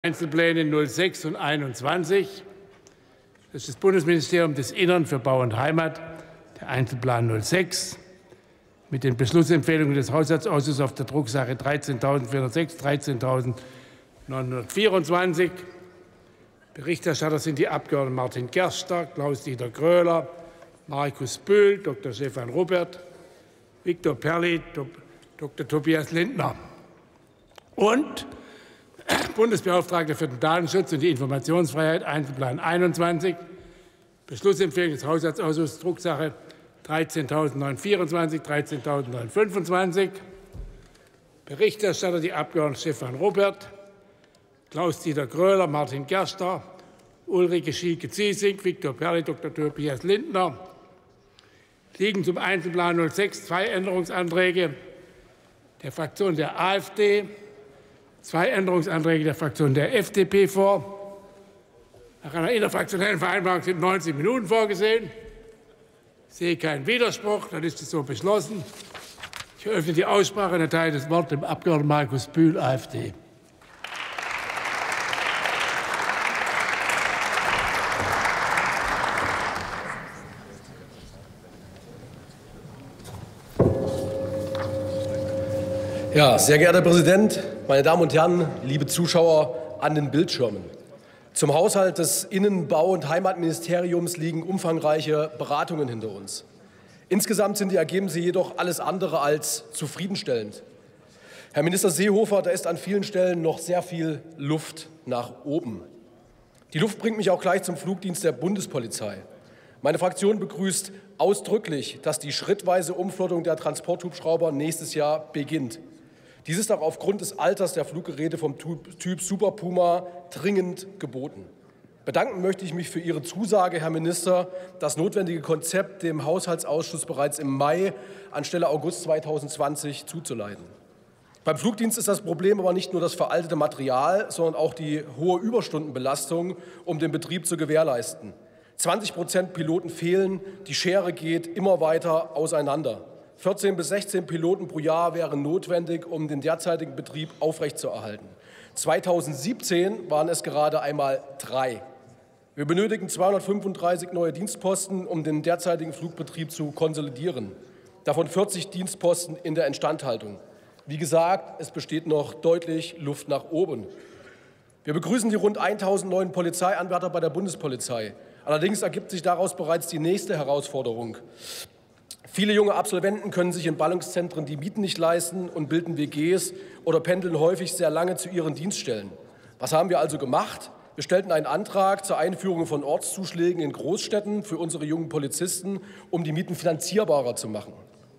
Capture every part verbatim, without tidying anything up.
Einzelpläne null sechs und einundzwanzig. Das ist das Bundesministerium des Innern für Bau und Heimat, der Einzelplan null sechs, mit den Beschlussempfehlungen des Haushaltsausschusses auf der Drucksache dreizehntausendvierhundertsechs, dreizehntausendneunhundertvierundzwanzig. Berichterstatter sind die Abgeordneten Martin Gerster, Klaus-Dieter Gröhler, Markus Böhl, Doktor Stefan Ruppert, Viktor Perli, Doktor Tobias Lindner und Bundesbeauftragter für den Datenschutz und die Informationsfreiheit, Einzelplan einundzwanzig, Beschlussempfehlung des Haushaltsausschusses, Drucksache dreizehntausendneunhundertvierundzwanzig, dreizehntausendneunhundertfünfundzwanzig. Berichterstatter die Abgeordneten Stefan Ruppert, Klaus-Dieter Gröhler, Martin Gerster, Ulrike Schielke-Ziesing, Viktor Perli, Doktor Tobias Lindner. Liegen zum Einzelplan null sechs zwei Änderungsanträge der Fraktion der AfD, zwei Änderungsanträge der Fraktion der F D P vor. Nach einer interfraktionellen Vereinbarung sind neunzig Minuten vorgesehen. Ich sehe keinen Widerspruch, dann ist es so beschlossen. Ich eröffne die Aussprache und erteile das Wort dem Abgeordneten Markus Böhl, AfD. Ja, sehr geehrter Herr Präsident, meine Damen und Herren, liebe Zuschauer an den Bildschirmen. Zum Haushalt des Innen-, Bau- und Heimatministeriums liegen umfangreiche Beratungen hinter uns. Insgesamt sind die Ergebnisse jedoch alles andere als zufriedenstellend. Herr Minister Seehofer, da ist an vielen Stellen noch sehr viel Luft nach oben. Die Luft bringt mich auch gleich zum Flugdienst der Bundespolizei. Meine Fraktion begrüßt ausdrücklich, dass die schrittweise Umflottung der Transporthubschrauber nächstes Jahr beginnt. Dies ist auch aufgrund des Alters der Fluggeräte vom Typ Super Puma dringend geboten. Bedanken möchte ich mich für Ihre Zusage, Herr Minister, das notwendige Konzept dem Haushaltsausschuss bereits im Mai anstelle August zweitausendzwanzig zuzuleiten. Beim Flugdienst ist das Problem aber nicht nur das veraltete Material, sondern auch die hohe Überstundenbelastung, um den Betrieb zu gewährleisten. zwanzig Prozent Piloten fehlen, die Schere geht immer weiter auseinander. vierzehn bis sechzehn Piloten pro Jahr wären notwendig, um den derzeitigen Betrieb aufrechtzuerhalten. zweitausendsiebzehn waren es gerade einmal drei. Wir benötigen zweihundertfünfunddreißig neue Dienstposten, um den derzeitigen Flugbetrieb zu konsolidieren. Davon vierzig Dienstposten in der Instandhaltung. Wie gesagt, es besteht noch deutlich Luft nach oben. Wir begrüßen die rund tausend neuen Polizeianwärter bei der Bundespolizei. Allerdings ergibt sich daraus bereits die nächste Herausforderung. Viele junge Absolventen können sich in Ballungszentren die Mieten nicht leisten und bilden W Gs oder pendeln häufig sehr lange zu ihren Dienststellen. Was haben wir also gemacht? Wir stellten einen Antrag zur Einführung von Ortszuschlägen in Großstädten für unsere jungen Polizisten, um die Mieten finanzierbarer zu machen.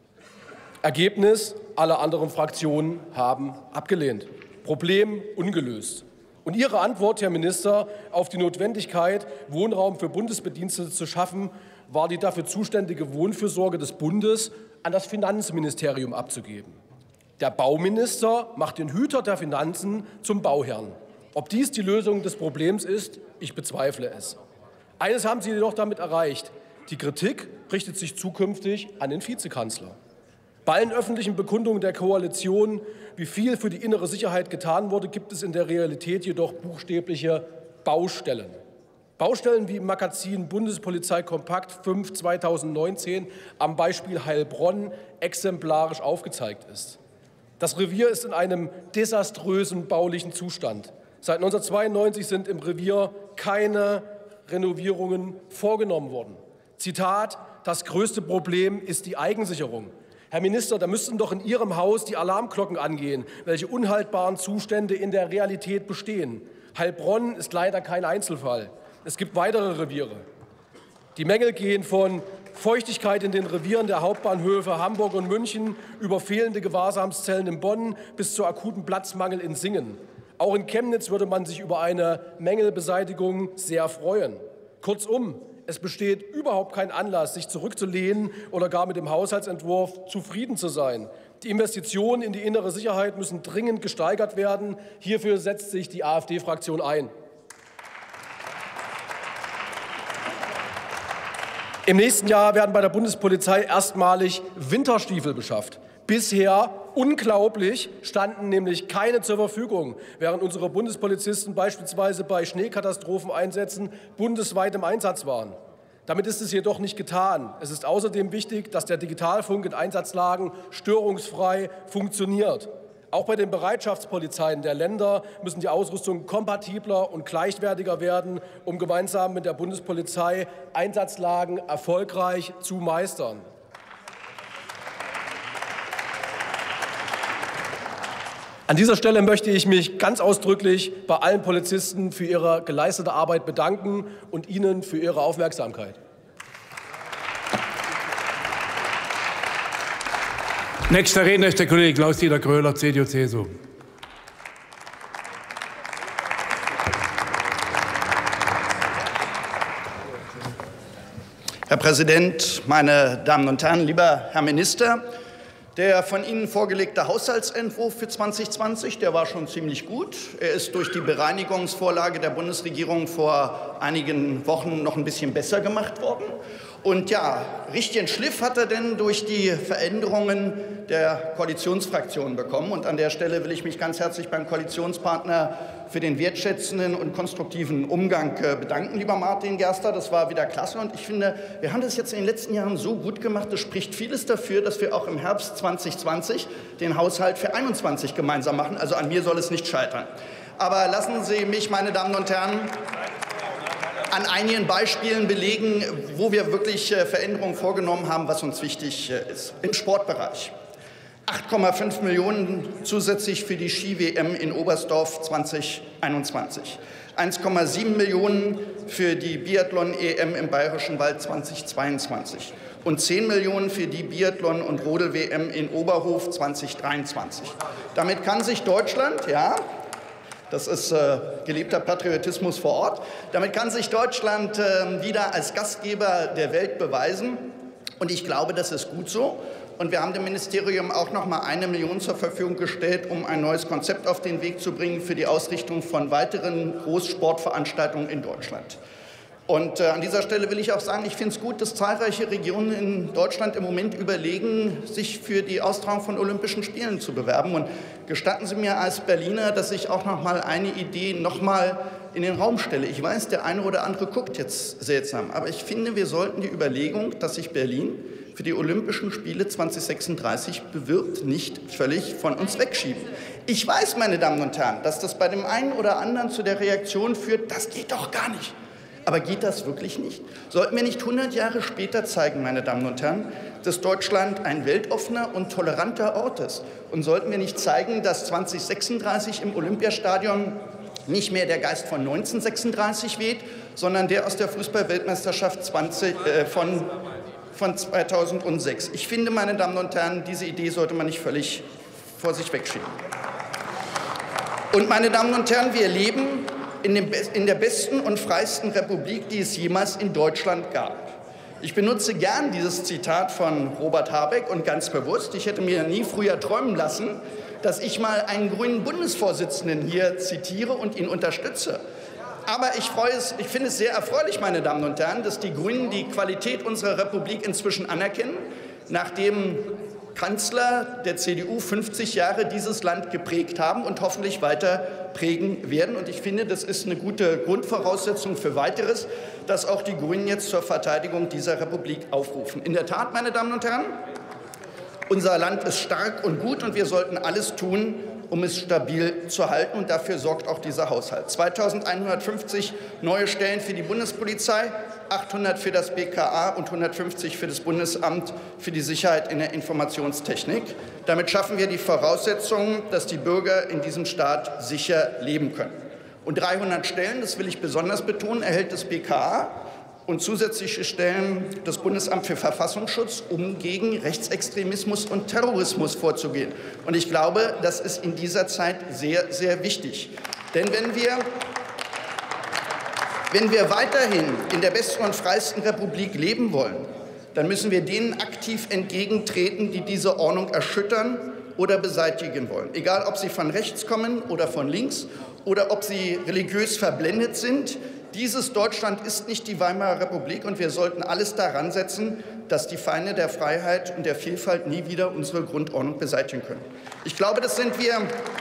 Ergebnis: Alle anderen Fraktionen haben abgelehnt. Problem ungelöst. Und Ihre Antwort, Herr Minister, auf die Notwendigkeit, Wohnraum für Bundesbedienstete zu schaffen, war die dafür zuständige Wohnfürsorge des Bundes an das Finanzministerium abzugeben. Der Bauminister macht den Hüter der Finanzen zum Bauherrn. Ob dies die Lösung des Problems ist, ich bezweifle es. Eines haben Sie jedoch damit erreicht: Die Kritik richtet sich zukünftig an den Vizekanzler. Bei allen öffentlichen Bekundungen der Koalition, wie viel für die innere Sicherheit getan wurde, gibt es in der Realität jedoch buchstäbliche Baustellen. Baustellen wie im Magazin Bundespolizei Kompakt fünf zweitausendneunzehn am Beispiel Heilbronn exemplarisch aufgezeigt ist. Das Revier ist in einem desaströsen baulichen Zustand. Seit neunzehnhundertzweiundneunzig sind im Revier keine Renovierungen vorgenommen worden. Zitat: Das größte Problem ist die Eigensicherung. Herr Minister, da müssten doch in Ihrem Haus die Alarmglocken angehen, welche unhaltbaren Zustände in der Realität bestehen. Heilbronn ist leider kein Einzelfall. Es gibt weitere Reviere. Die Mängel gehen von Feuchtigkeit in den Revieren der Hauptbahnhöfe Hamburg und München über fehlende Gewahrsamszellen in Bonn bis zu akuten Platzmangel in Singen. Auch in Chemnitz würde man sich über eine Mängelbeseitigung sehr freuen. Kurzum, es besteht überhaupt kein Anlass, sich zurückzulehnen oder gar mit dem Haushaltsentwurf zufrieden zu sein. Die Investitionen in die innere Sicherheit müssen dringend gesteigert werden. Hierfür setzt sich die AfD-Fraktion ein. Im nächsten Jahr werden bei der Bundespolizei erstmalig Winterstiefel beschafft. Bisher Unglaublich standen nämlich keine zur Verfügung, während unsere Bundespolizisten beispielsweise bei Schneekatastropheneinsätzen bundesweit im Einsatz waren. Damit ist es jedoch nicht getan. Es ist außerdem wichtig, dass der Digitalfunk in Einsatzlagen störungsfrei funktioniert. Auch bei den Bereitschaftspolizeien der Länder müssen die Ausrüstungen kompatibler und gleichwertiger werden, um gemeinsam mit der Bundespolizei Einsatzlagen erfolgreich zu meistern. An dieser Stelle möchte ich mich ganz ausdrücklich bei allen Polizisten für ihre geleistete Arbeit bedanken und Ihnen für Ihre Aufmerksamkeit. Nächster Redner ist der Kollege Klaus-Dieter Gröhler, C D U C S U. Herr Präsident, meine Damen und Herren, lieber Herr Minister! Der von Ihnen vorgelegte Haushaltsentwurf für zwanzig zwanzig, der war schon ziemlich gut. Er ist durch die Bereinigungsvorlage der Bundesregierung vor einigen Wochen noch ein bisschen besser gemacht worden. Und ja, richtigen Schliff hat er denn durch die Veränderungen der Koalitionsfraktionen bekommen. Und an der Stelle will ich mich ganz herzlich beim Koalitionspartner für den wertschätzenden und konstruktiven Umgang bedanken, lieber Martin Gerster. Das war wieder klasse. Und ich finde, wir haben das jetzt in den letzten Jahren so gut gemacht. Es spricht vieles dafür, dass wir auch im Herbst zwanzig zwanzig den Haushalt für einundzwanzig gemeinsam machen. Also an mir soll es nicht scheitern. Aber lassen Sie mich, meine Damen und Herren, an einigen Beispielen belegen, wo wir wirklich Veränderungen vorgenommen haben, was uns wichtig ist. Im Sportbereich. acht Komma fünf Millionen zusätzlich für die Ski-W M in Oberstdorf zwanzig einundzwanzig. eins Komma sieben Millionen für die Biathlon-E M im Bayerischen Wald zwanzig zweiundzwanzig. Und zehn Millionen für die Biathlon- und Rodel-W M in Oberhof zwanzig dreiundzwanzig. Damit kann sich Deutschland, ja, das ist äh, gelebter Patriotismus vor Ort. Damit kann sich Deutschland äh, wieder als Gastgeber der Welt beweisen. Und ich glaube, das ist gut so. Und wir haben dem Ministerium auch noch mal eine Million zur Verfügung gestellt, um ein neues Konzept auf den Weg zu bringen für die Ausrichtung von weiteren Großsportveranstaltungen in Deutschland. Und äh, an dieser Stelle will ich auch sagen, ich finde es gut, dass zahlreiche Regionen in Deutschland im Moment überlegen, sich für die Austragung von Olympischen Spielen zu bewerben. Und gestatten Sie mir als Berliner, dass ich auch noch mal eine Idee noch mal in den Raum stelle. Ich weiß, der eine oder andere guckt jetzt seltsam, aber ich finde, wir sollten die Überlegung, dass sich Berlin für die Olympischen Spiele zwanzig sechsunddreißig bewirbt, nicht völlig von uns wegschieben. Ich weiß, meine Damen und Herren, dass das bei dem einen oder anderen zu der Reaktion führt, das geht doch gar nicht. Aber geht das wirklich nicht? Sollten wir nicht hundert Jahre später zeigen, meine Damen und Herren, dass Deutschland ein weltoffener und toleranter Ort ist? Und sollten wir nicht zeigen, dass zwanzig sechsunddreißig im Olympiastadion nicht mehr der Geist von neunzehnhundertsechsunddreißig weht, sondern der aus der Fußball-Weltmeisterschaft zwanzig, äh, von, von zweitausendsechs. Ich finde, meine Damen und Herren, diese Idee sollte man nicht völlig vor sich wegschieben. Und, meine Damen und Herren, wir leben In, dem, in der besten und freiesten Republik, die es jemals in Deutschland gab. Ich benutze gern dieses Zitat von Robert Habeck und ganz bewusst. Ich hätte mir nie früher träumen lassen, dass ich mal einen grünen Bundesvorsitzenden hier zitiere und ihn unterstütze. Aber ich, freue es, ich finde es sehr erfreulich, meine Damen und Herren, dass die Grünen die Qualität unserer Republik inzwischen anerkennen, nachdem Kanzler der C D U fünfzig Jahre dieses Land geprägt haben und hoffentlich weiter prägen werden. Und ich finde, das ist eine gute Grundvoraussetzung für Weiteres, dass auch die Grünen jetzt zur Verteidigung dieser Republik aufrufen. In der Tat, meine Damen und Herren, unser Land ist stark und gut und wir sollten alles tun, um es stabil zu halten. Und dafür sorgt auch dieser Haushalt. zweitausendeinhundertfünfzig neue Stellen für die Bundespolizei, achthundert für das B K A und hundertfünfzig für das Bundesamt für die Sicherheit in der Informationstechnik. Damit schaffen wir die Voraussetzungen, dass die Bürger in diesem Staat sicher leben können. Und dreihundert Stellen, das will ich besonders betonen, erhält das B K A und zusätzliche Stellen das Bundesamt für Verfassungsschutz, um gegen Rechtsextremismus und Terrorismus vorzugehen. Und ich glaube, das ist in dieser Zeit sehr, sehr wichtig. Denn wenn wir Wenn wir weiterhin in der besten und freiesten Republik leben wollen, dann müssen wir denen aktiv entgegentreten, die diese Ordnung erschüttern oder beseitigen wollen. Egal, ob sie von rechts kommen oder von links oder ob sie religiös verblendet sind. Dieses Deutschland ist nicht die Weimarer Republik, und wir sollten alles daran setzen, dass die Feinde der Freiheit und der Vielfalt nie wieder unsere Grundordnung beseitigen können. Ich glaube, das sind wir,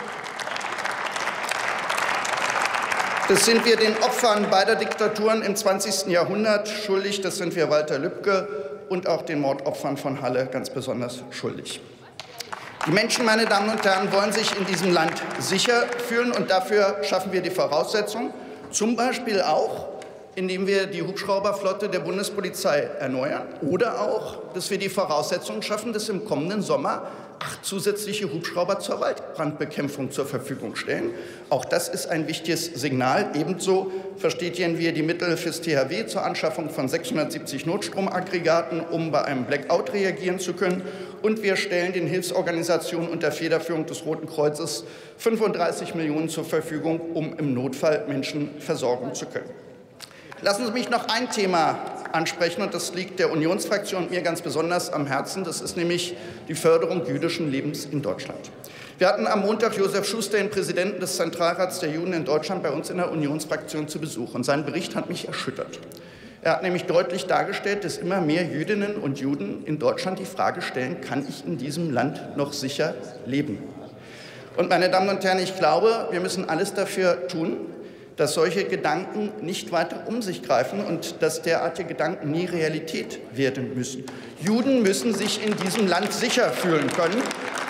das sind wir den Opfern beider Diktaturen im zwanzigsten Jahrhundert schuldig. Das sind wir Walter Lübcke und auch den Mordopfern von Halle ganz besonders schuldig. Die Menschen, meine Damen und Herren, wollen sich in diesem Land sicher fühlen, und dafür schaffen wir die Voraussetzungen, zum Beispiel auch, indem wir die Hubschrauberflotte der Bundespolizei erneuern, oder auch, dass wir die Voraussetzungen schaffen, dass im kommenden Sommer acht zusätzliche Hubschrauber zur Waldbrandbekämpfung zur Verfügung stellen. Auch das ist ein wichtiges Signal. Ebenso verstetigen wir die Mittel fürs T H W zur Anschaffung von sechshundertsiebzig Notstromaggregaten, um bei einem Blackout reagieren zu können. Und wir stellen den Hilfsorganisationen unter Federführung des Roten Kreuzes fünfunddreißig Millionen zur Verfügung, um im Notfall Menschen versorgen zu können. Lassen Sie mich noch ein Thema ansprechen, und das liegt der Unionsfraktion und mir ganz besonders am Herzen. Das ist nämlich die Förderung jüdischen Lebens in Deutschland. Wir hatten am Montag Josef Schuster, den Präsidenten des Zentralrats der Juden in Deutschland, bei uns in der Unionsfraktion zu Besuch. Und sein Bericht hat mich erschüttert. Er hat nämlich deutlich dargestellt, dass immer mehr Jüdinnen und Juden in Deutschland die Frage stellen, kann ich in diesem Land noch sicher leben? Und, meine Damen und Herren, ich glaube, wir müssen alles dafür tun, dass solche Gedanken nicht weiter um sich greifen und dass derartige Gedanken nie Realität werden müssen. Juden müssen sich in diesem Land sicher fühlen können.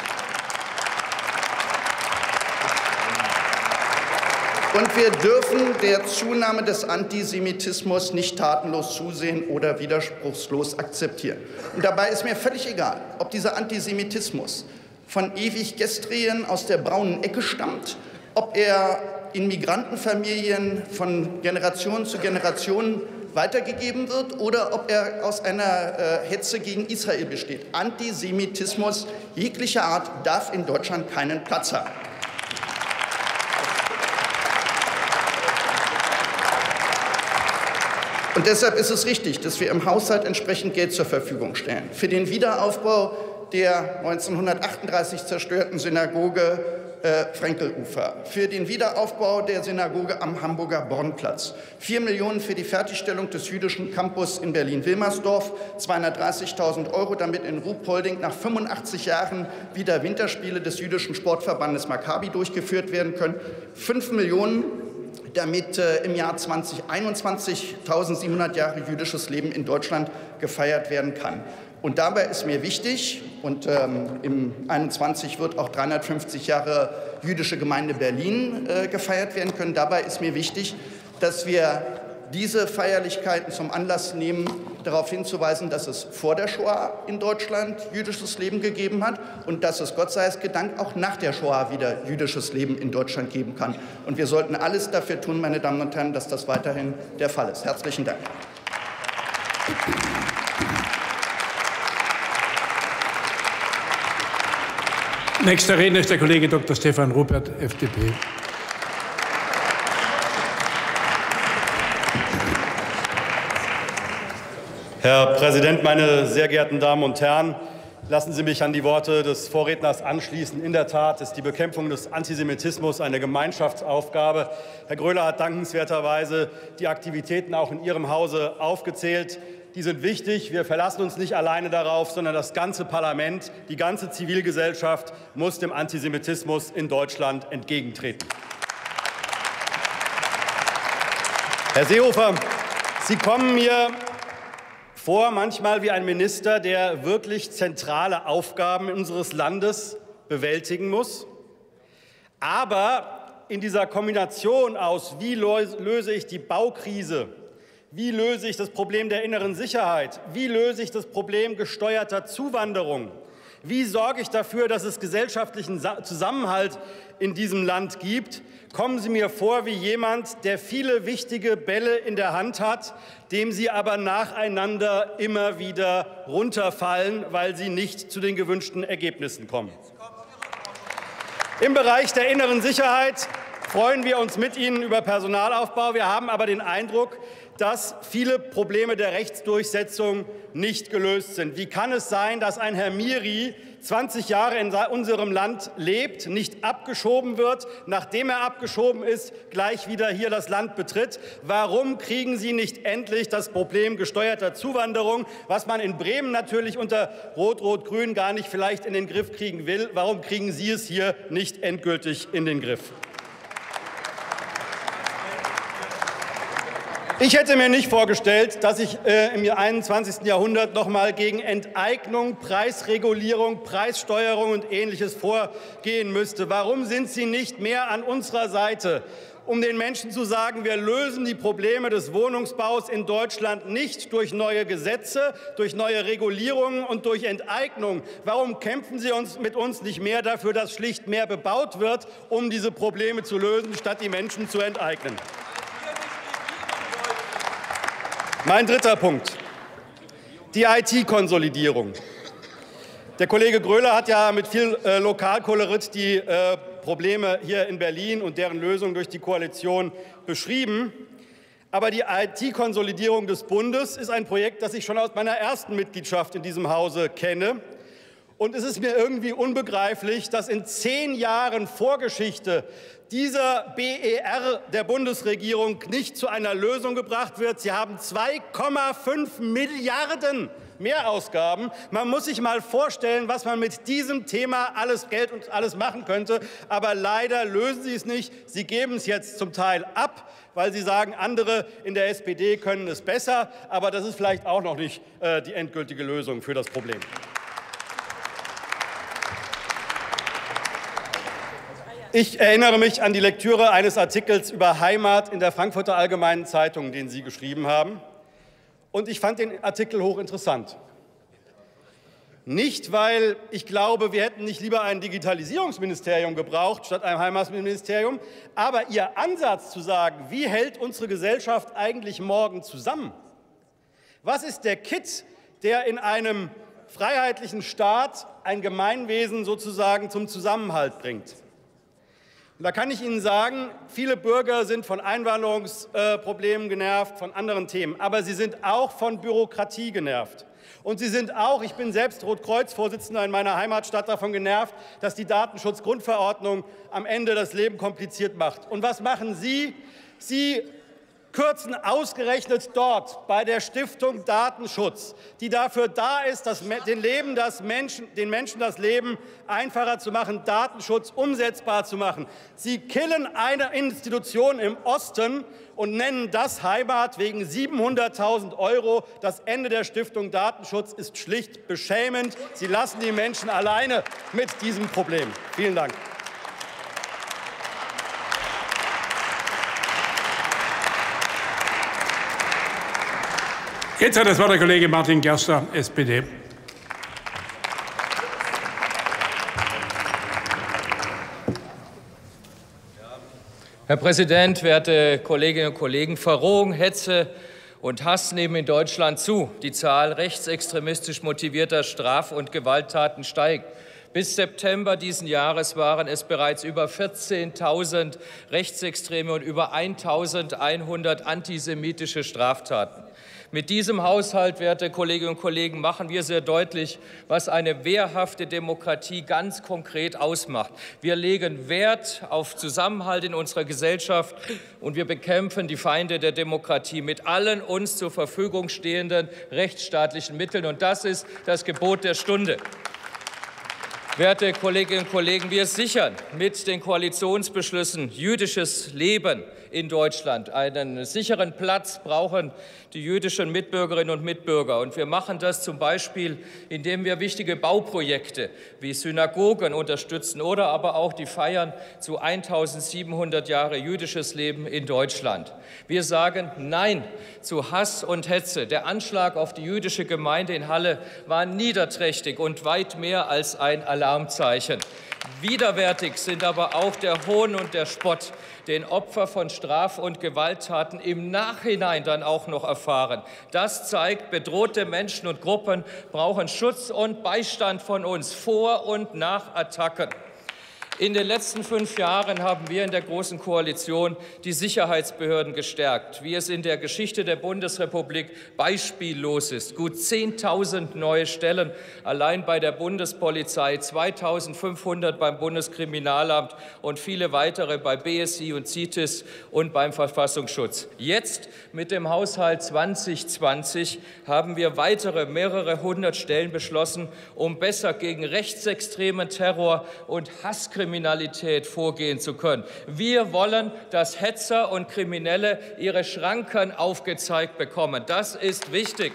Und wir dürfen der Zunahme des Antisemitismus nicht tatenlos zusehen oder widerspruchslos akzeptieren. Und dabei ist mir völlig egal, ob dieser Antisemitismus von ewig Gestrien aus der braunen Ecke stammt, ob er in Migrantenfamilien von Generation zu Generation weitergegeben wird oder ob er aus einer äh, Hetze gegen Israel besteht. Antisemitismus jeglicher Art darf in Deutschland keinen Platz haben. Und deshalb ist es richtig, dass wir im Haushalt entsprechend Geld zur Verfügung stellen. Für den Wiederaufbau der neunzehnhundertachtunddreißig zerstörten Synagoge äh, Frenkelufer, für den Wiederaufbau der Synagoge am Hamburger Bornplatz, vier Millionen für die Fertigstellung des jüdischen Campus in Berlin-Wilmersdorf, zweihundertdreißigtausend Euro, damit in Ruhpolding nach fünfundachtzig Jahren wieder Winterspiele des jüdischen Sportverbandes Maccabi durchgeführt werden können, fünf Millionen, damit äh, im Jahr zweitausendeinundzwanzig tausendsiebenhundert Jahre jüdisches Leben in Deutschland gefeiert werden kann. Und dabei ist mir wichtig, und ähm, im einundzwanzig wird auch dreihundertfünfzig Jahre jüdische Gemeinde Berlin äh, gefeiert werden können, dabei ist mir wichtig, dass wir diese Feierlichkeiten zum Anlass nehmen, darauf hinzuweisen, dass es vor der Shoah in Deutschland jüdisches Leben gegeben hat und dass es, Gott sei es gedankt, auch nach der Shoah wieder jüdisches Leben in Deutschland geben kann. Und wir sollten alles dafür tun, meine Damen und Herren, dass das weiterhin der Fall ist. Herzlichen Dank. Nächster Redner ist der Kollege Doktor Stefan Ruppert, F D P. Herr Präsident, meine sehr geehrten Damen und Herren! Lassen Sie mich an die Worte des Vorredners anschließen. In der Tat ist die Bekämpfung des Antisemitismus eine Gemeinschaftsaufgabe. Herr Gröler hat dankenswerterweise die Aktivitäten auch in Ihrem Hause aufgezählt. Die sind wichtig. Wir verlassen uns nicht alleine darauf, sondern das ganze Parlament, die ganze Zivilgesellschaft muss dem Antisemitismus in Deutschland entgegentreten. Herr Seehofer, Sie kommen mir vor manchmal wie ein Minister, der wirklich zentrale Aufgaben unseres Landes bewältigen muss. Aber in dieser Kombination aus, wie löse ich die Baukrise, wie löse ich das Problem der inneren Sicherheit, wie löse ich das Problem gesteuerter Zuwanderung, wie sorge ich dafür, dass es gesellschaftlichen Zusammenhalt in diesem Land gibt, kommen Sie mir vor wie jemand, der viele wichtige Bälle in der Hand hat, dem sie aber nacheinander immer wieder runterfallen, weil sie nicht zu den gewünschten Ergebnissen kommen. Im Bereich der inneren Sicherheit freuen wir uns mit Ihnen über Personalaufbau. Wir haben aber den Eindruck, dass viele Probleme der Rechtsdurchsetzung nicht gelöst sind. Wie kann es sein, dass ein Herr Miri zwanzig Jahre in unserem Land lebt, nicht abgeschoben wird, nachdem er abgeschoben ist, gleich wieder hier das Land betritt? Warum kriegen Sie nicht endlich das Problem gesteuerter Zuwanderung, was man in Bremen natürlich unter Rot-Rot-Grün gar nicht vielleicht in den Griff kriegen will? Warum kriegen Sie es hier nicht endgültig in den Griff? Ich hätte mir nicht vorgestellt, dass ich äh, im einundzwanzigsten Jahrhundert noch mal gegen Enteignung, Preisregulierung, Preissteuerung und Ähnliches vorgehen müsste. Warum sind Sie nicht mehr an unserer Seite, um den Menschen zu sagen, wir lösen die Probleme des Wohnungsbaus in Deutschland nicht durch neue Gesetze, durch neue Regulierungen und durch Enteignung? Warum kämpfen Sie uns mit uns nicht mehr dafür, dass schlicht mehr bebaut wird, um diese Probleme zu lösen, statt die Menschen zu enteignen? Mein dritter Punkt, die I T-Konsolidierung. Der Kollege Gröler hat ja mit viel äh, Lokalkolorit die äh, Probleme hier in Berlin und deren Lösung durch die Koalition beschrieben. Aber die I T-Konsolidierung des Bundes ist ein Projekt, das ich schon aus meiner ersten Mitgliedschaft in diesem Hause kenne. Und es ist mir irgendwie unbegreiflich, dass in zehn Jahren Vorgeschichte dieser B E R der Bundesregierung nicht zu einer Lösung gebracht wird. Sie haben zwei Komma fünf Milliarden Mehrausgaben. Man muss sich mal vorstellen, was man mit diesem Thema alles Geld und alles machen könnte. Aber leider lösen Sie es nicht. Sie geben es jetzt zum Teil ab, weil Sie sagen, andere in der S P D können es besser. Aber das ist vielleicht auch noch nicht äh, die endgültige Lösung für das Problem. Ich erinnere mich an die Lektüre eines Artikels über Heimat in der Frankfurter Allgemeinen Zeitung, den Sie geschrieben haben. Und ich fand den Artikel hochinteressant. Nicht, weil ich glaube, wir hätten nicht lieber ein Digitalisierungsministerium gebraucht statt einem Heimatministerium, aber Ihr Ansatz zu sagen, wie hält unsere Gesellschaft eigentlich morgen zusammen? Was ist der Kitt, der in einem freiheitlichen Staat ein Gemeinwesen sozusagen zum Zusammenhalt bringt? Da kann ich Ihnen sagen, viele Bürger sind von Einwanderungsproblemen genervt, von anderen Themen. Aber sie sind auch von Bürokratie genervt. Und sie sind auch, ich bin selbst Rotkreuz-Vorsitzender in meiner Heimatstadt, davon genervt, dass die Datenschutzgrundverordnung am Ende das Leben kompliziert macht. Und was machen Sie? Sie kürzen ausgerechnet dort bei der Stiftung Datenschutz, die dafür da ist, das den, Leben, das Menschen, den Menschen das Leben einfacher zu machen, Datenschutz umsetzbar zu machen. Sie killen eine Institution im Osten und nennen das Heimat wegen siebenhunderttausend Euro. Das Ende der Stiftung Datenschutz ist schlicht beschämend. Sie lassen die Menschen alleine mit diesem Problem. Vielen Dank. Jetzt hat das Wort der Kollege Martin Gerster, S P D. Herr Präsident, werte Kolleginnen und Kollegen! Verrohung, Hetze und Hass nehmen in Deutschland zu. Die Zahl rechtsextremistisch motivierter Straf- und Gewalttaten steigt. Bis September diesen Jahres waren es bereits über vierzehntausend rechtsextreme und über eintausendeinhundert antisemitische Straftaten. Mit diesem Haushalt, werte Kolleginnen und Kollegen, machen wir sehr deutlich, was eine wehrhafte Demokratie ganz konkret ausmacht. Wir legen Wert auf Zusammenhalt in unserer Gesellschaft und wir bekämpfen die Feinde der Demokratie mit allen uns zur Verfügung stehenden rechtsstaatlichen Mitteln. Und das ist das Gebot der Stunde. Werte Kolleginnen und Kollegen, wir sichern mit den Koalitionsbeschlüssen jüdisches Leben in Deutschland. Einen sicheren Platz brauchen die jüdischen Mitbürgerinnen und Mitbürger. Und wir machen das zum Beispiel, indem wir wichtige Bauprojekte wie Synagogen unterstützen oder aber auch die Feiern zu eintausendsiebenhundert Jahre jüdisches Leben in Deutschland. Wir sagen Nein zu Hass und Hetze. Der Anschlag auf die jüdische Gemeinde in Halle war niederträchtig und weit mehr als ein Alarmzeichen. Widerwärtig sind aber auch der Hohn und der Spott, den Opfer von Straf- und Gewalttaten im Nachhinein dann auch noch erfahren. Das zeigt, bedrohte Menschen und Gruppen brauchen Schutz und Beistand von uns vor und nach Attacken. In den letzten fünf Jahren haben wir in der Großen Koalition die Sicherheitsbehörden gestärkt, wie es in der Geschichte der Bundesrepublik beispiellos ist. Gut zehntausend neue Stellen allein bei der Bundespolizei, zweitausendfünfhundert beim Bundeskriminalamt und viele weitere bei B S I und C I T E S und beim Verfassungsschutz. Jetzt mit dem Haushalt zwanzig zwanzig haben wir weitere mehrere hundert Stellen beschlossen, um besser gegen rechtsextremen Terror und Hasskriminalität Kriminalität vorgehen zu können. Wir wollen, dass Hetzer und Kriminelle ihre Schranken aufgezeigt bekommen. Das ist wichtig.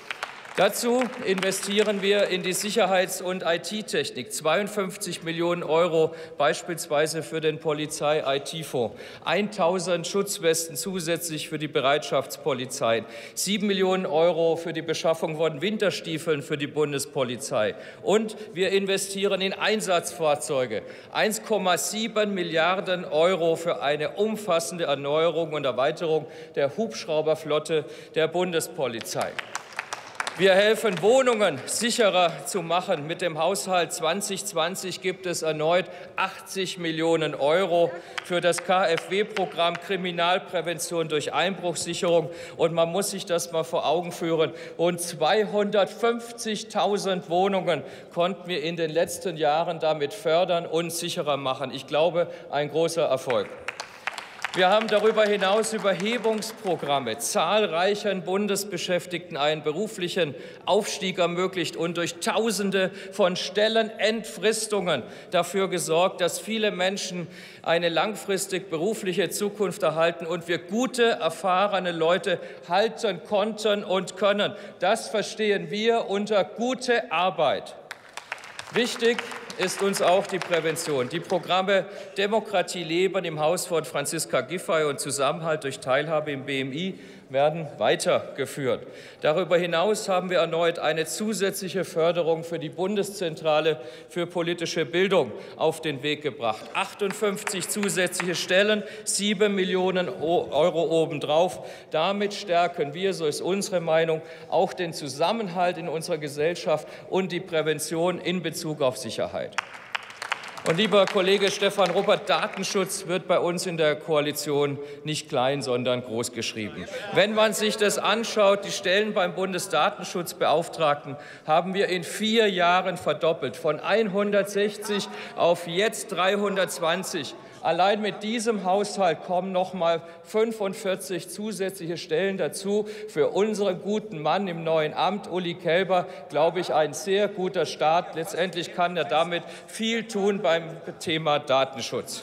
Dazu investieren wir in die Sicherheits- und I T-Technik, zweiundfünfzig Millionen Euro beispielsweise für den Polizei-I T-Fonds, tausend Schutzwesten zusätzlich für die Bereitschaftspolizei, sieben Millionen Euro für die Beschaffung von Winterstiefeln für die Bundespolizei. Und wir investieren in Einsatzfahrzeuge, eins Komma sieben Milliarden Euro für eine umfassende Erneuerung und Erweiterung der Hubschrauberflotte der Bundespolizei. Wir helfen, Wohnungen sicherer zu machen. Mit dem Haushalt zwanzig zwanzig gibt es erneut achtzig Millionen Euro für das K f W-Programm Kriminalprävention durch Einbruchsicherung. Und man muss sich das mal vor Augen führen. Rund zweihundertfünfzigtausend Wohnungen konnten wir in den letzten Jahren damit fördern und sicherer machen. Ich glaube, ein großer Erfolg. Wir haben darüber hinaus Überhebungsprogramme zahlreichen Bundesbeschäftigten einen beruflichen Aufstieg ermöglicht und durch Tausende von Stellenentfristungen dafür gesorgt, dass viele Menschen eine langfristig berufliche Zukunft erhalten und wir gute, erfahrene Leute halten konnten und können. Das verstehen wir unter gute Arbeit. Wichtig ist uns auch die Prävention. Die Programme Demokratie leben im Haus von Franziska Giffey und Zusammenhalt durch Teilhabe im B M I werden weitergeführt. Darüber hinaus haben wir erneut eine zusätzliche Förderung für die Bundeszentrale für politische Bildung auf den Weg gebracht. achtundfünfzig zusätzliche Stellen, sieben Millionen Euro obendrauf. Damit stärken wir, so ist unsere Meinung, auch den Zusammenhalt in unserer Gesellschaft und die Prävention in Bezug auf Sicherheit. Und lieber Kollege Stefan Ruppert, Datenschutz wird bei uns in der Koalition nicht klein, sondern groß geschrieben. Wenn man sich das anschaut, die Stellen beim Bundesdatenschutzbeauftragten haben wir in vier Jahren verdoppelt, von hundertsechzig auf jetzt dreihundertzwanzig. Allein mit diesem Haushalt kommen noch mal fünfundvierzig zusätzliche Stellen dazu. Für unseren guten Mann im neuen Amt, Uli Kelber, glaube ich, ein sehr guter Start. Letztendlich kann er damit viel tun beim Thema Datenschutz.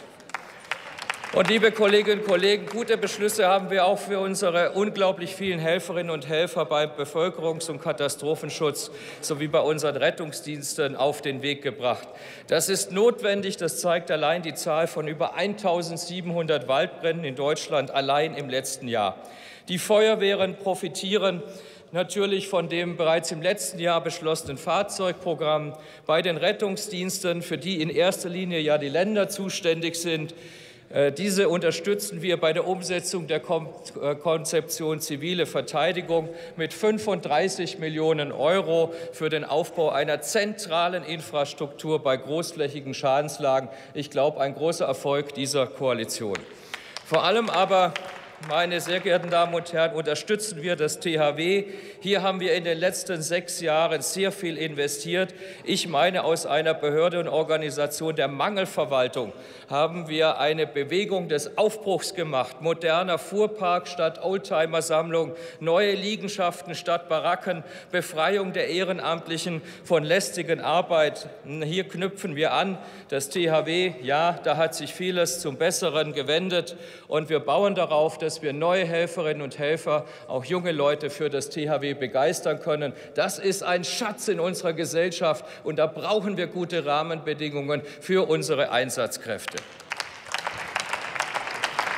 Und liebe Kolleginnen und Kollegen, gute Beschlüsse haben wir auch für unsere unglaublich vielen Helferinnen und Helfer beim Bevölkerungs- und Katastrophenschutz sowie bei unseren Rettungsdiensten auf den Weg gebracht. Das ist notwendig, das zeigt allein die Zahl von über eintausendsiebenhundert Waldbränden in Deutschland allein im letzten Jahr. Die Feuerwehren profitieren natürlich von dem bereits im letzten Jahr beschlossenen Fahrzeugprogramm. Bei den Rettungsdiensten, für die in erster Linie ja die Länder zuständig sind, diese unterstützen wir bei der Umsetzung der Konzeption zivile Verteidigung mit fünfunddreißig Millionen Euro für den Aufbau einer zentralen Infrastruktur bei großflächigen Schadenslagen. Ich glaube, ein großer Erfolg dieser Koalition. Vor allem aber, meine sehr geehrten Damen und Herren, unterstützen wir das T H W. Hier haben wir in den letzten sechs Jahren sehr viel investiert. Ich meine, aus einer Behörde und Organisation der Mangelverwaltung haben wir eine Bewegung des Aufbruchs gemacht. Moderner Fuhrpark statt Oldtimer-Sammlung, neue Liegenschaften statt Baracken, Befreiung der Ehrenamtlichen von lästigen Arbeit. Hier knüpfen wir an. Das T H W, ja, da hat sich vieles zum Besseren gewendet. Und wir bauen darauf, dass dass wir neue Helferinnen und Helfer, auch junge Leute für das T H W begeistern können. Das ist ein Schatz in unserer Gesellschaft, und da brauchen wir gute Rahmenbedingungen für unsere Einsatzkräfte.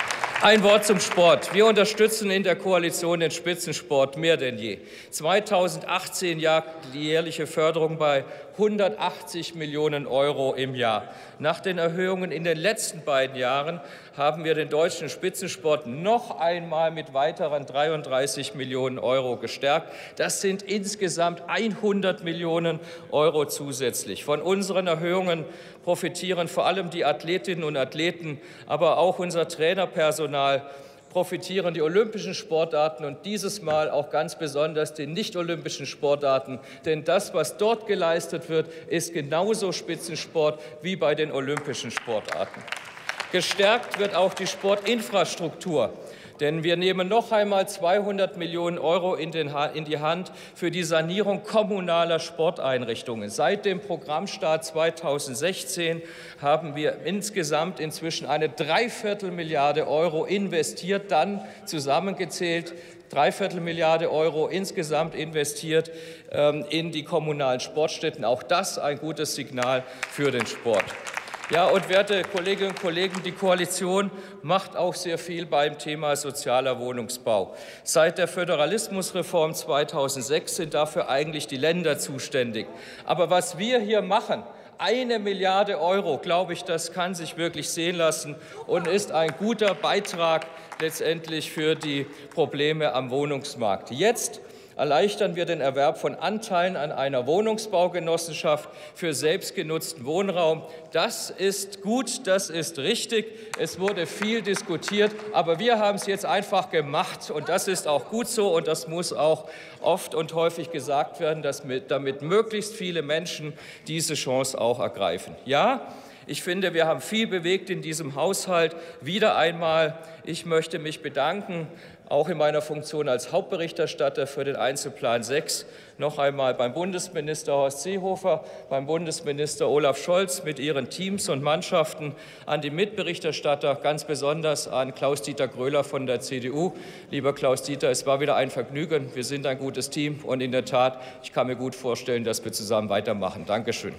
Ein Wort zum Sport. Wir unterstützen in der Koalition den Spitzensport mehr denn je. zweitausendachtzehn lag die jährliche Förderung bei hundertachtzig Millionen Euro im Jahr. Nach den Erhöhungen in den letzten beiden Jahren haben wir den deutschen Spitzensport noch einmal mit weiteren dreiunddreißig Millionen Euro gestärkt. Das sind insgesamt hundert Millionen Euro zusätzlich. Von unseren Erhöhungen profitieren vor allem die Athletinnen und Athleten, aber auch unser Trainerpersonal, profitieren die olympischen Sportarten und dieses Mal auch ganz besonders die nicht-olympischen Sportarten. Denn das, was dort geleistet wird, ist genauso Spitzensport wie bei den olympischen Sportarten. Gestärkt wird auch die Sportinfrastruktur. Denn wir nehmen noch einmal zweihundert Millionen Euro in, den, in die Hand für die Sanierung kommunaler Sporteinrichtungen. Seit dem Programmstart zweitausendsechzehn haben wir insgesamt inzwischen eine Dreiviertelmilliarde Euro investiert, dann zusammengezählt Dreiviertelmilliarde Euro insgesamt investiert ähm, in die kommunalen Sportstätten. Auch das ein gutes Signal für den Sport. Ja, und werte Kolleginnen und Kollegen, die Koalition macht auch sehr viel beim Thema sozialer Wohnungsbau. Seit der Föderalismusreform zweitausendsechs sind dafür eigentlich die Länder zuständig. Aber was wir hier machen, eine Milliarde Euro, glaube ich, das kann sich wirklich sehen lassen und ist ein guter Beitrag letztendlich für die Probleme am Wohnungsmarkt. Jetzt erleichtern wir den Erwerb von Anteilen an einer Wohnungsbaugenossenschaft für selbstgenutzten Wohnraum. Das ist gut, das ist richtig. Es wurde viel diskutiert, aber wir haben es jetzt einfach gemacht. Und das ist auch gut so und das muss auch oft und häufig gesagt werden, dass mit, damit möglichst viele Menschen diese Chance auch ergreifen. Ja, ich finde, wir haben viel bewegt in diesem Haushalt. Wieder einmal, ich möchte mich bedanken, auch in meiner Funktion als Hauptberichterstatter für den Einzelplan sechs, noch einmal beim Bundesminister Horst Seehofer, beim Bundesminister Olaf Scholz mit ihren Teams und Mannschaften, an die Mitberichterstatter, ganz besonders an Klaus-Dieter Gröler von der C D U. Lieber Klaus-Dieter, es war wieder ein Vergnügen. Wir sind ein gutes Team und in der Tat, ich kann mir gut vorstellen, dass wir zusammen weitermachen. Dankeschön.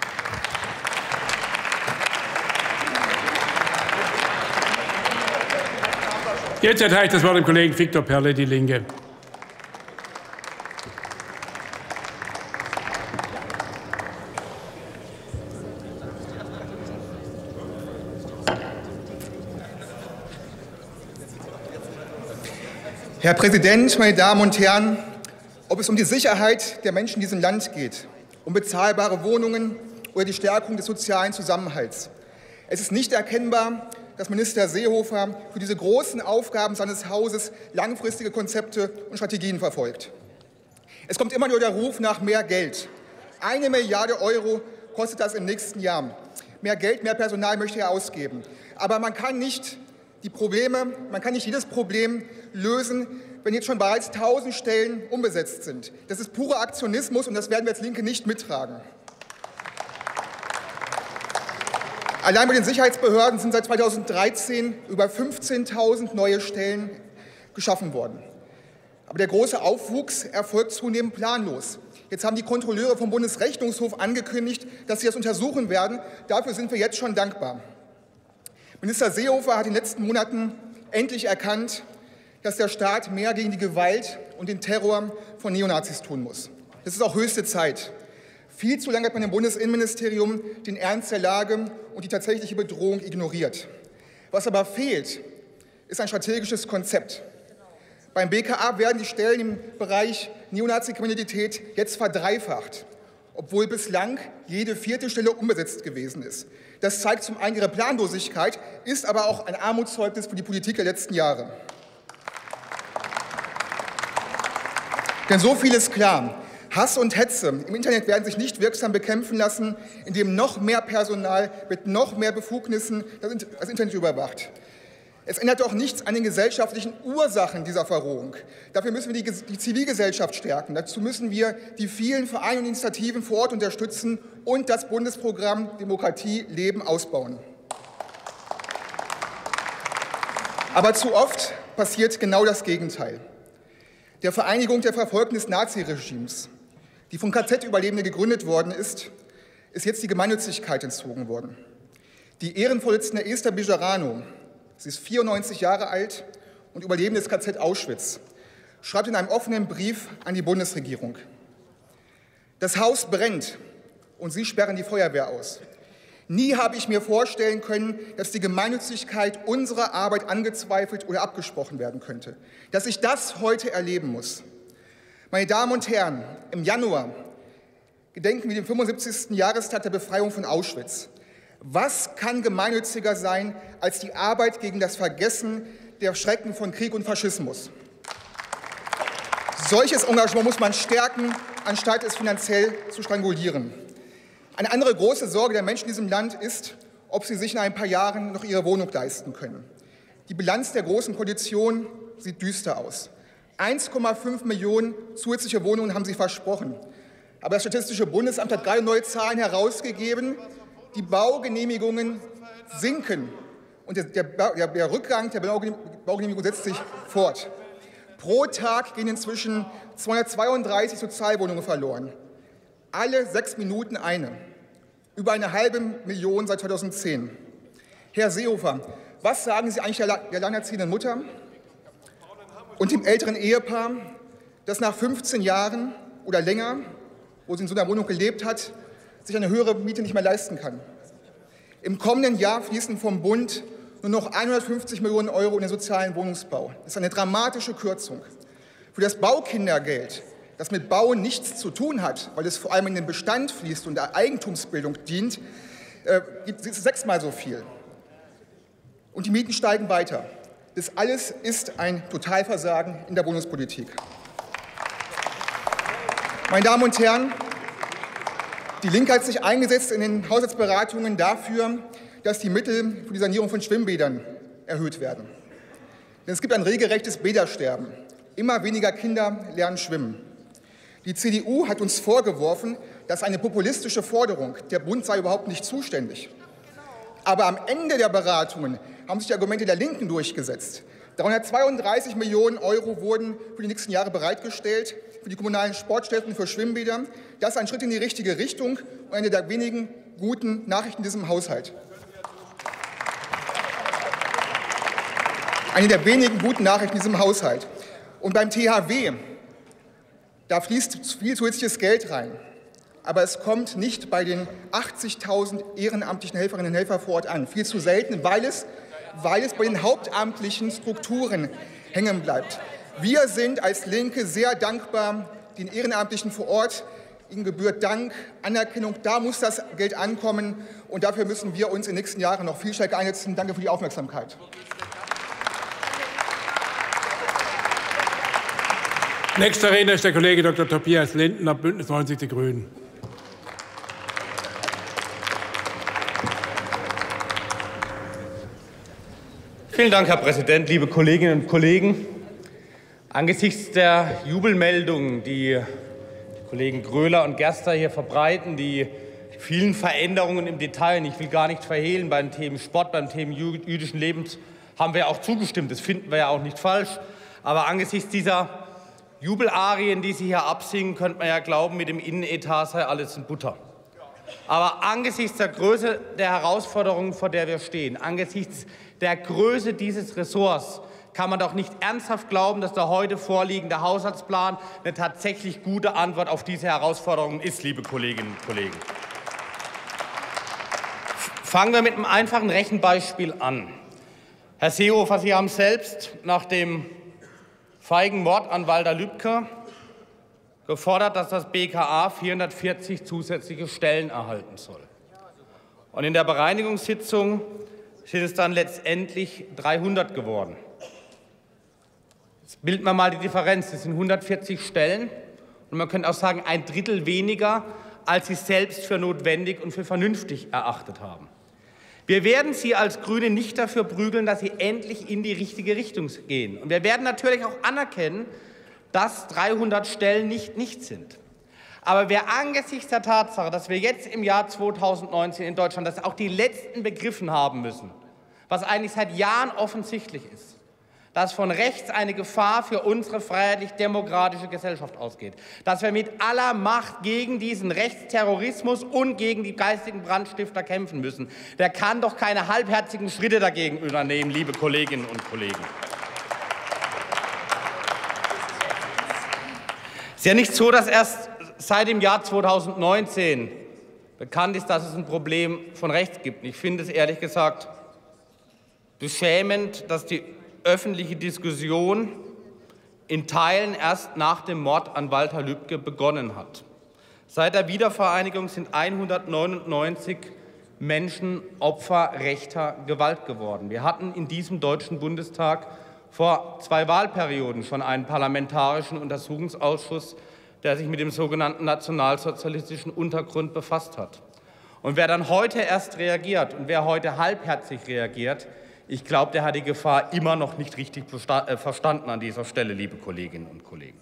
Jetzt erteile ich das Wort dem Kollegen Viktor Perle, Die Linke. Herr Präsident, meine Damen und Herren! Ob es um die Sicherheit der Menschen in diesem Land geht, um bezahlbare Wohnungen oder die Stärkung des sozialen Zusammenhalts. Es ist nicht erkennbar, dass Minister Seehofer für diese großen Aufgaben seines Hauses langfristige Konzepte und Strategien verfolgt. Es kommt immer nur der Ruf nach mehr Geld. Eine Milliarde Euro kostet das im nächsten Jahr. Mehr Geld, mehr Personal möchte er ausgeben. Aber man kann nicht die Probleme, man kann nicht jedes Problem lösen, wenn jetzt schon bereits tausend Stellen unbesetzt sind. Das ist purer Aktionismus und das werden wir als Linke nicht mittragen. Allein bei den Sicherheitsbehörden sind seit zweitausenddreizehn über fünfzehntausend neue Stellen geschaffen worden. Aber der große Aufwuchs erfolgt zunehmend planlos. Jetzt haben die Kontrolleure vom Bundesrechnungshof angekündigt, dass sie das untersuchen werden. Dafür sind wir jetzt schon dankbar. Minister Seehofer hat in den letzten Monaten endlich erkannt, dass der Staat mehr gegen die Gewalt und den Terror von Neonazis tun muss. Das ist auch höchste Zeit. Viel zu lange hat man im Bundesinnenministerium den Ernst der Lage und die tatsächliche Bedrohung ignoriert. Was aber fehlt, ist ein strategisches Konzept. Beim B K A werden die Stellen im Bereich Neonazi-Kriminalität jetzt verdreifacht, obwohl bislang jede vierte Stelle unbesetzt gewesen ist. Das zeigt zum einen ihre Planlosigkeit, ist aber auch ein Armutszeugnis für die Politik der letzten Jahre. Denn so viel ist klar. Hass und Hetze im Internet werden sich nicht wirksam bekämpfen lassen, indem noch mehr Personal mit noch mehr Befugnissen das Internet überwacht. Es ändert auch nichts an den gesellschaftlichen Ursachen dieser Verrohung. Dafür müssen wir die, die Zivilgesellschaft stärken. Dazu müssen wir die vielen Vereine und Initiativen vor Ort unterstützen und das Bundesprogramm Demokratie leben ausbauen. Aber zu oft passiert genau das Gegenteil. Der Vereinigung der Verfolgten des Naziregimes, die von K Z-Überlebenden gegründet worden ist, ist jetzt die Gemeinnützigkeit entzogen worden. Die Ehrenvorsitzende Esther Bejarano Sie ist vierundneunzig Jahre alt und Überlebende des K Z Auschwitz, schreibt in einem offenen Brief an die Bundesregierung: Das Haus brennt und Sie sperren die Feuerwehr aus. Nie habe ich mir vorstellen können, dass die Gemeinnützigkeit unserer Arbeit angezweifelt oder abgesprochen werden könnte. Dass ich das heute erleben muss. Meine Damen und Herren, im Januar gedenken wir dem fünfundsiebzigsten Jahrestag der Befreiung von Auschwitz. Was kann gemeinnütziger sein als die Arbeit gegen das Vergessen der Schrecken von Krieg und Faschismus? Solches Engagement muss man stärken, anstatt es finanziell zu strangulieren. Eine andere große Sorge der Menschen in diesem Land ist, ob sie sich in ein paar Jahren noch ihre Wohnung leisten können. Die Bilanz der Großen Koalition sieht düster aus. eins Komma fünf Millionen zusätzliche Wohnungen haben sie versprochen. Aber das Statistische Bundesamt hat gerade neue Zahlen herausgegeben. Die Baugenehmigungen sinken und der, der, der Rückgang der Baugenehmigung setzt sich fort. Pro Tag gehen inzwischen zweihundertzweiunddreißig Sozialwohnungen verloren. Alle sechs Minuten eine. Über eine halbe Million seit zweitausendzehn. Herr Seehofer, was sagen Sie eigentlich der alleinerziehenden Mutter und dem älteren Ehepaar, das nach fünfzehn Jahren oder länger, wo sie in so einer Wohnung gelebt hat, sich eine höhere Miete nicht mehr leisten kann? Im kommenden Jahr fließen vom Bund nur noch hundertfünfzig Millionen Euro in den sozialen Wohnungsbau. Das ist eine dramatische Kürzung. Für das Baukindergeld, das mit Bauen nichts zu tun hat, weil es vor allem in den Bestand fließt und der Eigentumsbildung dient, äh, ist es sechsmal so viel. Und die Mieten steigen weiter. Das alles ist ein Totalversagen in der Wohnungspolitik. Meine Damen und Herren, die Linke hat sich eingesetzt in den Haushaltsberatungen dafür, dass die Mittel für die Sanierung von Schwimmbädern erhöht werden. Denn es gibt ein regelrechtes Bädersterben. Immer weniger Kinder lernen schwimmen. Die C D U hat uns vorgeworfen, das ist eine populistische Forderung. Der Bund sei überhaupt nicht zuständig. Aber am Ende der Beratungen haben sich die Argumente der Linken durchgesetzt. dreihundertzweiunddreißig Millionen Euro wurden für die nächsten Jahre bereitgestellt für die kommunalen Sportstätten, für Schwimmbäder. Das ist ein Schritt in die richtige Richtung und eine der wenigen guten Nachrichten in diesem Haushalt. Eine der wenigen guten Nachrichten in diesem Haushalt. Und beim T H W, da fließt viel zusätzliches Geld rein. Aber es kommt nicht bei den achtzigtausend ehrenamtlichen Helferinnen und Helfern vor Ort an. Viel zu selten, weil es, weil es bei den hauptamtlichen Strukturen hängen bleibt. Wir sind als Linke sehr dankbar den Ehrenamtlichen vor Ort. Ihnen gebührt Dank, Anerkennung. Da muss das Geld ankommen. Und dafür müssen wir uns in den nächsten Jahren noch viel stärker einsetzen. Danke für die Aufmerksamkeit. Nächster Redner ist der Kollege Doktor Tobias Lindner, Bündnis neunzig Die Grünen. Vielen Dank, Herr Präsident, liebe Kolleginnen und Kollegen. Angesichts der Jubelmeldungen, die die Kollegen Gröler und Gerster hier verbreiten, die vielen Veränderungen im Detail, ich will gar nicht verhehlen, beim Thema Sport, beim Thema jüdischen Lebens, haben wir auch zugestimmt. Das finden wir ja auch nicht falsch. Aber angesichts dieser Jubelarien, die Sie hier absingen, könnte man ja glauben, mit dem Innenetat sei alles in Butter. Aber angesichts der Größe der Herausforderungen, vor der wir stehen, angesichts der Größe dieses Ressorts, kann man doch nicht ernsthaft glauben, dass der heute vorliegende Haushaltsplan eine tatsächlich gute Antwort auf diese Herausforderungen ist, liebe Kolleginnen und Kollegen. Fangen wir mit einem einfachen Rechenbeispiel an. Herr Seehofer, Sie haben selbst nach dem feigen Mord an Walter Lübcke gefordert, dass das B K A vierhundertvierzig zusätzliche Stellen erhalten soll. Und in der Bereinigungssitzung sind es dann letztendlich dreihundert geworden. Jetzt bilden wir mal die Differenz. Das sind hundertvierzig Stellen. Und man könnte auch sagen, ein Drittel weniger, als Sie selbst für notwendig und für vernünftig erachtet haben. Wir werden Sie als Grüne nicht dafür prügeln, dass Sie endlich in die richtige Richtung gehen. Und wir werden natürlich auch anerkennen, dass dreihundert Stellen nicht nichts sind. Aber wer angesichts der Tatsache, dass wir jetzt im Jahr zweitausendneunzehn in Deutschland das auch die Letzten begriffen haben müssen, was eigentlich seit Jahren offensichtlich ist, dass von rechts eine Gefahr für unsere freiheitlich-demokratische Gesellschaft ausgeht, dass wir mit aller Macht gegen diesen Rechtsterrorismus und gegen die geistigen Brandstifter kämpfen müssen, der kann doch keine halbherzigen Schritte dagegen unternehmen, liebe Kolleginnen und Kollegen. Es ist ja nicht so, dass erst seit dem Jahr zweitausendneunzehn bekannt ist, dass es ein Problem von rechts gibt. Ich finde es ehrlich gesagt beschämend, dass die öffentliche Diskussion in Teilen erst nach dem Mord an Walter Lübcke begonnen hat. Seit der Wiedervereinigung sind hundertneunundneunzig Menschen Opfer rechter Gewalt geworden. Wir hatten in diesem Deutschen Bundestag vor zwei Wahlperioden schon einen parlamentarischen Untersuchungsausschuss, der sich mit dem sogenannten nationalsozialistischen Untergrund befasst hat. Und wer dann heute erst reagiert und wer heute halbherzig reagiert, ich glaube, der hat die Gefahr immer noch nicht richtig verstanden an dieser Stelle, liebe Kolleginnen und Kollegen.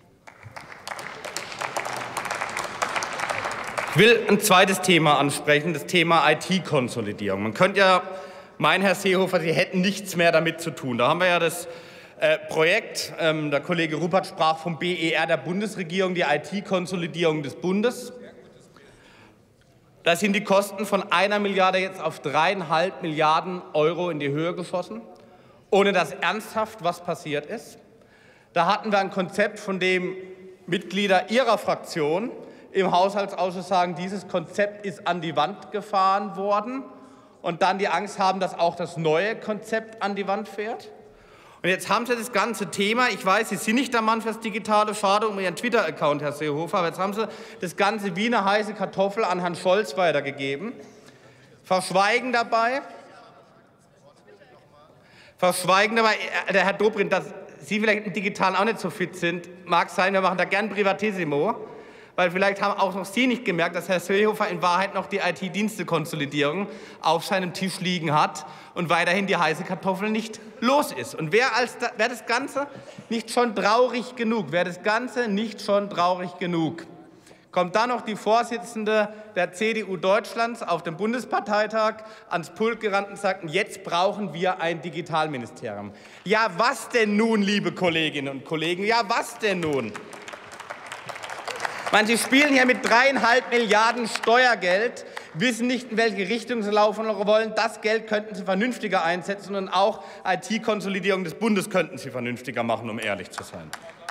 Ich will ein zweites Thema ansprechen, das Thema I T-Konsolidierung. Man könnte ja meinen, Herr Seehofer, Sie hätten nichts mehr damit zu tun. Da haben wir ja das äh, Projekt, ähm, der Kollege Ruppert sprach vom B E R der Bundesregierung, die I T-Konsolidierung des Bundes. Da sind die Kosten von einer Milliarde jetzt auf dreieinhalb Milliarden Euro in die Höhe geschossen, ohne dass ernsthaft was passiert ist. Da hatten wir ein Konzept, von dem Mitglieder Ihrer Fraktion im Haushaltsausschuss sagen, dieses Konzept ist an die Wand gefahren worden und dann die Angst haben, dass auch das neue Konzept an die Wand fährt. Und jetzt haben Sie das ganze Thema, ich weiß, Sie sind nicht der Mann fürs Digitale, schade um Ihren Twitter-Account, Herr Seehofer, aber jetzt haben Sie das Ganze wie eine heiße Kartoffel an Herrn Scholz weitergegeben, verschweigen dabei, verschweigen dabei, der Herr Dobrindt, dass Sie vielleicht im Digitalen auch nicht so fit sind, mag sein, wir machen da gern Privatissimo, weil vielleicht haben auch noch Sie nicht gemerkt, dass Herr Seehofer in Wahrheit noch die I T-Dienste-Konsolidierung auf seinem Tisch liegen hat und weiterhin die heiße Kartoffel nicht los ist. Und wäre wär das Ganze nicht schon traurig genug, wäre das Ganze nicht schon traurig genug, kommt dann noch die Vorsitzende der C D U Deutschlands auf dem Bundesparteitag ans Pult gerannt und sagt, jetzt brauchen wir ein Digitalministerium. Ja, was denn nun, liebe Kolleginnen und Kollegen, ja, was denn nun? Ich meine, Sie spielen hier mit dreieinhalb Milliarden Steuergeld, wissen nicht, in welche Richtung Sie laufen wollen. Das Geld könnten Sie vernünftiger einsetzen und auch I T-Konsolidierung des Bundes könnten Sie vernünftiger machen, um ehrlich zu sein.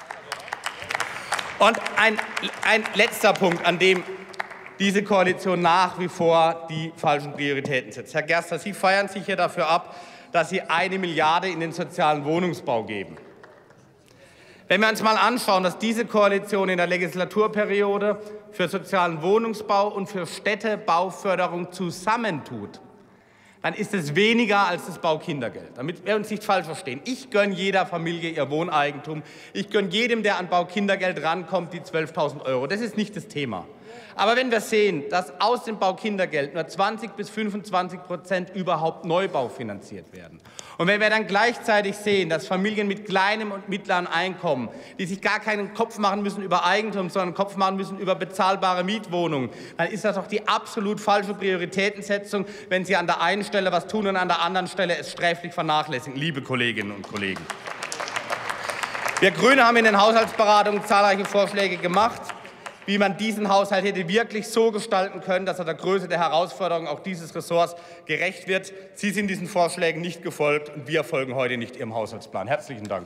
Und ein, ein letzter Punkt, an dem diese Koalition nach wie vor die falschen Prioritäten setzt. Herr Gerster, Sie feiern sich hier dafür ab, dass Sie eine Milliarde in den sozialen Wohnungsbau geben. Wenn wir uns mal anschauen, dass diese Koalition in der Legislaturperiode für sozialen Wohnungsbau und für Städtebauförderung zusammentut, dann ist es weniger als das Baukindergeld. Damit wir uns nicht falsch verstehen. Ich gönne jeder Familie ihr Wohneigentum. Ich gönne jedem, der an Baukindergeld rankommt, die zwölftausend Euro. Das ist nicht das Thema. Aber wenn wir sehen, dass aus dem Baukindergeld nur zwanzig bis fünfundzwanzig Prozent überhaupt Neubau finanziert werden, und wenn wir dann gleichzeitig sehen, dass Familien mit kleinem und mittlerem Einkommen, die sich gar keinen Kopf machen müssen über Eigentum, sondern einen Kopf machen müssen über bezahlbare Mietwohnungen, dann ist das doch die absolut falsche Prioritätensetzung, wenn Sie an der einen Stelle was tun und an der anderen Stelle es sträflich vernachlässigen, liebe Kolleginnen und Kollegen. Wir Grüne haben in den Haushaltsberatungen zahlreiche Vorschläge gemacht, wie man diesen Haushalt hätte wirklich so gestalten können, dass er der Größe der Herausforderungen auch dieses Ressorts gerecht wird. Sie sind diesen Vorschlägen nicht gefolgt, und wir folgen heute nicht Ihrem Haushaltsplan. Herzlichen Dank.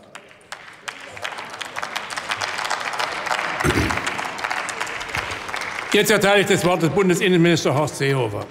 Jetzt erteile ich das Wort dem Bundesinnenminister Horst Seehofer.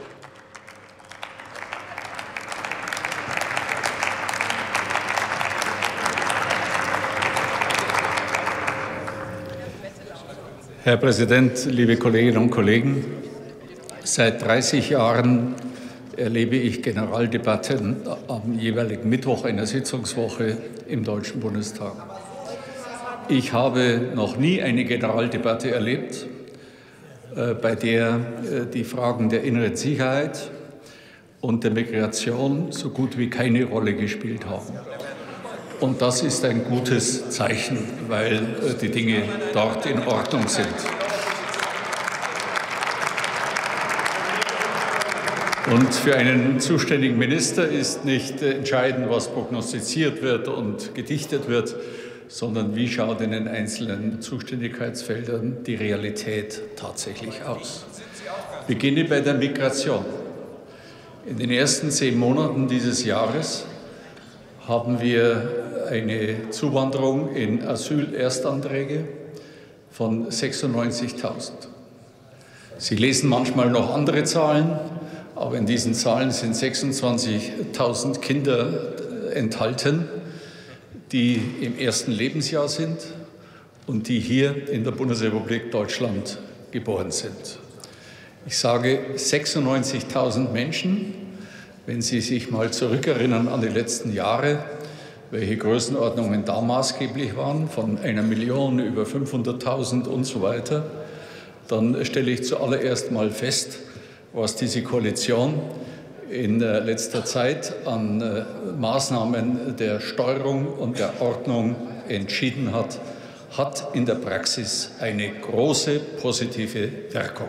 Herr Präsident, liebe Kolleginnen und Kollegen! Seit dreißig Jahren erlebe ich Generaldebatten am jeweiligen Mittwoch in der Sitzungswoche im Deutschen Bundestag. Ich habe noch nie eine Generaldebatte erlebt, bei der die Fragen der inneren Sicherheit und der Migration so gut wie keine Rolle gespielt haben. Und das ist ein gutes Zeichen, weil die Dinge dort in Ordnung sind. Und für einen zuständigen Minister ist nicht entscheidend, was prognostiziert wird und gedichtet wird, sondern wie schaut in den einzelnen Zuständigkeitsfeldern die Realität tatsächlich aus. Ich beginne bei der Migration. In den ersten zehn Monaten dieses Jahres haben wir eine Zuwanderung in Asylerstanträge von sechsundneunzigtausend. Sie lesen manchmal noch andere Zahlen, aber in diesen Zahlen sind sechsundzwanzigtausend Kinder enthalten, die im ersten Lebensjahr sind und die hier in der Bundesrepublik Deutschland geboren sind. Ich sage sechsundneunzigtausend Menschen, wenn Sie sich mal zurückerinnern an die letzten Jahre, welche Größenordnungen da maßgeblich waren, von einer Million über fünfhunderttausend und so weiter, dann stelle ich zuallererst mal fest, was diese Koalition in letzter Zeit an Maßnahmen der Steuerung und der Ordnung entschieden hat, hat in der Praxis eine große positive Wirkung.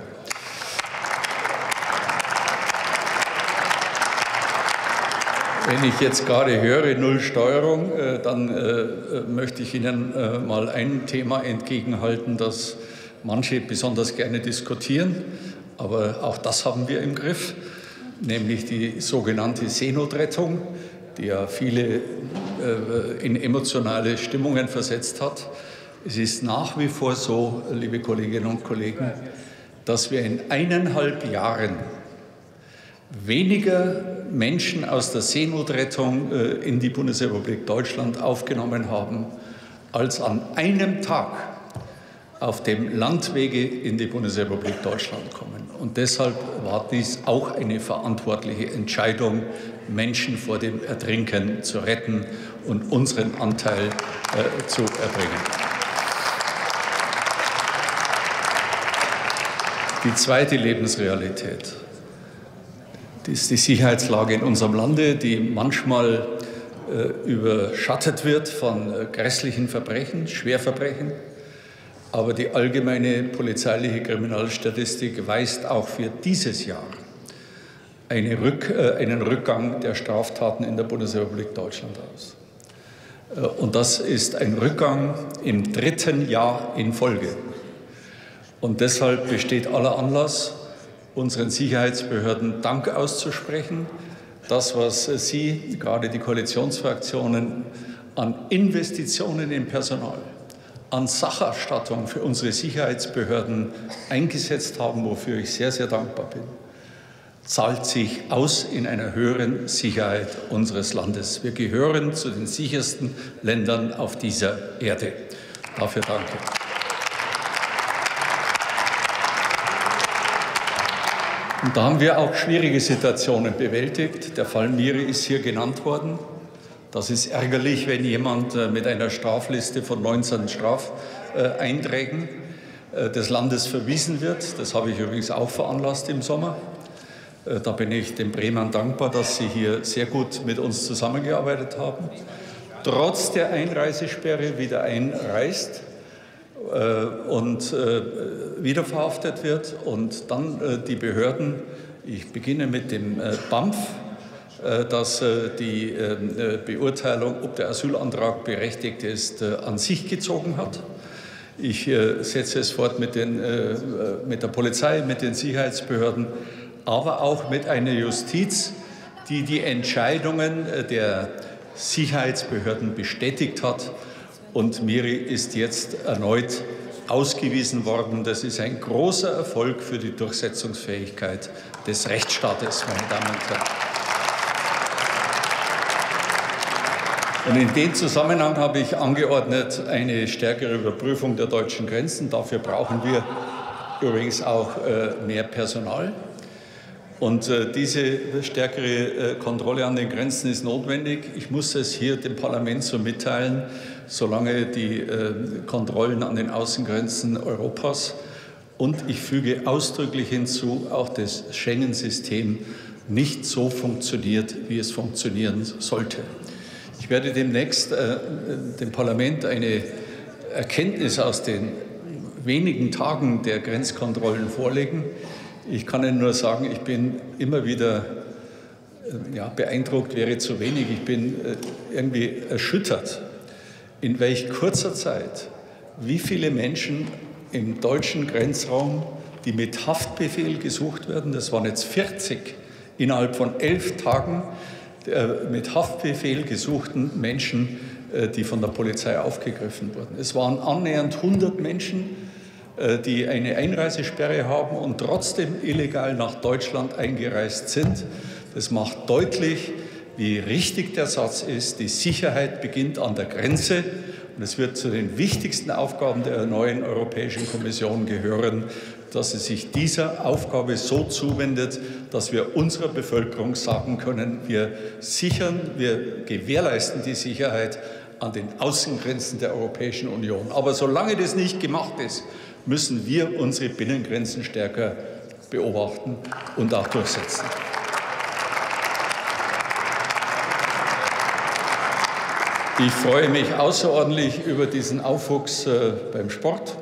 Wenn ich jetzt gerade höre, Null Steuerung, dann möchte ich Ihnen mal ein Thema entgegenhalten, das manche besonders gerne diskutieren, aber auch das haben wir im Griff, nämlich die sogenannte Seenotrettung, die ja viele in emotionale Stimmungen versetzt hat. Es ist nach wie vor so, liebe Kolleginnen und Kollegen, dass wir in eineinhalb Jahren weniger Menschen aus der Seenotrettung in die Bundesrepublik Deutschland aufgenommen haben, als an einem Tag auf dem Landwege in die Bundesrepublik Deutschland kommen. Und deshalb war dies auch eine verantwortliche Entscheidung, Menschen vor dem Ertrinken zu retten und unseren Anteil äh, zu erbringen. Die zweite Lebensrealität ist die Sicherheitslage in unserem Lande, die manchmal äh, überschattet wird von äh, grässlichen Verbrechen, Schwerverbrechen. Aber die allgemeine polizeiliche Kriminalstatistik weist auch für dieses Jahr eine Rück, äh, einen Rückgang der Straftaten in der Bundesrepublik Deutschland aus. Äh, und das ist ein Rückgang im dritten Jahr in Folge. Und deshalb besteht aller Anlass, unseren Sicherheitsbehörden Dank auszusprechen. Das, was Sie, gerade die Koalitionsfraktionen, an Investitionen in Personal, an Sacherstattung für unsere Sicherheitsbehörden eingesetzt haben, wofür ich sehr, sehr dankbar bin, zahlt sich aus in einer höheren Sicherheit unseres Landes. Wir gehören zu den sichersten Ländern auf dieser Erde. Dafür danke. Und da haben wir auch schwierige Situationen bewältigt. Der Fall Miri ist hier genannt worden. Das ist ärgerlich, wenn jemand mit einer Strafliste von neunzehn Strafeinträgen des Landes verwiesen wird. Das habe ich übrigens auch veranlasst im Sommer. Da bin ich den Bremern dankbar, dass sie hier sehr gut mit uns zusammengearbeitet haben. Trotz der Einreisesperre wieder einreist und wieder verhaftet wird und dann die Behörden, ich beginne mit dem B A M F, dass die Beurteilung, ob der Asylantrag berechtigt ist, an sich gezogen hat. Ich setze es fort mit, den, mit der Polizei, mit den Sicherheitsbehörden, aber auch mit einer Justiz, die die Entscheidungen der Sicherheitsbehörden bestätigt hat. Und Miri ist jetzt erneut ausgewiesen worden. Das ist ein großer Erfolg für die Durchsetzungsfähigkeit des Rechtsstaates, meine Damen und Herren. Und in dem Zusammenhang habe ich angeordnet eine stärkere Überprüfung der deutschen Grenzen. Dafür brauchen wir übrigens auch äh, mehr Personal. Und äh, diese stärkere äh, Kontrolle an den Grenzen ist notwendig. Ich muss es hier dem Parlament so mitteilen, solange die äh, Kontrollen an den Außengrenzen Europas und ich füge ausdrücklich hinzu, auch das Schengen-System nicht so funktioniert, wie es funktionieren sollte. Ich werde demnächst äh, dem Parlament eine Erkenntnis aus den wenigen Tagen der Grenzkontrollen vorlegen, Ich kann Ihnen nur sagen, ich bin immer wieder ja, beeindruckt, wäre zu wenig. Ich bin irgendwie erschüttert, in welch kurzer Zeit, wie viele Menschen im deutschen Grenzraum, die mit Haftbefehl gesucht werden, das waren jetzt vierzig, innerhalb von elf Tagen mit Haftbefehl gesuchten Menschen, die von der Polizei aufgegriffen wurden. Es waren annähernd hundert Menschen, die eine Einreisesperre haben und trotzdem illegal nach Deutschland eingereist sind. Das macht deutlich, wie richtig der Satz ist, die Sicherheit beginnt an der Grenze. Und es wird zu den wichtigsten Aufgaben der neuen Europäischen Kommission gehören, dass sie sich dieser Aufgabe so zuwendet, dass wir unserer Bevölkerung sagen können, wir sichern, wir gewährleisten die Sicherheit an den Außengrenzen der Europäischen Union. Aber solange das nicht gemacht ist, müssen wir unsere Binnengrenzen stärker beobachten und auch durchsetzen. Ich freue mich außerordentlich über diesen Aufwuchs äh, beim Sport.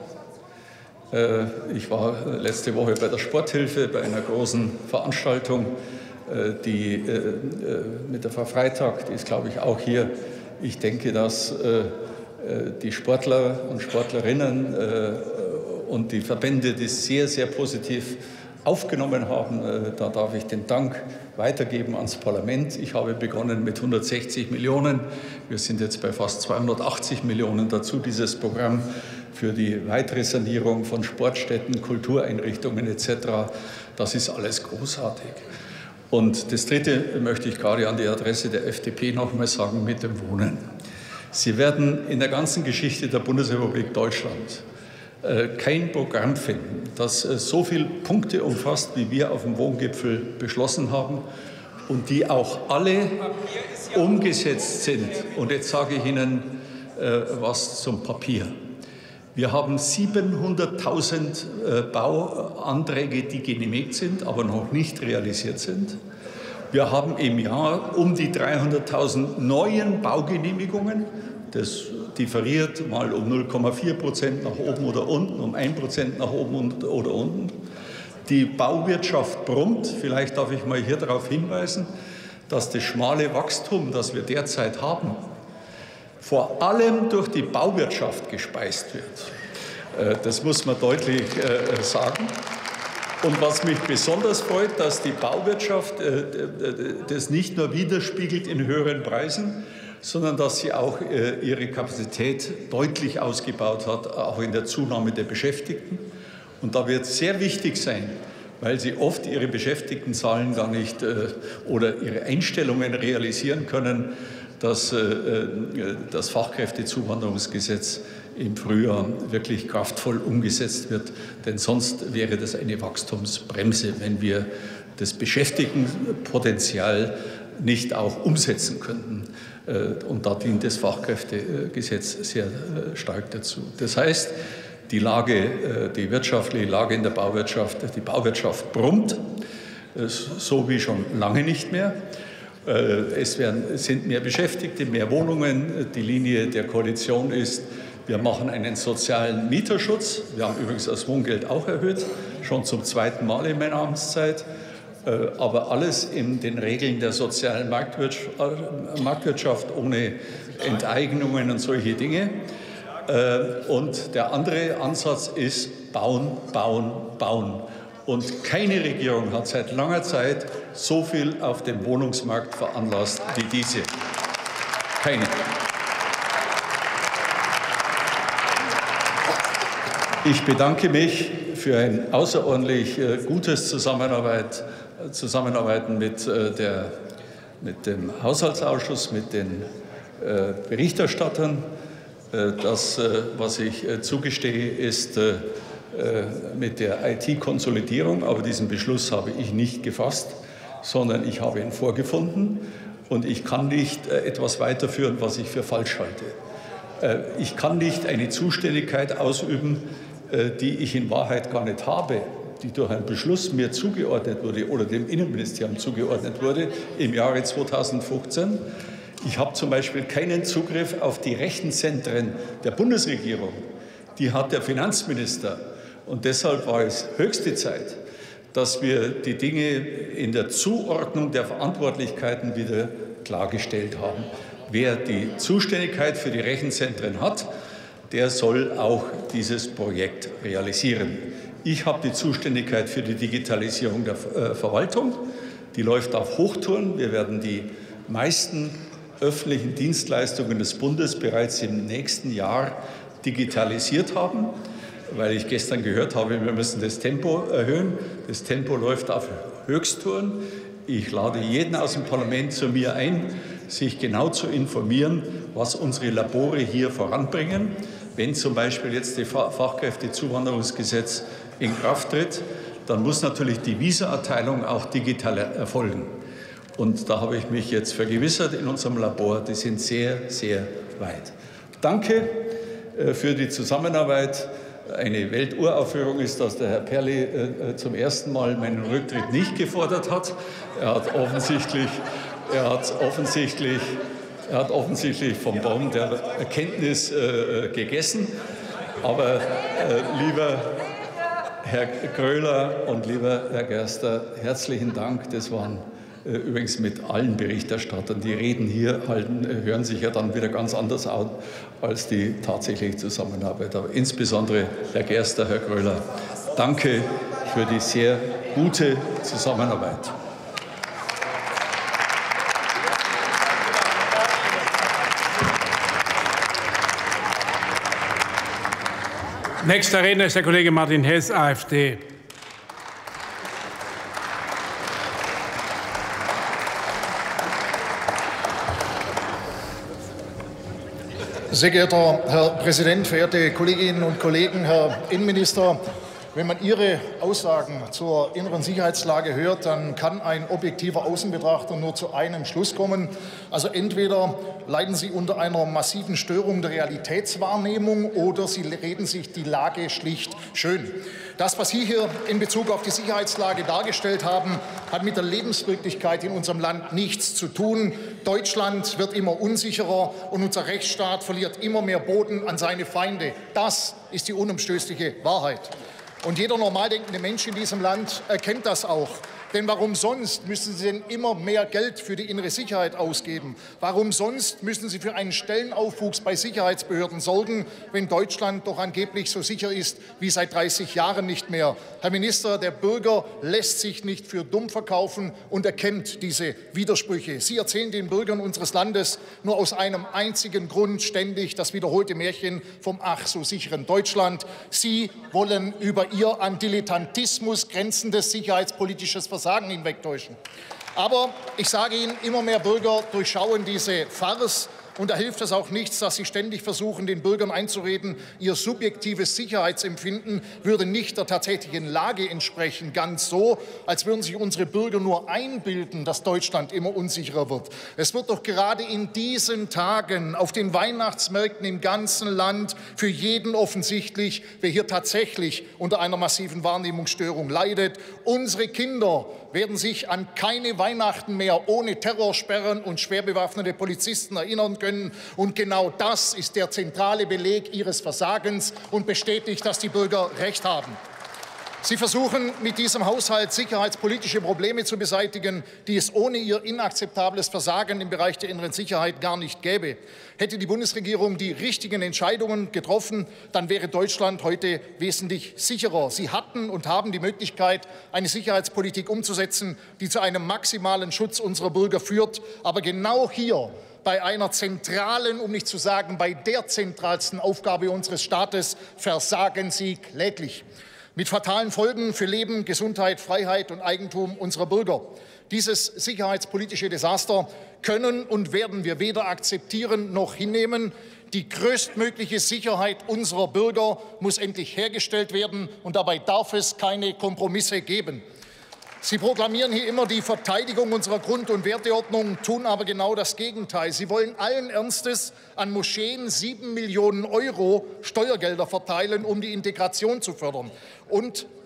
Äh, ich war letzte Woche bei der Sporthilfe bei einer großen Veranstaltung, äh, die äh, mit der Frau Freitag, die ist, glaube ich, auch hier. Ich denke, dass äh, die Sportler und Sportlerinnen äh, und die Verbände das sehr, sehr positiv aufgenommen haben. Da darf ich den Dank weitergeben ans Parlament. Ich habe begonnen mit hundertsechzig Millionen. Wir sind jetzt bei fast zweihundertachtzig Millionen. Dazu dieses Programm für die weitere Sanierung von Sportstätten, Kultureinrichtungen et cetera. Das ist alles großartig. Und das Dritte möchte ich gerade an die Adresse der F D P noch mal sagen mit dem Wohnen. Sie werden in der ganzen Geschichte der Bundesrepublik Deutschland kein Programm finden, das so viele Punkte umfasst, wie wir auf dem Wohngipfel beschlossen haben und die auch alle umgesetzt sind. Und jetzt sage ich Ihnen äh, was zum Papier. Wir haben siebenhunderttausend äh, Bauanträge, die genehmigt sind, aber noch nicht realisiert sind. Wir haben im Jahr um die dreihunderttausend neuen Baugenehmigungen. Das differiert mal um null Komma vier Prozent nach oben oder unten, um ein Prozent nach oben oder unten. Die Bauwirtschaft brummt. Vielleicht darf ich mal hier darauf hinweisen, dass das schmale Wachstum, das wir derzeit haben, vor allem durch die Bauwirtschaft gespeist wird. Das muss man deutlich sagen. Und was mich besonders freut, dass die Bauwirtschaft das nicht nur widerspiegelt in höheren Preisen, sondern dass sie auch ihre Kapazität deutlich ausgebaut hat, auch in der Zunahme der Beschäftigten. Und da wird es sehr wichtig sein, weil sie oft ihre Beschäftigtenzahlen gar nicht oder ihre Einstellungen realisieren können, dass das Fachkräftezuwanderungsgesetz im Frühjahr wirklich kraftvoll umgesetzt wird. Denn sonst wäre das eine Wachstumsbremse, wenn wir das Beschäftigtenpotenzial nicht auch umsetzen könnten. Und da dient das Fachkräftegesetz sehr stark dazu. Das heißt, die Lage, die wirtschaftliche Lage in der Bauwirtschaft, die Bauwirtschaft brummt, so wie schon lange nicht mehr. Es werden, sind mehr Beschäftigte, mehr Wohnungen. Die Linie der Koalition ist, wir machen einen sozialen Mieterschutz. Wir haben übrigens das Wohngeld auch erhöht, schon zum zweiten Mal in meiner Amtszeit. Aber alles in den Regeln der sozialen Marktwirtschaft, ohne Enteignungen und solche Dinge. Und der andere Ansatz ist bauen, bauen, bauen. Und keine Regierung hat seit langer Zeit so viel auf dem Wohnungsmarkt veranlasst wie diese. Keine. Ich bedanke mich für ein außerordentlich gutes Zusammenarbeit, Zusammenarbeiten mit, der, mit dem Haushaltsausschuss, mit den Berichterstattern. Das, was ich zugestehe, ist mit der I T-Konsolidierung, aber diesen Beschluss habe ich nicht gefasst, sondern ich habe ihn vorgefunden und ich kann nicht etwas weiterführen, was ich für falsch halte. Ich kann nicht eine Zuständigkeit ausüben, die ich in Wahrheit gar nicht habe, die durch einen Beschluss mir zugeordnet wurde oder dem Innenministerium zugeordnet wurde im Jahre zweitausendfünfzehn. Ich habe zum Beispiel keinen Zugriff auf die Rechenzentren der Bundesregierung. Die hat der Finanzminister. Und deshalb war es höchste Zeit, dass wir die Dinge in der Zuordnung der Verantwortlichkeiten wieder klargestellt haben. Wer die Zuständigkeit für die Rechenzentren hat, der soll auch dieses Projekt realisieren. Ich habe die Zuständigkeit für die Digitalisierung der äh, Verwaltung. Die läuft auf Hochtouren. Wir werden die meisten öffentlichen Dienstleistungen des Bundes bereits im nächsten Jahr digitalisiert haben, weil ich gestern gehört habe, wir müssen das Tempo erhöhen. Das Tempo läuft auf Höchsttouren. Ich lade jeden aus dem Parlament zu mir ein, sich genau zu informieren, was unsere Labore hier voranbringen. Wenn zum Beispiel jetzt das Fachkräftezuwanderungsgesetz in Kraft tritt, dann muss natürlich die Visa-Erteilung auch digital erfolgen. Und da habe ich mich jetzt vergewissert in unserem Labor, die sind sehr, sehr weit. Danke für die Zusammenarbeit. Eine Welturaufführung ist, dass der Herr Perli äh, zum ersten Mal meinen Rücktritt nicht gefordert hat. Er hat offensichtlich, er hat offensichtlich, er hat offensichtlich vom Baum der Erkenntnis äh, gegessen. Aber äh, lieber Herr Gröler und lieber Herr Gerster, herzlichen Dank. Das waren äh, übrigens mit allen Berichterstattern. Die Reden hier halten, äh, hören sich ja dann wieder ganz anders an als die tatsächliche Zusammenarbeit. Aber insbesondere Herr Gerster, Herr Gröler, danke für die sehr gute Zusammenarbeit. Nächster Redner ist der Kollege Martin Hess, AfD. Sehr geehrter Herr Präsident, verehrte Kolleginnen und Kollegen, Herr Innenminister! Wenn man Ihre Aussagen zur inneren Sicherheitslage hört, dann kann ein objektiver Außenbetrachter nur zu einem Schluss kommen. Also entweder leiden Sie unter einer massiven Störung der Realitätswahrnehmung oder Sie reden sich die Lage schlicht schön. Das, was Sie hier in Bezug auf die Sicherheitslage dargestellt haben, hat mit der Lebenswirklichkeit in unserem Land nichts zu tun. Deutschland wird immer unsicherer und unser Rechtsstaat verliert immer mehr Boden an seine Feinde. Das ist die unumstößliche Wahrheit. Und jeder normal denkende Mensch in diesem Land erkennt das auch. Denn warum sonst müssen Sie denn immer mehr Geld für die innere Sicherheit ausgeben? Warum sonst müssen Sie für einen Stellenaufwuchs bei Sicherheitsbehörden sorgen, wenn Deutschland doch angeblich so sicher ist wie seit dreißig Jahren nicht mehr? Herr Minister, der Bürger lässt sich nicht für dumm verkaufen und erkennt diese Widersprüche. Sie erzählen den Bürgern unseres Landes nur aus einem einzigen Grund ständig das wiederholte Märchen vom ach so sicheren Deutschland. Sie wollen über Ihr an Dilettantismus grenzendes sicherheitspolitisches Versagen Sagen hinwegtäuschen. Aber ich sage Ihnen, immer mehr Bürger durchschauen diese Farce. Und da hilft es auch nichts, dass Sie ständig versuchen, den Bürgern einzureden, ihr subjektives Sicherheitsempfinden würde nicht der tatsächlichen Lage entsprechen. Ganz so, als würden sich unsere Bürger nur einbilden, dass Deutschland immer unsicherer wird. Es wird doch gerade in diesen Tagen auf den Weihnachtsmärkten im ganzen Land für jeden offensichtlich, wer hier tatsächlich unter einer massiven Wahrnehmungsstörung leidet. Unsere Kinder werden sich an keine Weihnachten mehr ohne Terrorsperren und schwer bewaffnete Polizisten erinnern können. Und genau das ist der zentrale Beleg Ihres Versagens und bestätigt, dass die Bürger Recht haben. Sie versuchen mit diesem Haushalt sicherheitspolitische Probleme zu beseitigen, die es ohne Ihr inakzeptables Versagen im Bereich der inneren Sicherheit gar nicht gäbe. Hätte die Bundesregierung die richtigen Entscheidungen getroffen, dann wäre Deutschland heute wesentlich sicherer. Sie hatten und haben die Möglichkeit, eine Sicherheitspolitik umzusetzen, die zu einem maximalen Schutz unserer Bürger führt. Aber genau hier, bei einer zentralen, um nicht zu sagen bei der zentralsten Aufgabe unseres Staates, versagen Sie kläglich. Mit fatalen Folgen für Leben, Gesundheit, Freiheit und Eigentum unserer Bürger. Dieses sicherheitspolitische Desaster können und werden wir weder akzeptieren noch hinnehmen. Die größtmögliche Sicherheit unserer Bürger muss endlich hergestellt werden, und dabei darf es keine Kompromisse geben. Sie proklamieren hier immer die Verteidigung unserer Grund- und Werteordnung, tun aber genau das Gegenteil. Sie wollen allen Ernstes an Moscheen sieben Millionen Euro Steuergelder verteilen, um die Integration zu fördern. Und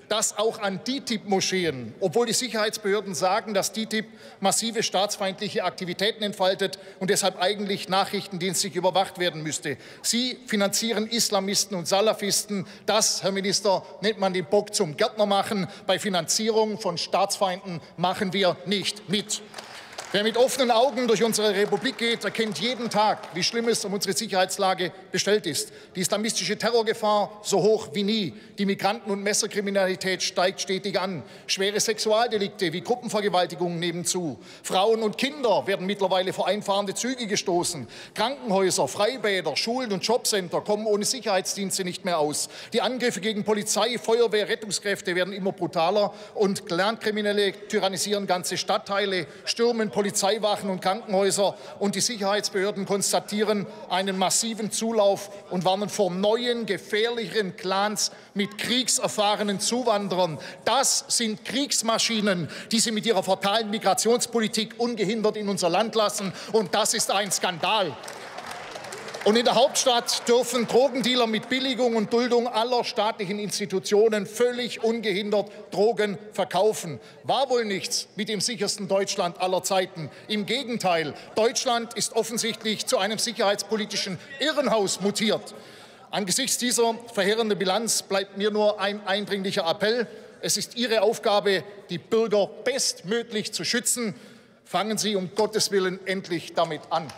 dass auch an D I T I B-Moscheen, obwohl die Sicherheitsbehörden sagen, dass D I T I B massive staatsfeindliche Aktivitäten entfaltet und deshalb eigentlich nachrichtendienstlich überwacht werden müsste. Sie finanzieren Islamisten und Salafisten. Das, Herr Minister, nennt man den Bock zum Gärtner machen. Bei Finanzierung von Staatsfeinden machen wir nicht mit. Wer mit offenen Augen durch unsere Republik geht, erkennt jeden Tag, wie schlimm es um unsere Sicherheitslage bestellt ist. Die islamistische Terrorgefahr so hoch wie nie. Die Migranten- und Messerkriminalität steigt stetig an. Schwere Sexualdelikte wie Gruppenvergewaltigungen nehmen zu. Frauen und Kinder werden mittlerweile vor einfahrende Züge gestoßen. Krankenhäuser, Freibäder, Schulen und Jobcenter kommen ohne Sicherheitsdienste nicht mehr aus. Die Angriffe gegen Polizei, Feuerwehr, Rettungskräfte werden immer brutaler und Clankriminelle tyrannisieren ganze Stadtteile, stürmen Polizeiwachen und Krankenhäuser, und die Sicherheitsbehörden konstatieren einen massiven Zulauf und warnen vor neuen, gefährlicheren Clans mit kriegserfahrenen Zuwanderern. Das sind Kriegsmaschinen, die sie mit ihrer fatalen Migrationspolitik ungehindert in unser Land lassen, und das ist ein Skandal. Und in der Hauptstadt dürfen Drogendealer mit Billigung und Duldung aller staatlichen Institutionen völlig ungehindert Drogen verkaufen. War wohl nichts mit dem sichersten Deutschland aller Zeiten. Im Gegenteil, Deutschland ist offensichtlich zu einem sicherheitspolitischen Irrenhaus mutiert. Angesichts dieser verheerenden Bilanz bleibt mir nur ein eindringlicher Appell. Es ist Ihre Aufgabe, die Bürger bestmöglich zu schützen. Fangen Sie um Gottes Willen endlich damit an.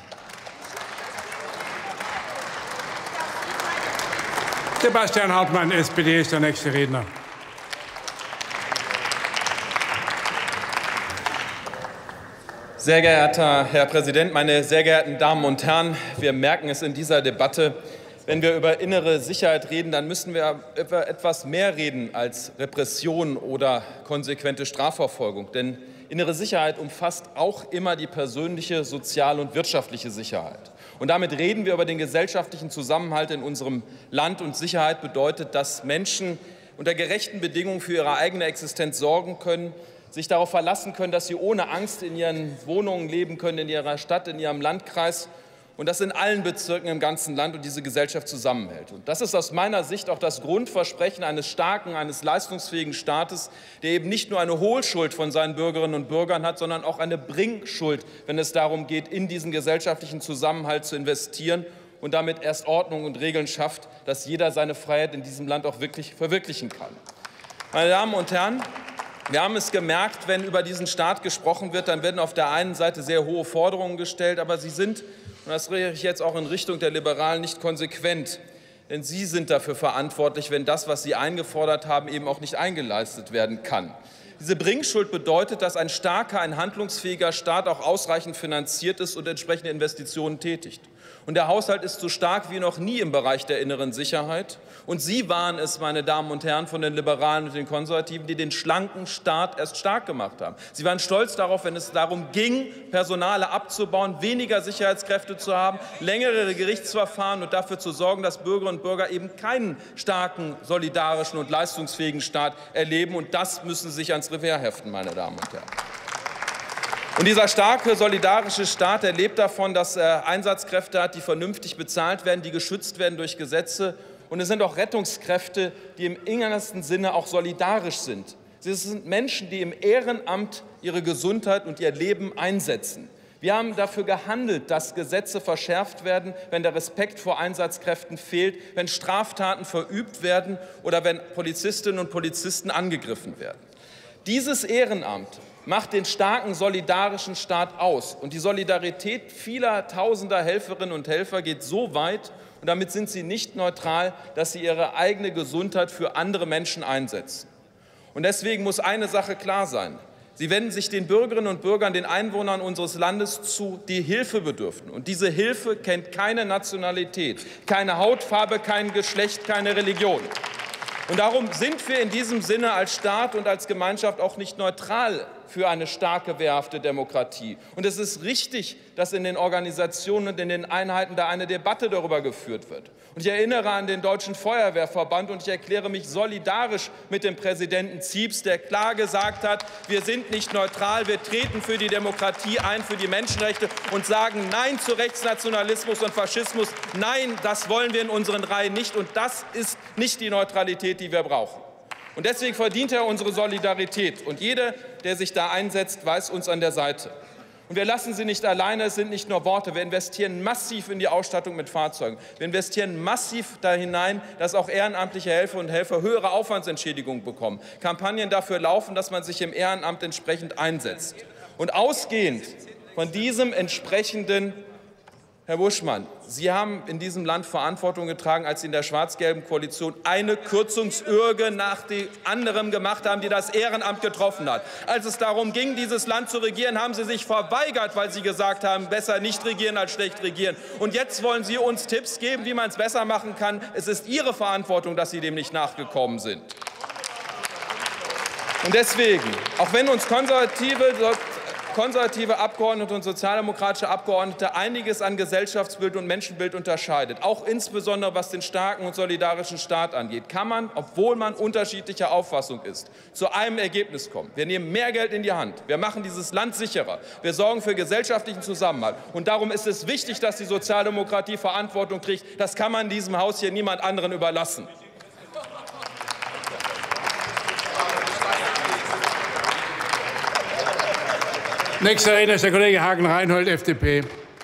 Sebastian Hartmann, S P D, ist der nächste Redner. Sehr geehrter Herr Präsident, meine sehr geehrten Damen und Herren! Wir merken es in dieser Debatte, wenn wir über innere Sicherheit reden, dann müssen wir über etwas mehr reden als Repression oder konsequente Strafverfolgung. Denn innere Sicherheit umfasst auch immer die persönliche, soziale und wirtschaftliche Sicherheit. Und damit reden wir über den gesellschaftlichen Zusammenhalt in unserem Land. Und Sicherheit bedeutet, dass Menschen unter gerechten Bedingungen für ihre eigene Existenz sorgen können, sich darauf verlassen können, dass sie ohne Angst in ihren Wohnungen leben können, in ihrer Stadt, in ihrem Landkreis, und das in allen Bezirken im ganzen Land und diese Gesellschaft zusammenhält. Und das ist aus meiner Sicht auch das Grundversprechen eines starken, eines leistungsfähigen Staates, der eben nicht nur eine Hohlschuld von seinen Bürgerinnen und Bürgern hat, sondern auch eine Bringschuld, wenn es darum geht, in diesen gesellschaftlichen Zusammenhalt zu investieren und damit erst Ordnung und Regeln schafft, dass jeder seine Freiheit in diesem Land auch wirklich verwirklichen kann. Meine Damen und Herren, wir haben es gemerkt, wenn über diesen Staat gesprochen wird, dann werden auf der einen Seite sehr hohe Forderungen gestellt, aber sie sind, und das rede ich jetzt auch in Richtung der Liberalen, nicht konsequent. Denn sie sind dafür verantwortlich, wenn das, was sie eingefordert haben, eben auch nicht eingeleistet werden kann. Diese Bringschuld bedeutet, dass ein starker, ein handlungsfähiger Staat auch ausreichend finanziert ist und entsprechende Investitionen tätigt. Und der Haushalt ist so stark wie noch nie im Bereich der inneren Sicherheit. Und Sie waren es, meine Damen und Herren, von den Liberalen und den Konservativen, die den schlanken Staat erst stark gemacht haben. Sie waren stolz darauf, wenn es darum ging, Personale abzubauen, weniger Sicherheitskräfte zu haben, längere Gerichtsverfahren und dafür zu sorgen, dass Bürgerinnen und Bürger eben keinen starken, solidarischen und leistungsfähigen Staat erleben. Und das müssen Sie sich ans Revers heften, meine Damen und Herren. Und dieser starke, solidarische Staat, der lebt davon, dass er Einsatzkräfte hat, die vernünftig bezahlt werden, die geschützt werden durch Gesetze. Und es sind auch Rettungskräfte, die im innersten Sinne auch solidarisch sind. Sie sind Menschen, die im Ehrenamt ihre Gesundheit und ihr Leben einsetzen. Wir haben dafür gehandelt, dass Gesetze verschärft werden, wenn der Respekt vor Einsatzkräften fehlt, wenn Straftaten verübt werden oder wenn Polizistinnen und Polizisten angegriffen werden. Dieses Ehrenamt macht den starken, solidarischen Staat aus. Und die Solidarität vieler tausender Helferinnen und Helfer geht so weit, und damit sind sie nicht neutral, dass sie ihre eigene Gesundheit für andere Menschen einsetzen. Und deswegen muss eine Sache klar sein. Sie wenden sich den Bürgerinnen und Bürgern, den Einwohnern unseres Landes zu, die Hilfe bedürfen. Und diese Hilfe kennt keine Nationalität, keine Hautfarbe, kein Geschlecht, keine Religion. Und darum sind wir in diesem Sinne als Staat und als Gemeinschaft auch nicht neutral für eine starke, wehrhafte Demokratie. Und es ist richtig, dass in den Organisationen und in den Einheiten da eine Debatte darüber geführt wird. Und ich erinnere an den Deutschen Feuerwehrverband, und ich erkläre mich solidarisch mit dem Präsidenten Zieps, der klar gesagt hat, wir sind nicht neutral, wir treten für die Demokratie ein, für die Menschenrechte und sagen Nein zu Rechtsnationalismus und Faschismus. Nein, das wollen wir in unseren Reihen nicht, und das ist nicht die Neutralität, die wir brauchen. Und deswegen verdient er unsere Solidarität. Und jeder, der sich da einsetzt, weiß uns an der Seite. Und wir lassen sie nicht alleine, es sind nicht nur Worte. Wir investieren massiv in die Ausstattung mit Fahrzeugen. Wir investieren massiv da hinein, dass auch ehrenamtliche Helfer und Helfer höhere Aufwandsentschädigungen bekommen. Kampagnen dafür laufen, dass man sich im Ehrenamt entsprechend einsetzt. Und ausgehend von diesem entsprechenden, Herr Buschmann, Sie haben in diesem Land Verantwortung getragen, als Sie in der schwarz-gelben Koalition eine Kürzungsürge nach der anderen gemacht haben, die das Ehrenamt getroffen hat. Als es darum ging, dieses Land zu regieren, haben Sie sich verweigert, weil Sie gesagt haben, besser nicht regieren als schlecht regieren. Und jetzt wollen Sie uns Tipps geben, wie man es besser machen kann. Es ist Ihre Verantwortung, dass Sie dem nicht nachgekommen sind. Und deswegen, auch wenn uns konservative konservative Abgeordnete und sozialdemokratische Abgeordnete einiges an Gesellschaftsbild und Menschenbild unterscheidet, auch insbesondere was den starken und solidarischen Staat angeht, kann man, obwohl man unterschiedlicher Auffassung ist, zu einem Ergebnis kommen. Wir nehmen mehr Geld in die Hand, wir machen dieses Land sicherer, wir sorgen für gesellschaftlichen Zusammenhalt. Und darum ist es wichtig, dass die Sozialdemokratie Verantwortung kriegt. Das kann man in diesem Haus hier niemand anderen überlassen. Nächster Redner ist der Kollege Hagen-Reinhold, F D P.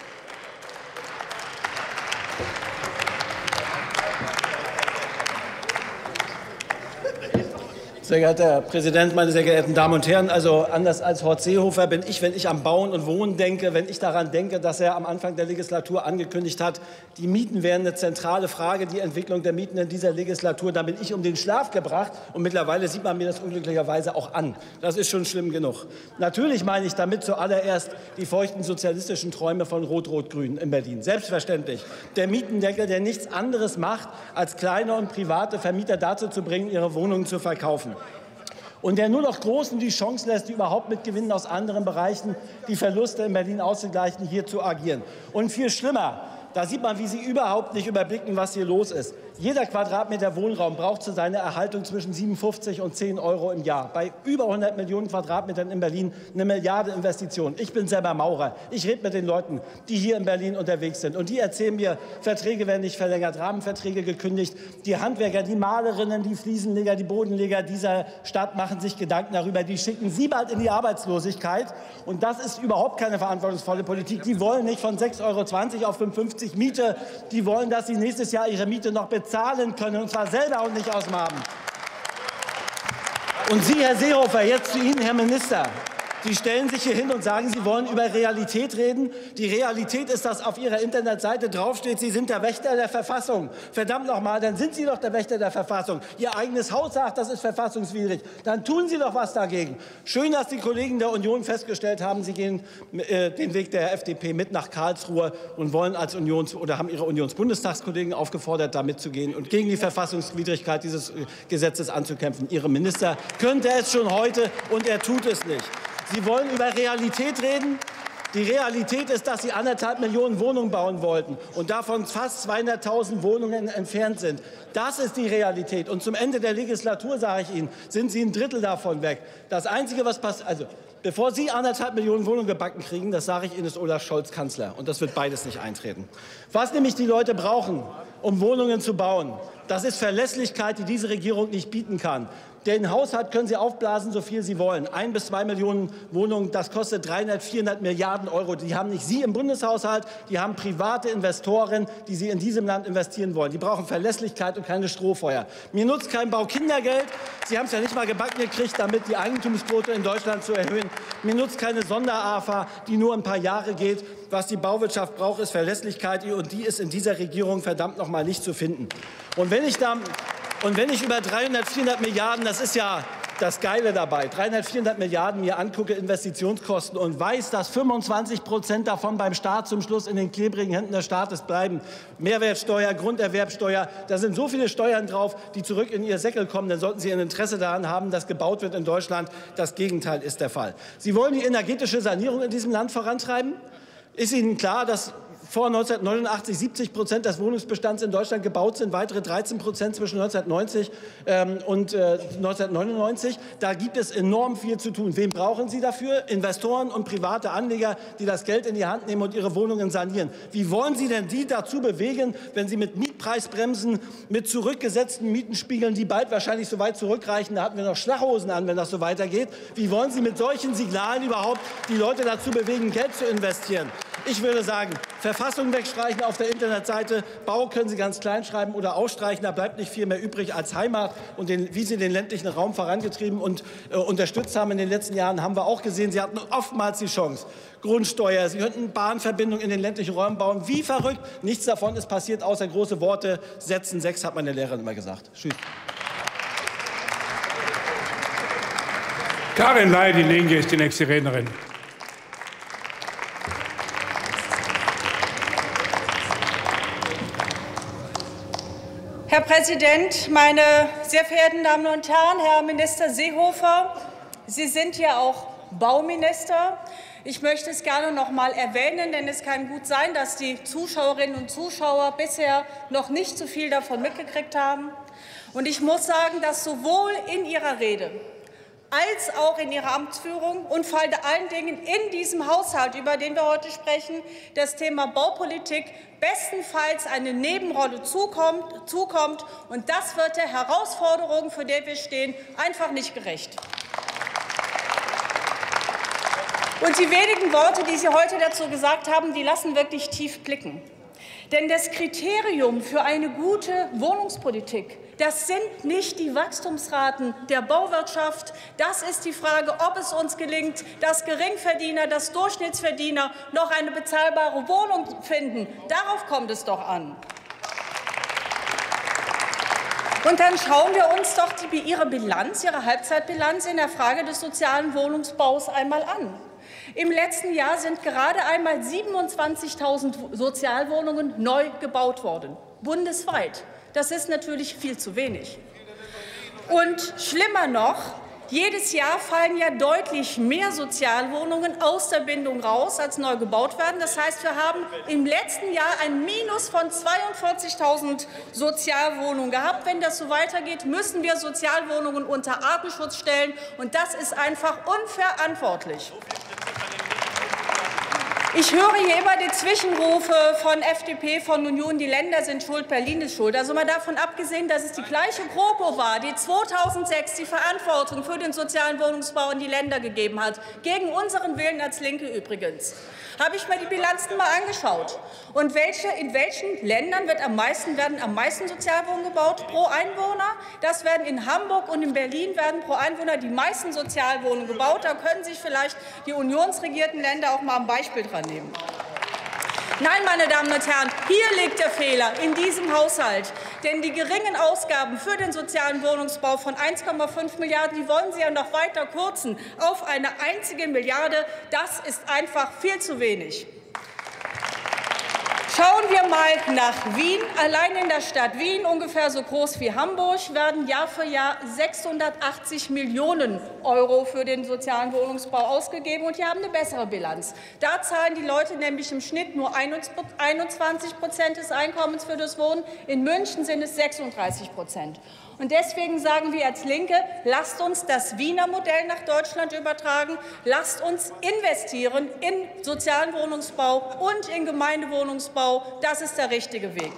Sehr geehrter Herr Präsident, meine sehr geehrten Damen und Herren! Also anders als Horst Seehofer bin ich, wenn ich am Bauen und Wohnen denke, wenn ich daran denke, dass er am Anfang der Legislatur angekündigt hat, die Mieten wären eine zentrale Frage, die Entwicklung der Mieten in dieser Legislatur, da bin ich um den Schlaf gebracht. Und mittlerweile sieht man mir das unglücklicherweise auch an. Das ist schon schlimm genug. Natürlich meine ich damit zuallererst die feuchten sozialistischen Träume von Rot-Rot-Grün in Berlin. Selbstverständlich. Der Mietendeckel, der nichts anderes macht, als kleine und private Vermieter dazu zu bringen, ihre Wohnungen zu verkaufen. Und der nur noch Großen die Chance lässt, die überhaupt mit Gewinnen aus anderen Bereichen die Verluste in Berlin auszugleichen, hier zu agieren. Und viel schlimmer, da sieht man, wie Sie überhaupt nicht überblicken, was hier los ist. Jeder Quadratmeter Wohnraum braucht zu seiner Erhaltung zwischen siebenundfünfzig und zehn Euro im Jahr. Bei über hundert Millionen Quadratmetern in Berlin eine Milliarde Investition. Ich bin selber Maurer. Ich rede mit den Leuten, die hier in Berlin unterwegs sind. Und die erzählen mir, Verträge werden nicht verlängert, Rahmenverträge gekündigt. Die Handwerker, die Malerinnen, die Fliesenleger, die Bodenleger dieser Stadt machen sich Gedanken darüber. Die schicken sie bald in die Arbeitslosigkeit. Und das ist überhaupt keine verantwortungsvolle Politik. Die wollen nicht von sechs Euro zwanzig auf fünf Euro fünfzig Miete. Die wollen, dass sie nächstes Jahr ihre Miete noch bezahlen. Zahlen können, und zwar selber und nicht aus dem Haben. Und Sie, Herr Seehofer, jetzt zu Ihnen, Herr Minister. Sie stellen sich hier hin und sagen, Sie wollen über Realität reden. Die Realität ist, dass auf Ihrer Internetseite draufsteht, Sie sind der Wächter der Verfassung. Verdammt noch mal, dann sind Sie doch der Wächter der Verfassung. Ihr eigenes Haus sagt, das ist verfassungswidrig. Dann tun Sie doch was dagegen. Schön, dass die Kollegen der Union festgestellt haben, sie gehen äh, den Weg der F D P mit nach Karlsruhe und wollen als Unions- oder haben ihre Unionsbundestagskollegen aufgefordert, da mitzugehen und gegen die Verfassungswidrigkeit dieses Gesetzes anzukämpfen. Ihre Minister könnte es schon heute, und er tut es nicht. Sie wollen über Realität reden. Die Realität ist, dass Sie anderthalb Millionen Wohnungen bauen wollten und davon fast zweihunderttausend Wohnungen entfernt sind. Das ist die Realität. Und zum Ende der Legislatur, sage ich Ihnen, sind Sie ein Drittel davon weg. Das Einzige, was passiert, also bevor Sie anderthalb Millionen Wohnungen gebacken kriegen, das sage ich Ihnen, ist Olaf Scholz Kanzler. Und das wird beides nicht eintreten. Was nämlich die Leute brauchen, um Wohnungen zu bauen, das ist Verlässlichkeit, die diese Regierung nicht bieten kann. Den Haushalt können Sie aufblasen, so viel Sie wollen. Ein bis zwei Millionen Wohnungen, das kostet dreihundert, vierhundert Milliarden Euro. Die haben nicht Sie im Bundeshaushalt, die haben private Investoren, die Sie in diesem Land investieren wollen. Die brauchen Verlässlichkeit und keine Strohfeuer. Mir nutzt kein Baukindergeld. Sie haben es ja nicht mal gebacken gekriegt, damit die Eigentumsquote in Deutschland zu erhöhen. Mir nutzt keine Sonder-A F A, die nur ein paar Jahre geht. Was die Bauwirtschaft braucht, ist Verlässlichkeit, und die ist in dieser Regierung verdammt noch mal nicht zu finden. Und wenn ich da Und wenn ich über dreihundert, vierhundert Milliarden, das ist ja das Geile dabei, dreihundert, vierhundert Milliarden mir angucke, Investitionskosten, und weiß, dass fünfundzwanzig Prozent davon beim Staat zum Schluss in den klebrigen Händen des Staates bleiben. Mehrwertsteuer, Grunderwerbsteuer, da sind so viele Steuern drauf, die zurück in Ihr Säckel kommen. Dann sollten Sie ein Interesse daran haben, dass gebaut wird in Deutschland. Das Gegenteil ist der Fall. Sie wollen die energetische Sanierung in diesem Land vorantreiben? Ist Ihnen klar, dass vor neunzehnhundertneunundachtzig siebzig Prozent des Wohnungsbestands in Deutschland gebaut sind, weitere dreizehn Prozent zwischen neunzehnhundertneunzig und neunzehnhundertneunundneunzig. Da gibt es enorm viel zu tun. Wen brauchen Sie dafür? Investoren und private Anleger, die das Geld in die Hand nehmen und ihre Wohnungen sanieren. Wie wollen Sie denn die dazu bewegen, wenn Sie mit Mietpreisbremsen, mit zurückgesetzten Mietenspiegeln, die bald wahrscheinlich so weit zurückreichen, da hatten wir noch Schlachhosen an, wenn das so weitergeht. Wie wollen Sie mit solchen Signalen überhaupt die Leute dazu bewegen, Geld zu investieren? Ich würde sagen, Verfassung wegstreichen auf der Internetseite, Bau können Sie ganz klein schreiben oder ausstreichen, da bleibt nicht viel mehr übrig als Heimat. Und den, wie Sie den ländlichen Raum vorangetrieben und äh, unterstützt haben in den letzten Jahren, haben wir auch gesehen. Sie hatten oftmals die Chance. Grundsteuer, Sie könnten Bahnverbindungen in den ländlichen Räumen bauen. Wie verrückt. Nichts davon ist passiert, außer große Worte. Sätzen sechs, hat meine Lehrerin immer gesagt. Tschüss. Karin Ley, die Linke, ist die nächste Rednerin. Herr Präsident, meine sehr verehrten Damen und Herren, Herr Minister Seehofer, Sie sind ja auch Bauminister. Ich möchte es gerne noch mal erwähnen, denn es kann gut sein, dass die Zuschauerinnen und Zuschauer bisher noch nicht so viel davon mitgekriegt haben. Und ich muss sagen, dass sowohl in Ihrer Rede als auch in Ihrer Amtsführung und vor allen Dingen in diesem Haushalt, über den wir heute sprechen, das Thema Baupolitik bestenfalls eine Nebenrolle zukommt, zukommt. Und das wird der Herausforderung, vor der wir stehen, einfach nicht gerecht. Und die wenigen Worte, die Sie heute dazu gesagt haben, die lassen wirklich tief blicken. Denn das Kriterium für eine gute Wohnungspolitik, das sind nicht die Wachstumsraten der Bauwirtschaft. Das ist die Frage, ob es uns gelingt, dass Geringverdiener, dass Durchschnittsverdiener noch eine bezahlbare Wohnung finden. Darauf kommt es doch an. Und dann schauen wir uns doch die, Ihre Bilanz, Ihre Halbzeitbilanz in der Frage des sozialen Wohnungsbaus einmal an. Im letzten Jahr sind gerade einmal siebenundzwanzigtausend Sozialwohnungen neu gebaut worden, bundesweit. Das ist natürlich viel zu wenig. Und schlimmer noch, jedes Jahr fallen ja deutlich mehr Sozialwohnungen aus der Bindung raus, als neu gebaut werden. Das heißt, wir haben im letzten Jahr ein Minus von zweiundvierzigtausend Sozialwohnungen gehabt. Wenn das so weitergeht, müssen wir Sozialwohnungen unter Artenschutz stellen. Und das ist einfach unverantwortlich. Ich höre hier immer die Zwischenrufe von F D P, von Union, die Länder sind schuld, Berlin ist schuld. Also mal davon abgesehen, dass es die gleiche GroKo war, die zweitausendsechs die Verantwortung für den sozialen Wohnungsbau in die Länder gegeben hat, gegen unseren Willen als Linke übrigens. Habe ich mir die Bilanzen mal angeschaut. Und welche, in welchen Ländern wird am meisten, werden am meisten Sozialwohnungen gebaut pro Einwohner? Das werden in Hamburg und in Berlin werden pro Einwohner die meisten Sozialwohnungen gebaut. Da können sich vielleicht die unionsregierten Länder auch mal ein Beispiel dran nehmen. Nein, meine Damen und Herren, hier liegt der Fehler in diesem Haushalt. Denn die geringen Ausgaben für den sozialen Wohnungsbau von eins Komma fünf Milliarden, die wollen Sie ja noch weiter kürzen auf eine einzige Milliarde. Das ist einfach viel zu wenig. Schauen wir mal nach Wien. Allein in der Stadt Wien, ungefähr so groß wie Hamburg, werden Jahr für Jahr sechshundertachtzig Millionen Euro für den sozialen Wohnungsbau ausgegeben. Und die haben eine bessere Bilanz. Da zahlen die Leute nämlich im Schnitt nur einundzwanzig Prozent des Einkommens für das Wohnen. In München sind es sechsunddreißig Prozent. Und deswegen sagen wir als Linke, lasst uns das Wiener Modell nach Deutschland übertragen. Lasst uns investieren in sozialen Wohnungsbau und in Gemeindewohnungsbau. Das ist der richtige Weg.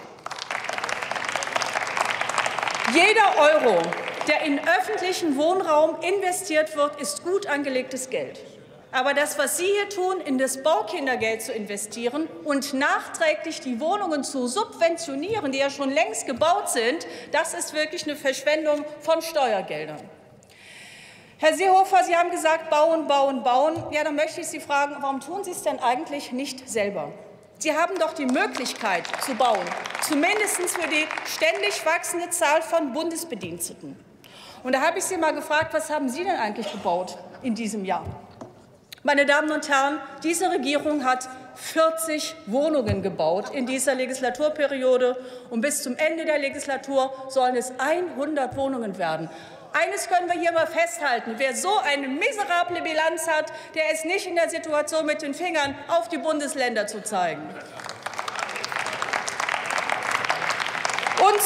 Jeder Euro, der in öffentlichen Wohnraum investiert wird, ist gut angelegtes Geld. Aber das, was Sie hier tun, in das Baukindergeld zu investieren und nachträglich die Wohnungen zu subventionieren, die ja schon längst gebaut sind, das ist wirklich eine Verschwendung von Steuergeldern. Herr Seehofer, Sie haben gesagt, bauen, bauen, bauen. Ja, dann möchte ich Sie fragen, warum tun Sie es denn eigentlich nicht selber? Sie haben doch die Möglichkeit zu bauen, zumindest für die ständig wachsende Zahl von Bundesbediensteten. Und da habe ich Sie mal gefragt, was haben Sie denn eigentlich gebaut in diesem Jahr? Meine Damen und Herren, diese Regierung hat vierzig Wohnungen gebaut in dieser Legislaturperiode. Und bis zum Ende der Legislatur sollen es hundert Wohnungen werden. Eines können wir hier mal festhalten. Wer so eine miserable Bilanz hat, der ist nicht in der Situation, mit den Fingern auf die Bundesländer zu zeigen.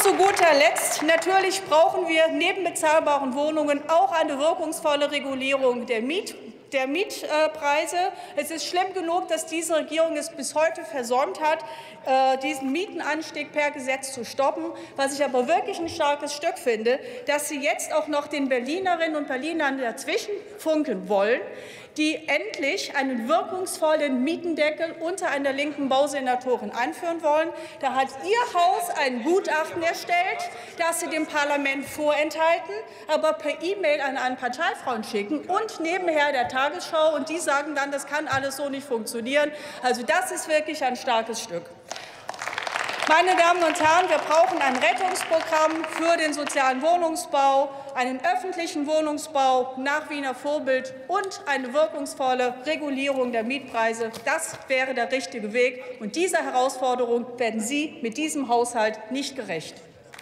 zu guter Letzt, natürlich brauchen wir neben bezahlbaren Wohnungen auch eine wirkungsvolle Regulierung der Miet der Mietpreise. Es ist schlimm genug, dass diese Regierung es bis heute versäumt hat, diesen Mietenanstieg per Gesetz zu stoppen. Was ich aber wirklich ein starkes Stück finde, dass Sie jetzt auch noch den Berlinerinnen und Berlinern dazwischen funken wollen, die endlich einen wirkungsvollen Mietendeckel unter einer linken Bausenatorin einführen wollen. Da hat Ihr Haus ein Gutachten erstellt, das Sie dem Parlament vorenthalten, aber per E-Mail an einen Parteifreund schicken und nebenher der Tagesschau. Und die sagen dann, das kann alles so nicht funktionieren. Also das ist wirklich ein starkes Stück. Meine Damen und Herren, wir brauchen ein Rettungsprogramm für den sozialen Wohnungsbau, einen öffentlichen Wohnungsbau nach Wiener Vorbild und eine wirkungsvolle Regulierung der Mietpreise. Das wäre der richtige Weg. Und dieser Herausforderung werden Sie mit diesem Haushalt nicht gerecht.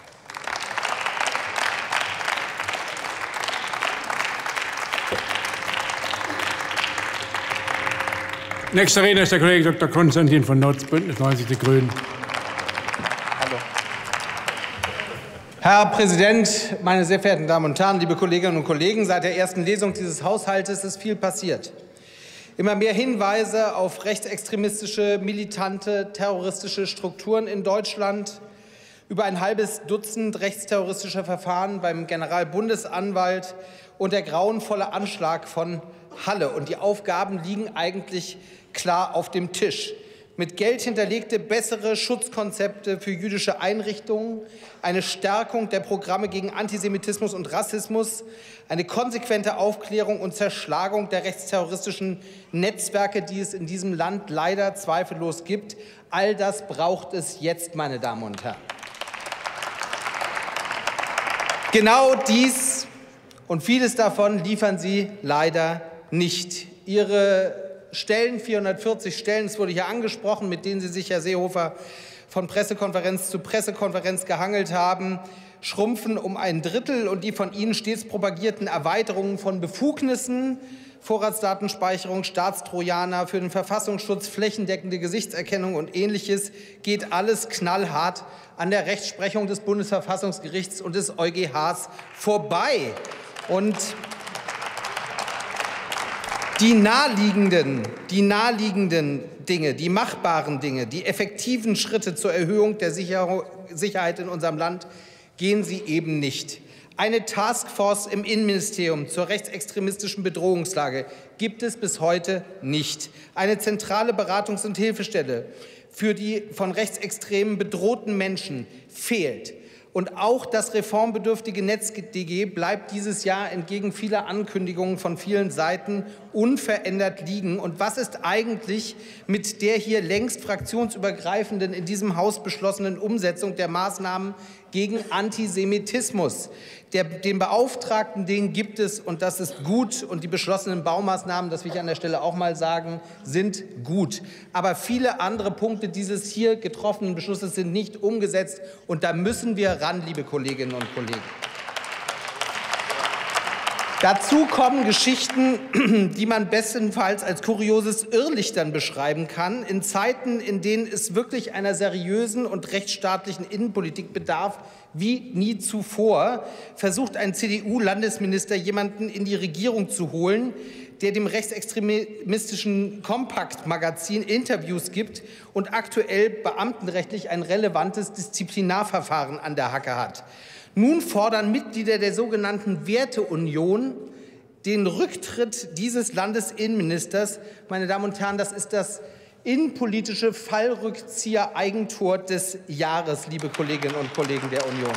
Nächster Redner ist der Kollege Doktor Konstantin von Notz, Bündnis neunzig Die Grünen. Herr Präsident, meine sehr verehrten Damen und Herren, liebe Kolleginnen und Kollegen! Seit der ersten Lesung dieses Haushaltes ist viel passiert. Immer mehr Hinweise auf rechtsextremistische, militante, terroristische Strukturen in Deutschland, über ein halbes Dutzend rechtsterroristischer Verfahren beim Generalbundesanwalt und der grauenvolle Anschlag von Halle. Und die Aufgaben liegen eigentlich klar auf dem Tisch. Mit Geld hinterlegte bessere Schutzkonzepte für jüdische Einrichtungen, eine Stärkung der Programme gegen Antisemitismus und Rassismus, eine konsequente Aufklärung und Zerschlagung der rechtsterroristischen Netzwerke, die es in diesem Land leider zweifellos gibt. All das braucht es jetzt, meine Damen und Herren. Genau dies und vieles davon liefern Sie leider nicht. Ihre Stellen, vierhundertvierzig Stellen, es wurde hier angesprochen, mit denen Sie sich, Herr Seehofer, von Pressekonferenz zu Pressekonferenz gehangelt haben, schrumpfen um ein Drittel, und die von Ihnen stets propagierten Erweiterungen von Befugnissen, Vorratsdatenspeicherung, Staatstrojaner für den Verfassungsschutz, flächendeckende Gesichtserkennung und Ähnliches geht alles knallhart an der Rechtsprechung des Bundesverfassungsgerichts und des EuGHs vorbei. Und Die naheliegenden, die naheliegenden Dinge, die machbaren Dinge, die effektiven Schritte zur Erhöhung der Sicherheit in unserem Land gehen Sie eben nicht. Eine Taskforce im Innenministerium zur rechtsextremistischen Bedrohungslage gibt es bis heute nicht. Eine zentrale Beratungs- und Hilfestelle für die von Rechtsextremen bedrohten Menschen fehlt. Und auch das reformbedürftige NetzDG bleibt dieses Jahr entgegen vieler Ankündigungen von vielen Seiten unverändert liegen. Und was ist eigentlich mit der hier längst fraktionsübergreifenden, in diesem Haus beschlossenen Umsetzung der Maßnahmen gegen Antisemitismus? Der, den Beauftragten, den gibt es, und das ist gut. Und die beschlossenen Baumaßnahmen, das will ich an der Stelle auch mal sagen, sind gut. Aber viele andere Punkte dieses hier getroffenen Beschlusses sind nicht umgesetzt. Und da müssen wir ran, liebe Kolleginnen und Kollegen. Dazu kommen Geschichten, die man bestenfalls als kurioses Irrlichtern beschreiben kann. In Zeiten, in denen es wirklich einer seriösen und rechtsstaatlichen Innenpolitik bedarf, wie nie zuvor, versucht ein C D U-Landesminister, jemanden in die Regierung zu holen, der dem rechtsextremistischen Kompakt-Magazin Interviews gibt und aktuell beamtenrechtlich ein relevantes Disziplinarverfahren an der Hacke hat. Nun fordern Mitglieder der sogenannten Werteunion den Rücktritt dieses Landesinnenministers. Meine Damen und Herren, das ist das innenpolitische Fallrückzieher-Eigentor des Jahres, liebe Kolleginnen und Kollegen der Union.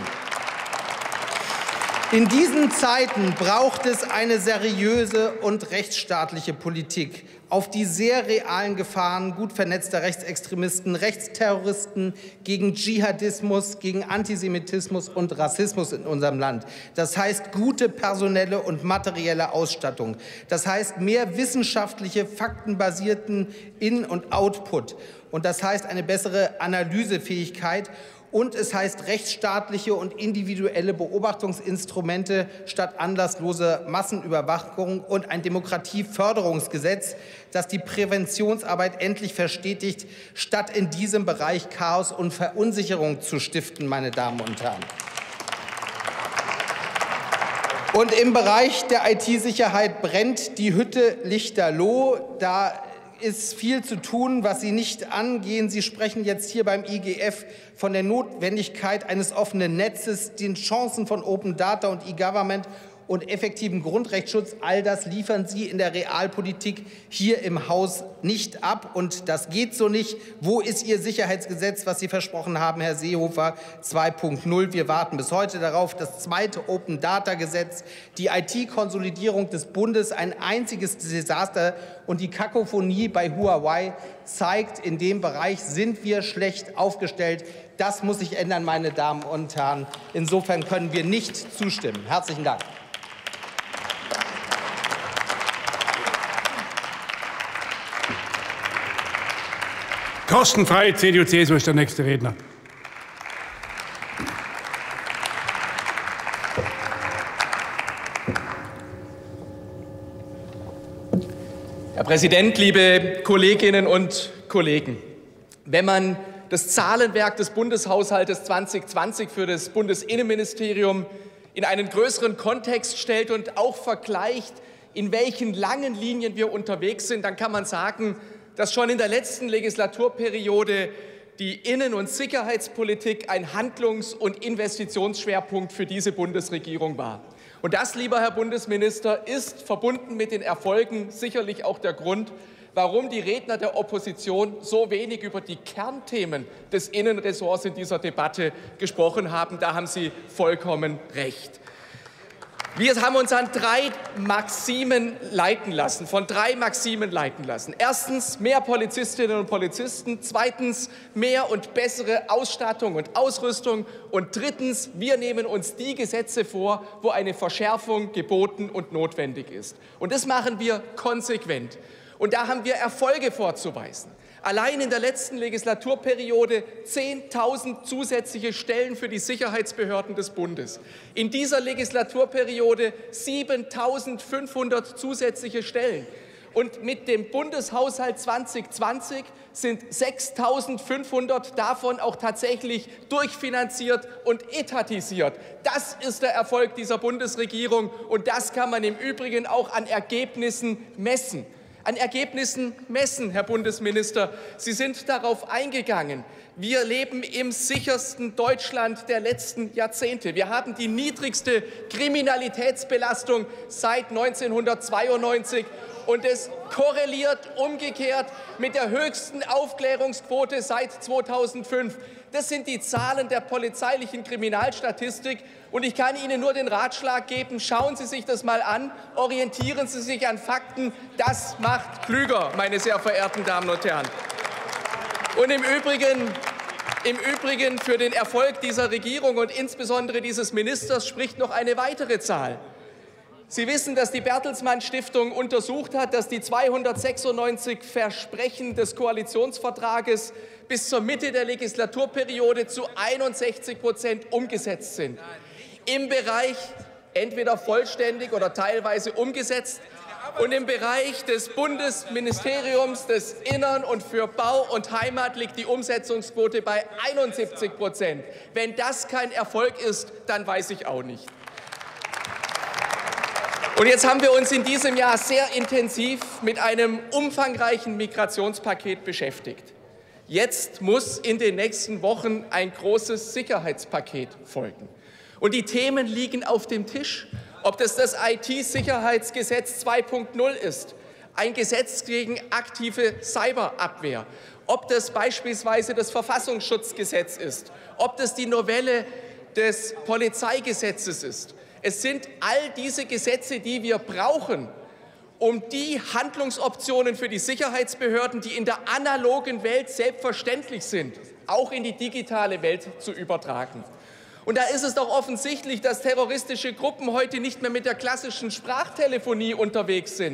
In diesen Zeiten braucht es eine seriöse und rechtsstaatliche Politik auf die sehr realen Gefahren gut vernetzter Rechtsextremisten, Rechtsterroristen, gegen Dschihadismus, gegen Antisemitismus und Rassismus in unserem Land. Das heißt gute personelle und materielle Ausstattung. Das heißt mehr wissenschaftliche, faktenbasierten In- und Output. Und das heißt eine bessere Analysefähigkeit. Und es heißt rechtsstaatliche und individuelle Beobachtungsinstrumente statt anlasslose Massenüberwachung und ein Demokratieförderungsgesetz, das die Präventionsarbeit endlich verstetigt, statt in diesem Bereich Chaos und Verunsicherung zu stiften, meine Damen und Herren. Und im Bereich der I T-Sicherheit brennt die Hütte lichterloh. Da ist viel zu tun, was Sie nicht angehen. Sie sprechen jetzt hier beim I G F von der Notwendigkeit eines offenen Netzes, den Chancen von Open Data und E-Government und effektiven Grundrechtsschutz. All das liefern Sie in der Realpolitik hier im Haus nicht ab. Und das geht so nicht. Wo ist Ihr Sicherheitsgesetz, was Sie versprochen haben, Herr Seehofer zwei Punkt null? Wir warten bis heute darauf. Das zweite Open-Data-Gesetz, die I T-Konsolidierung des Bundes, ein einziges Desaster. Und die Kakophonie bei Huawei zeigt, in dem Bereich sind wir schlecht aufgestellt. Das muss sich ändern, meine Damen und Herren. Insofern können wir nicht zustimmen. Herzlichen Dank. Thorsten Frey, C D U C S U, ist der nächste Redner. Herr Präsident, liebe Kolleginnen und Kollegen! Wenn man das Zahlenwerk des Bundeshaushaltes zwanzig zwanzig für das Bundesinnenministerium in einen größeren Kontext stellt und auch vergleicht, in welchen langen Linien wir unterwegs sind, dann kann man sagen, dass schon in der letzten Legislaturperiode die Innen- und Sicherheitspolitik ein Handlungs- und Investitionsschwerpunkt für diese Bundesregierung war. Und das, lieber Herr Bundesminister, ist verbunden mit den Erfolgen sicherlich auch der Grund, warum die Redner der Opposition so wenig über die Kernthemen des Innenressorts in dieser Debatte gesprochen haben. Da haben Sie vollkommen recht. Wir haben uns an drei Maximen leiten lassen, von drei Maximen leiten lassen. Erstens mehr Polizistinnen und Polizisten, zweitens mehr und bessere Ausstattung und Ausrüstung und drittens, wir nehmen uns die Gesetze vor, wo eine Verschärfung geboten und notwendig ist. Und das machen wir konsequent. Und da haben wir Erfolge vorzuweisen. Allein in der letzten Legislaturperiode zehntausend zusätzliche Stellen für die Sicherheitsbehörden des Bundes. In dieser Legislaturperiode siebentausendfünfhundert zusätzliche Stellen. Und mit dem Bundeshaushalt zwanzig zwanzig sind sechstausendfünfhundert davon auch tatsächlich durchfinanziert und etatisiert. Das ist der Erfolg dieser Bundesregierung und das kann man im Übrigen auch an Ergebnissen messen. An Ergebnissen messen, Herr Bundesminister. Sie sind darauf eingegangen. Wir leben im sichersten Deutschland der letzten Jahrzehnte. Wir haben die niedrigste Kriminalitätsbelastung seit neunzehnhundertzweiundneunzig. Und es korreliert umgekehrt mit der höchsten Aufklärungsquote seit zweitausendfünf. Das sind die Zahlen der polizeilichen Kriminalstatistik. Und ich kann Ihnen nur den Ratschlag geben, schauen Sie sich das mal an, orientieren Sie sich an Fakten. Das macht klüger, meine sehr verehrten Damen und Herren. Und im Übrigen, im Übrigen für den Erfolg dieser Regierung und insbesondere dieses Ministers spricht noch eine weitere Zahl. Sie wissen, dass die Bertelsmann Stiftung untersucht hat, dass die zweihundertsechsundneunzig Versprechen des Koalitionsvertrages bis zur Mitte der Legislaturperiode zu einundsechzig Prozent umgesetzt sind. Im Bereich entweder vollständig oder teilweise umgesetzt und im Bereich des Bundesministeriums des Innern und für Bau und Heimat liegt die Umsetzungsquote bei einundsiebzig Prozent. Wenn das kein Erfolg ist, dann weiß ich auch nicht. Und jetzt haben wir uns in diesem Jahr sehr intensiv mit einem umfangreichen Migrationspaket beschäftigt. Jetzt muss in den nächsten Wochen ein großes Sicherheitspaket folgen. Und die Themen liegen auf dem Tisch. Ob das das I T-Sicherheitsgesetz zwei Punkt null ist, ein Gesetz gegen aktive Cyberabwehr, ob das beispielsweise das Verfassungsschutzgesetz ist, ob das die Novelle des Polizeigesetzes ist. Es sind all diese Gesetze, die wir brauchen, um die Handlungsoptionen für die Sicherheitsbehörden, die in der analogen Welt selbstverständlich sind, auch in die digitale Welt zu übertragen. Und da ist es doch offensichtlich, dass terroristische Gruppen heute nicht mehr mit der klassischen Sprachtelefonie unterwegs sind,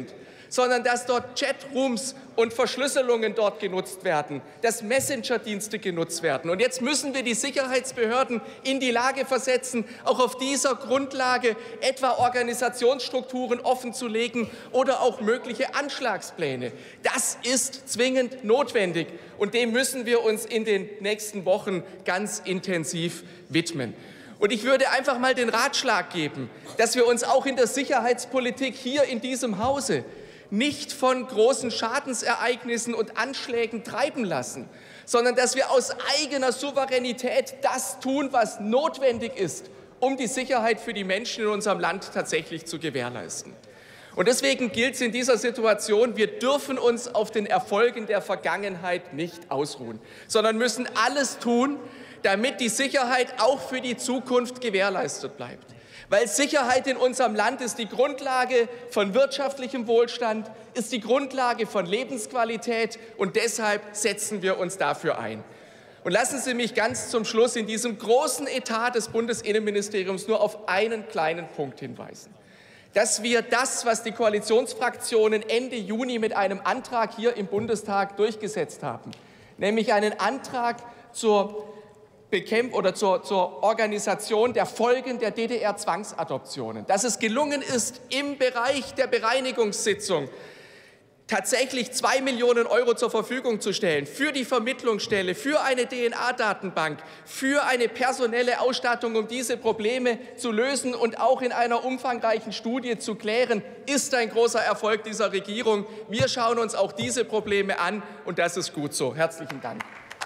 sondern dass dort Chatrooms und Verschlüsselungen dort genutzt werden, dass Messenger-Dienste genutzt werden. Und jetzt müssen wir die Sicherheitsbehörden in die Lage versetzen, auch auf dieser Grundlage etwa Organisationsstrukturen offenzulegen oder auch mögliche Anschlagspläne. Das ist zwingend notwendig, und dem müssen wir uns in den nächsten Wochen ganz intensiv widmen. Und ich würde einfach mal den Ratschlag geben, dass wir uns auch in der Sicherheitspolitik hier in diesem Hause nicht von großen Schadensereignissen und Anschlägen treiben lassen, sondern dass wir aus eigener Souveränität das tun, was notwendig ist, um die Sicherheit für die Menschen in unserem Land tatsächlich zu gewährleisten. Und deswegen gilt es in dieser Situation, wir dürfen uns auf den Erfolgen der Vergangenheit nicht ausruhen, sondern müssen alles tun, damit die Sicherheit auch für die Zukunft gewährleistet bleibt. Weil Sicherheit in unserem Land ist die Grundlage von wirtschaftlichem Wohlstand, ist die Grundlage von Lebensqualität, und deshalb setzen wir uns dafür ein. Und lassen Sie mich ganz zum Schluss in diesem großen Etat des Bundesinnenministeriums nur auf einen kleinen Punkt hinweisen. Dass wir das, was die Koalitionsfraktionen Ende Juni mit einem Antrag hier im Bundestag durchgesetzt haben, nämlich einen Antrag zur Bekämpfung oder zur, zur Organisation der Folgen der D D R-Zwangsadoptionen, dass es gelungen ist, im Bereich der Bereinigungssitzung tatsächlich zwei Millionen Euro zur Verfügung zu stellen für die Vermittlungsstelle, für eine D N A-Datenbank, für eine personelle Ausstattung, um diese Probleme zu lösen und auch in einer umfangreichen Studie zu klären, ist ein großer Erfolg dieser Regierung. Wir schauen uns auch diese Probleme an, und das ist gut so. Herzlichen Dank.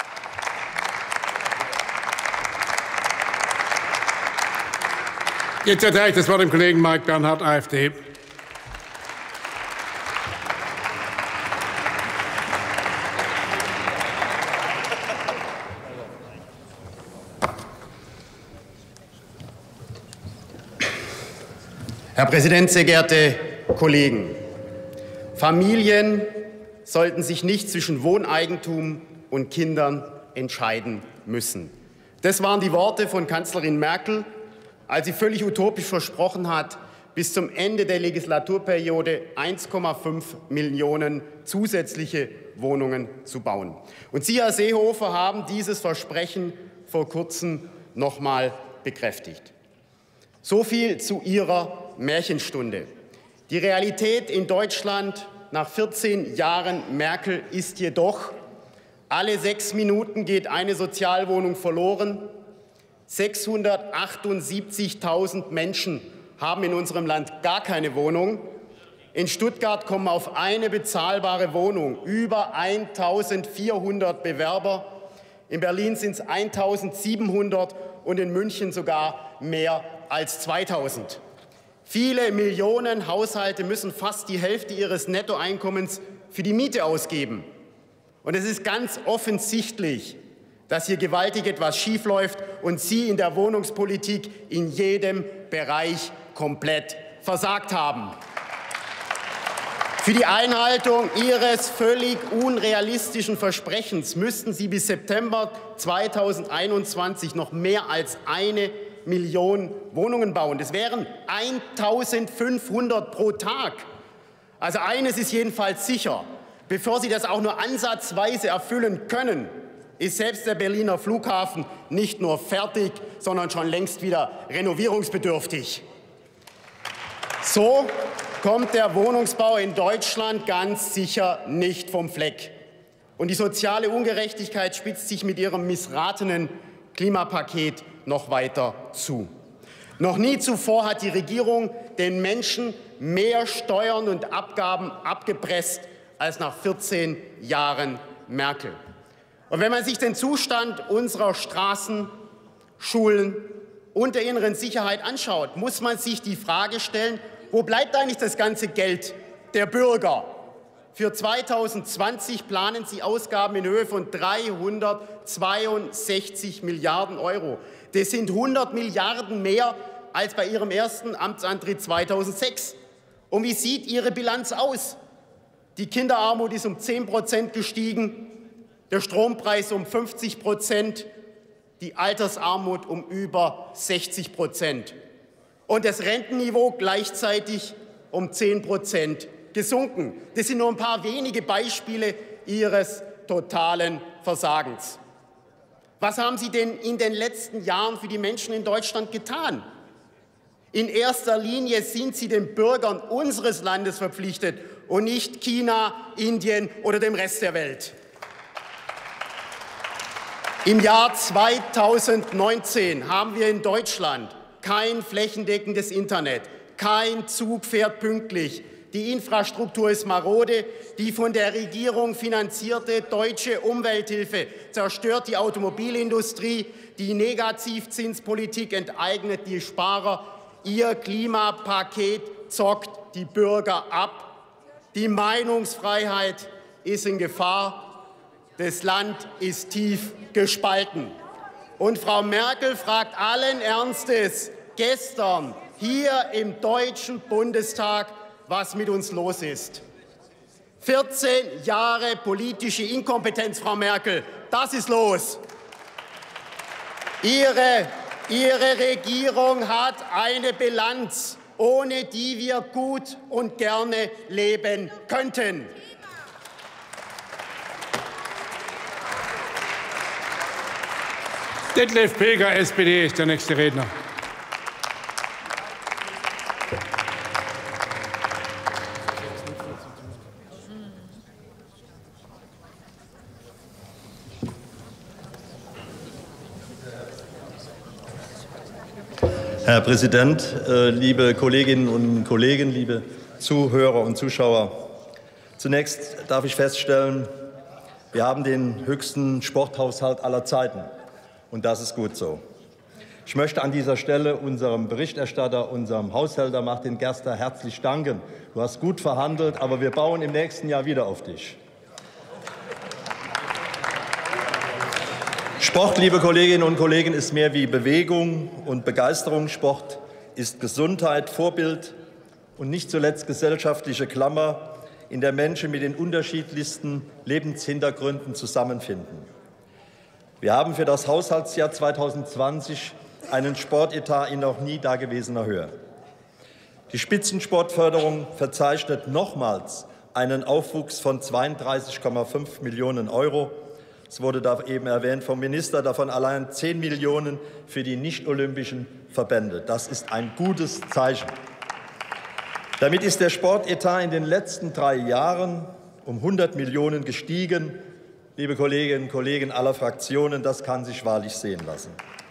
Jetzt erteile ich das Wort dem Kollegen Mike Bernhard, AfD. Herr Präsident, sehr geehrte Kollegen! Familien sollten sich nicht zwischen Wohneigentum und Kindern entscheiden müssen. Das waren die Worte von Kanzlerin Merkel, als sie völlig utopisch versprochen hat, bis zum Ende der Legislaturperiode eins Komma fünf Millionen zusätzliche Wohnungen zu bauen. Und Sie, Herr Seehofer, haben dieses Versprechen vor kurzem noch mal bekräftigt. So viel zu Ihrer Märchenstunde. Die Realität in Deutschland nach vierzehn Jahren Merkel ist jedoch, alle sechs Minuten geht eine Sozialwohnung verloren. sechshundertachtundsiebzigtausend Menschen haben in unserem Land gar keine Wohnung. In Stuttgart kommen auf eine bezahlbare Wohnung über eintausendvierhundert Bewerber. In Berlin sind es eintausendsiebenhundert und in München sogar mehr als zweitausend. Viele Millionen Haushalte müssen fast die Hälfte ihres Nettoeinkommens für die Miete ausgeben. Und es ist ganz offensichtlich, dass hier gewaltig etwas schiefläuft und Sie in der Wohnungspolitik in jedem Bereich komplett versagt haben. Für die Einhaltung Ihres völlig unrealistischen Versprechens müssten Sie bis September zweitausendeinundzwanzig noch mehr als eine Million Wohnungen bauen. Das wären eintausendfünfhundert pro Tag. Also eines ist jedenfalls sicher: Bevor Sie das auch nur ansatzweise erfüllen können, ist selbst der Berliner Flughafen nicht nur fertig, sondern schon längst wieder renovierungsbedürftig. So kommt der Wohnungsbau in Deutschland ganz sicher nicht vom Fleck. Und die soziale Ungerechtigkeit spitzt sich mit Ihrem missratenen Klimapaket noch weiter zu. Noch nie zuvor hat die Regierung den Menschen mehr Steuern und Abgaben abgepresst als nach vierzehn Jahren Merkel. Und wenn man sich den Zustand unserer Straßen, Schulen und der inneren Sicherheit anschaut, muss man sich die Frage stellen, wo bleibt eigentlich das ganze Geld der Bürger? Für zweitausendzwanzig planen Sie Ausgaben in Höhe von dreihundertzweiundsechzig Milliarden Euro. Das sind hundert Milliarden mehr als bei Ihrem ersten Amtsantritt zweitausendsechs. Und wie sieht Ihre Bilanz aus? Die Kinderarmut ist um zehn Prozent gestiegen, der Strompreis um fünfzig Prozent, die Altersarmut um über sechzig Prozent und das Rentenniveau gleichzeitig um zehn Prozent gesunken. Das sind nur ein paar wenige Beispiele Ihres totalen Versagens. Was haben Sie denn in den letzten Jahren für die Menschen in Deutschland getan? In erster Linie sind Sie den Bürgern unseres Landes verpflichtet und nicht China, Indien oder dem Rest der Welt. Im Jahr zweitausendneunzehn haben wir in Deutschland kein flächendeckendes Internet. Kein Zug fährt pünktlich. Die Infrastruktur ist marode. Die von der Regierung finanzierte deutsche Umwelthilfe zerstört die Automobilindustrie. Die Negativzinspolitik enteignet die Sparer. Ihr Klimapaket zockt die Bürger ab. Die Meinungsfreiheit ist in Gefahr. Das Land ist tief gespalten. Und Frau Merkel fragt allen Ernstes gestern hier im Deutschen Bundestag, was mit uns los ist. vierzehn Jahre politische Inkompetenz, Frau Merkel, das ist los. Ihre, Ihre Regierung hat eine Bilanz, ohne die wir gut und gerne leben könnten. Detlef Pilger, S P D, ist der nächste Redner. Herr Präsident, liebe Kolleginnen und Kollegen, liebe Zuhörer und Zuschauer! Zunächst darf ich feststellen, wir haben den höchsten Sporthaushalt aller Zeiten. Und das ist gut so. Ich möchte an dieser Stelle unserem Berichterstatter, unserem Haushälter Martin Gerster herzlich danken. Du hast gut verhandelt, aber wir bauen im nächsten Jahr wieder auf dich. Sport, liebe Kolleginnen und Kollegen, ist mehr wie Bewegung und Begeisterung. Sport ist Gesundheit, Vorbild und nicht zuletzt gesellschaftliche Klammer, in der Menschen mit den unterschiedlichsten Lebenshintergründen zusammenfinden. Wir haben für das Haushaltsjahr zweitausendzwanzig einen Sportetat in noch nie dagewesener Höhe. Die Spitzensportförderung verzeichnet nochmals einen Aufwuchs von zweiunddreißig Komma fünf Millionen Euro. Es wurde da eben erwähnt vom Minister, davon allein zehn Millionen für die nicht-olympischen Verbände. Das ist ein gutes Zeichen. Damit ist der Sportetat in den letzten drei Jahren um hundert Millionen gestiegen. Liebe Kolleginnen und Kollegen aller Fraktionen, das kann sich wahrlich sehen lassen.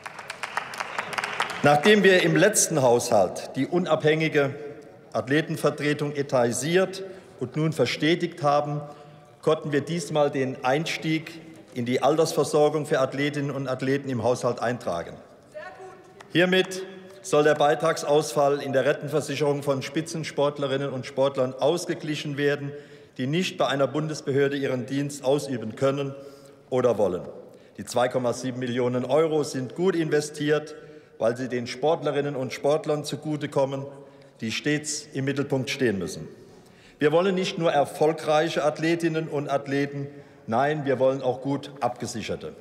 Nachdem wir im letzten Haushalt die unabhängige Athletenvertretung etasiert und nun verstetigt haben, konnten wir diesmal den Einstieg in die Altersversorgung für Athletinnen und Athleten im Haushalt eintragen. Hiermit soll der Beitragsausfall in der Rentenversicherung von Spitzensportlerinnen und Sportlern ausgeglichen werden, die nicht bei einer Bundesbehörde ihren Dienst ausüben können oder wollen. Die zwei Komma sieben Millionen Euro sind gut investiert, weil sie den Sportlerinnen und Sportlern zugutekommen, die stets im Mittelpunkt stehen müssen. Wir wollen nicht nur erfolgreiche Athletinnen und Athleten, nein, wir wollen auch gut abgesicherte.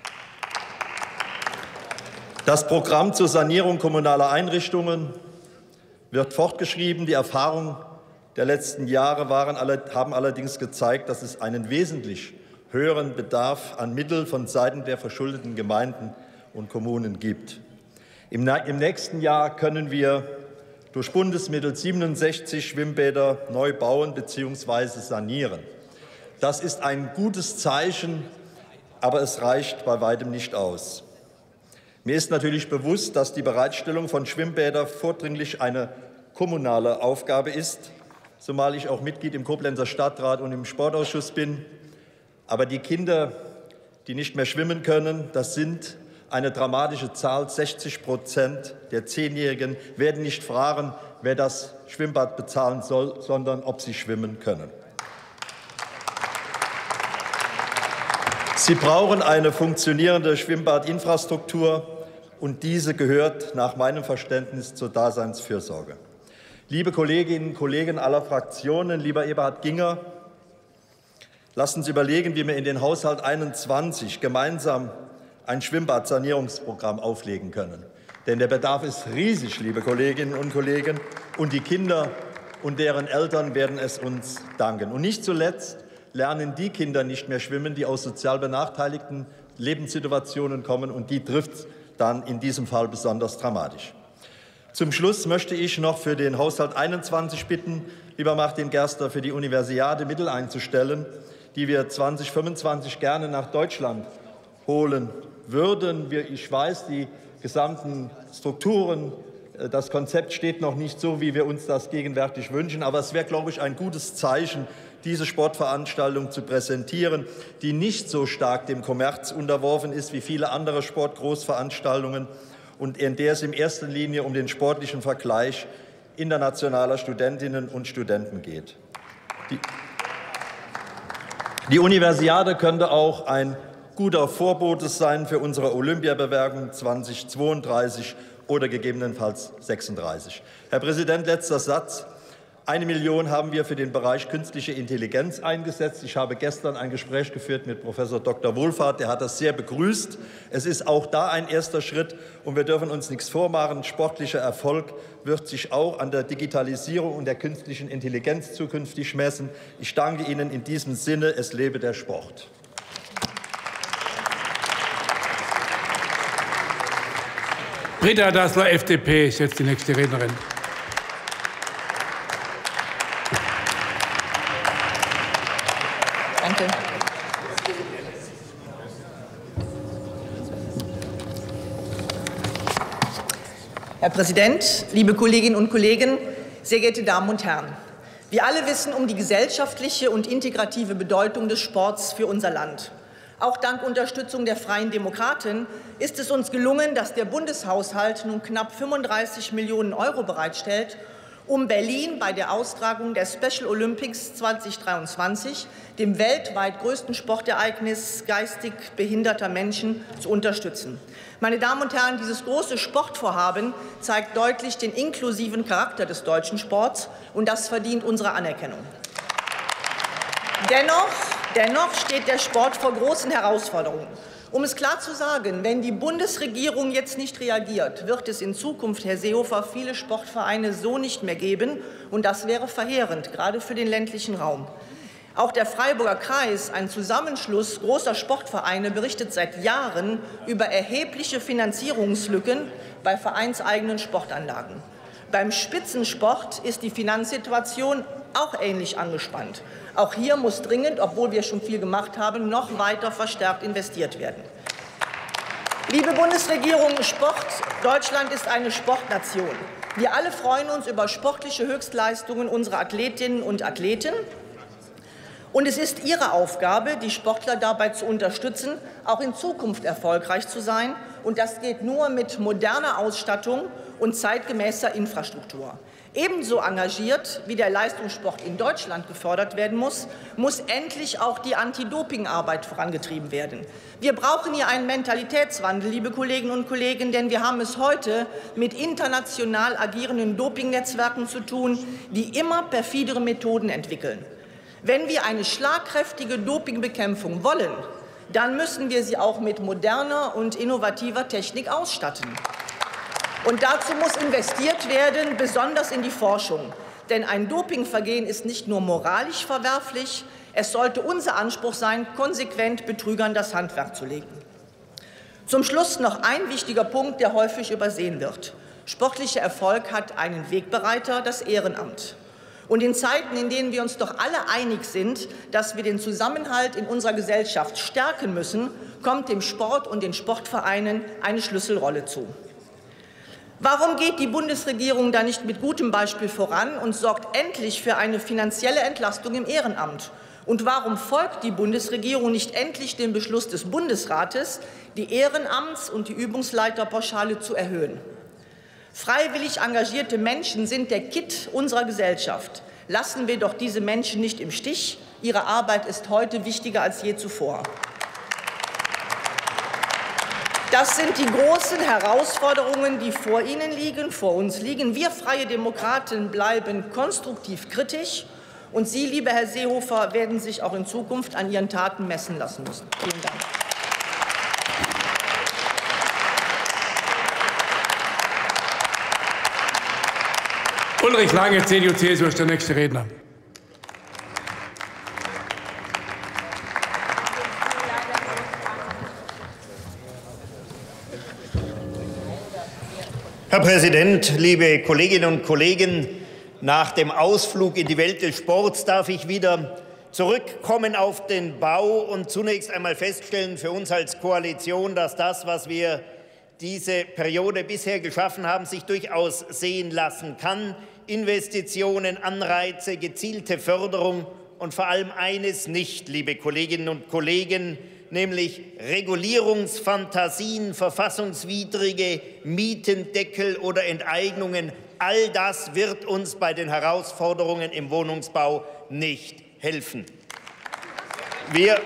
Das Programm zur Sanierung kommunaler Einrichtungen wird fortgeschrieben. Die Erfahrungen der letzten Jahre waren, haben allerdings gezeigt, dass es einen wesentlich höheren Bedarf an Mitteln von Seiten der verschuldeten Gemeinden und Kommunen gibt. Im nächsten Jahr können wir durch Bundesmittel siebenundsechzig Schwimmbäder neu bauen bzw. sanieren. Das ist ein gutes Zeichen, aber es reicht bei weitem nicht aus. Mir ist natürlich bewusst, dass die Bereitstellung von Schwimmbädern vordringlich eine kommunale Aufgabe ist, zumal ich auch Mitglied im Koblenzer Stadtrat und im Sportausschuss bin. Aber die Kinder, die nicht mehr schwimmen können, das sind eine dramatische Zahl. sechzig Prozent der Zehnjährigen werden nicht fragen, wer das Schwimmbad bezahlen soll, sondern ob sie schwimmen können. Sie brauchen eine funktionierende Schwimmbadinfrastruktur, und diese gehört nach meinem Verständnis zur Daseinsfürsorge. Liebe Kolleginnen und Kollegen aller Fraktionen, lieber Eberhard Ginger, lassen Sie überlegen, wie wir in den Haushalt einundzwanzig gemeinsam ein Schwimmbadsanierungsprogramm auflegen können. Denn der Bedarf ist riesig, liebe Kolleginnen und Kollegen, und die Kinder und deren Eltern werden es uns danken. Und nicht zuletzt lernen die Kinder nicht mehr schwimmen, die aus sozial benachteiligten Lebenssituationen kommen, und die trifft es dann in diesem Fall besonders dramatisch. Zum Schluss möchte ich noch für den Haushalt einundzwanzig bitten, lieber Martin Gerster, für die Universiade Mittel einzustellen, die wir zweitausendfünfundzwanzig gerne nach Deutschland holen würden. Ich weiß, die gesamten Strukturen, das Konzept steht noch nicht so, wie wir uns das gegenwärtig wünschen. Aber es wäre, glaube ich, ein gutes Zeichen, diese Sportveranstaltung zu präsentieren, die nicht so stark dem Kommerz unterworfen ist wie viele andere Sportgroßveranstaltungen und in der es in erster Linie um den sportlichen Vergleich internationaler Studentinnen und Studenten geht. Die, die Universiade könnte auch ein guter Vorbote sein für unsere Olympiabewerbung zweitausendzweiunddreißig oder gegebenenfalls sechsunddreißig. Herr Präsident, letzter Satz. Eine Million haben wir für den Bereich künstliche Intelligenz eingesetzt. Ich habe gestern ein Gespräch geführt mit Professor Doktor Wohlfahrt. Der hat das sehr begrüßt. Es ist auch da ein erster Schritt. Und wir dürfen uns nichts vormachen. Sportlicher Erfolg wird sich auch an der Digitalisierung und der künstlichen Intelligenz zukünftig messen. Ich danke Ihnen in diesem Sinne. Es lebe der Sport. Britta Dassler, F D P, ist jetzt die nächste Rednerin. Danke. Herr Präsident, liebe Kolleginnen und Kollegen, sehr geehrte Damen und Herren! Wir alle wissen um die gesellschaftliche und integrative Bedeutung des Sports für unser Land. Auch dank Unterstützung der Freien Demokraten ist es uns gelungen, dass der Bundeshaushalt nun knapp fünfunddreißig Millionen Euro bereitstellt, um Berlin bei der Austragung der Special Olympics zweitausenddreiundzwanzig, dem weltweit größten Sportereignis geistig behinderter Menschen, zu unterstützen. Meine Damen und Herren, dieses große Sportvorhaben zeigt deutlich den inklusiven Charakter des deutschen Sports, und das verdient unsere Anerkennung. Dennoch, dennoch steht der Sport vor großen Herausforderungen. Um es klar zu sagen, wenn die Bundesregierung jetzt nicht reagiert, wird es in Zukunft, Herr Seehofer, viele Sportvereine so nicht mehr geben. Und das wäre verheerend, gerade für den ländlichen Raum. Auch der Freiburger Kreis, ein Zusammenschluss großer Sportvereine, berichtet seit Jahren über erhebliche Finanzierungslücken bei vereinseigenen Sportanlagen. Beim Spitzensport ist die Finanzsituation auch ähnlich angespannt. Auch hier muss dringend, obwohl wir schon viel gemacht haben, noch weiter verstärkt investiert werden. Liebe Bundesregierung, Sport, Deutschland ist eine Sportnation. Wir alle freuen uns über sportliche Höchstleistungen unserer Athletinnen und Athleten. Und es ist Ihre Aufgabe, die Sportler dabei zu unterstützen, auch in Zukunft erfolgreich zu sein. Und das geht nur mit moderner Ausstattung und zeitgemäßer Infrastruktur. Ebenso engagiert, wie der Leistungssport in Deutschland gefördert werden muss, muss endlich auch die Anti-Doping-Arbeit vorangetrieben werden. Wir brauchen hier einen Mentalitätswandel, liebe Kolleginnen und Kollegen, denn wir haben es heute mit international agierenden Dopingnetzwerken zu tun, die immer perfidere Methoden entwickeln. Wenn wir eine schlagkräftige Dopingbekämpfung wollen, dann müssen wir sie auch mit moderner und innovativer Technik ausstatten. Und dazu muss investiert werden, besonders in die Forschung. Denn ein Dopingvergehen ist nicht nur moralisch verwerflich, es sollte unser Anspruch sein, konsequent Betrügern das Handwerk zu legen. Zum Schluss noch ein wichtiger Punkt, der häufig übersehen wird. Sportlicher Erfolg hat einen Wegbereiter, das Ehrenamt. Und in Zeiten, in denen wir uns doch alle einig sind, dass wir den Zusammenhalt in unserer Gesellschaft stärken müssen, kommt dem Sport und den Sportvereinen eine Schlüsselrolle zu. Warum geht die Bundesregierung da nicht mit gutem Beispiel voran und sorgt endlich für eine finanzielle Entlastung im Ehrenamt? Und warum folgt die Bundesregierung nicht endlich dem Beschluss des Bundesrates, die Ehrenamts- und die Übungsleiterpauschale zu erhöhen? Freiwillig engagierte Menschen sind der Kitt unserer Gesellschaft. Lassen wir doch diese Menschen nicht im Stich. Ihre Arbeit ist heute wichtiger als je zuvor. Das sind die großen Herausforderungen, die vor Ihnen liegen, vor uns liegen. Wir Freie Demokraten bleiben konstruktiv kritisch. Und Sie, lieber Herr Seehofer, werden sich auch in Zukunft an Ihren Taten messen lassen müssen. Vielen Dank. Ulrich Lange, C D U C S U, ist der nächste Redner. Herr Präsident, liebe Kolleginnen und Kollegen! Nach dem Ausflug in die Welt des Sports darf ich wieder zurückkommen auf den Bau und zunächst einmal feststellen für uns als Koalition, dass das, was wir diese Periode bisher geschaffen haben, sich durchaus sehen lassen kann. Investitionen, Anreize, gezielte Förderung und vor allem eines nicht, liebe Kolleginnen und Kollegen, nämlich Regulierungsfantasien, verfassungswidrige Mietendeckel oder Enteignungen. All das wird uns bei den Herausforderungen im Wohnungsbau nicht helfen. Wir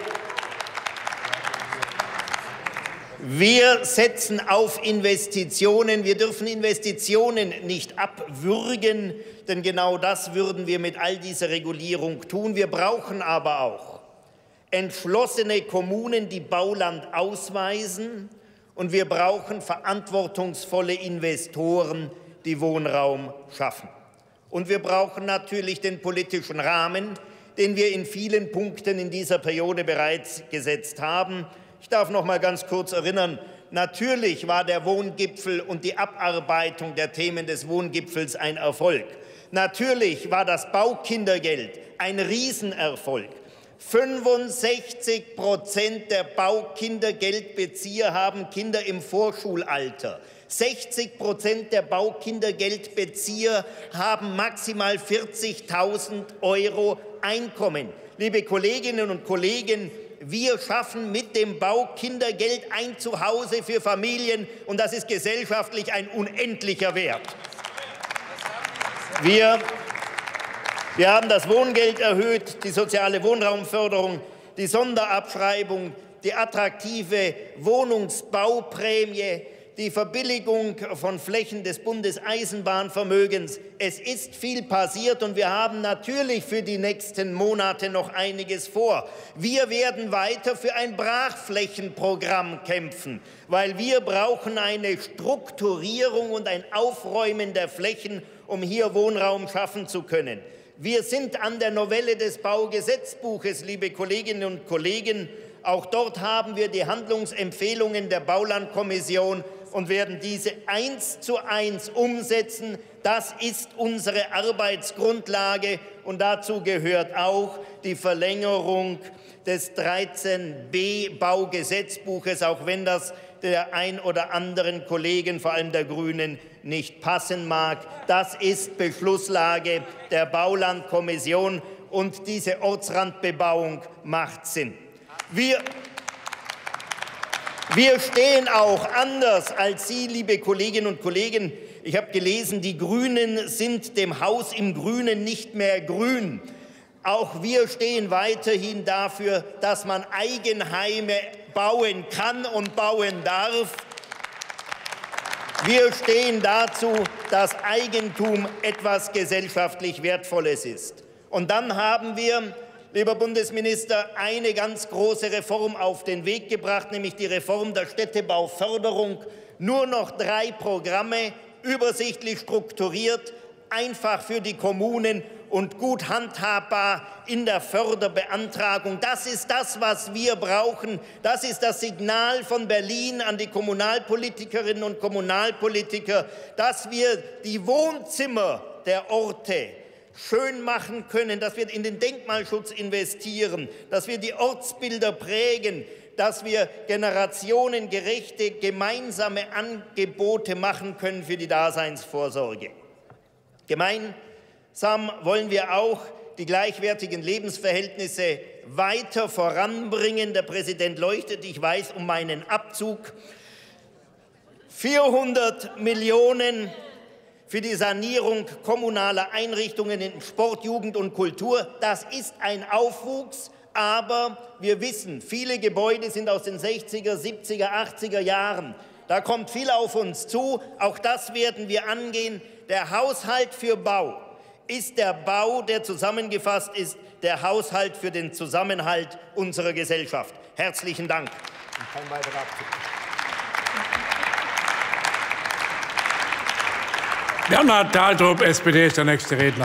Wir setzen auf Investitionen. Wir dürfen Investitionen nicht abwürgen, denn genau das würden wir mit all dieser Regulierung tun. Wir brauchen aber auch entschlossene Kommunen, die Bauland ausweisen, und wir brauchen verantwortungsvolle Investoren, die Wohnraum schaffen. Und wir brauchen natürlich den politischen Rahmen, den wir in vielen Punkten in dieser Periode bereits gesetzt haben. Ich darf noch mal ganz kurz erinnern, natürlich war der Wohngipfel und die Abarbeitung der Themen des Wohngipfels ein Erfolg. Natürlich war das Baukindergeld ein Riesenerfolg. fünfundsechzig Prozent der Baukindergeldbezieher haben Kinder im Vorschulalter. sechzig Prozent der Baukindergeldbezieher haben maximal vierzigtausend Euro Einkommen. Liebe Kolleginnen und Kollegen, wir schaffen mit dem Baukindergeld ein Zuhause für Familien, und das ist gesellschaftlich ein unendlicher Wert. Wir, wir haben das Wohngeld erhöht, die soziale Wohnraumförderung, die Sonderabschreibung, die attraktive Wohnungsbauprämie, die Verbilligung von Flächen des Bundeseisenbahnvermögens. Es ist viel passiert, und wir haben natürlich für die nächsten Monate noch einiges vor. Wir werden weiter für ein Brachflächenprogramm kämpfen, weil wir brauchen eine Strukturierung und ein Aufräumen der Flächen, um hier Wohnraum schaffen zu können. Wir sind an der Novelle des Baugesetzbuches, liebe Kolleginnen und Kollegen. Auch dort haben wir die Handlungsempfehlungen der Baulandkommission und werden diese eins zu eins umsetzen. Das ist unsere Arbeitsgrundlage, und dazu gehört auch die Verlängerung des dreizehn b Baugesetzbuches, auch wenn das der ein oder anderen Kollegen, vor allem der Grünen, nicht passen mag. Das ist Beschlusslage der Baulandkommission, und diese Ortsrandbebauung macht Sinn. Wir, wir stehen auch anders als Sie, liebe Kolleginnen und Kollegen. Ich habe gelesen, die Grünen sind dem Haus im Grünen nicht mehr grün. Auch wir stehen weiterhin dafür, dass man Eigenheime bauen kann und bauen darf. Wir stehen dazu, dass Eigentum etwas gesellschaftlich Wertvolles ist. Und dann haben wir, lieber Bundesminister, eine ganz große Reform auf den Weg gebracht, nämlich die Reform der Städtebauförderung. Nur noch drei Programme, übersichtlich strukturiert, einfach für die Kommunen und gut handhabbar in der Förderbeantragung. Das ist das, was wir brauchen. Das ist das Signal von Berlin an die Kommunalpolitikerinnen und Kommunalpolitiker, dass wir die Wohnzimmer der Orte schön machen können, dass wir in den Denkmalschutz investieren, dass wir die Ortsbilder prägen, dass wir generationengerechte gemeinsame Angebote machen können für die Daseinsvorsorge. Gemeinsam wollen wir auch die gleichwertigen Lebensverhältnisse weiter voranbringen. Der Präsident leuchtet, ich weiß um meinen Abzug. vierhundert Millionen für die Sanierung kommunaler Einrichtungen in Sport, Jugend und Kultur. Das ist ein Aufwuchs, aber wir wissen, viele Gebäude sind aus den sechziger, siebziger, achtziger Jahren. Da kommt viel auf uns zu. Auch das werden wir angehen. Der Haushalt für Bau ist der Bau, der zusammengefasst ist, der Haushalt für den Zusammenhalt unserer Gesellschaft. Herzlichen Dank. Kein weiterer Abzug. Bernhard Dahldrup, S P D, ist der nächste Redner.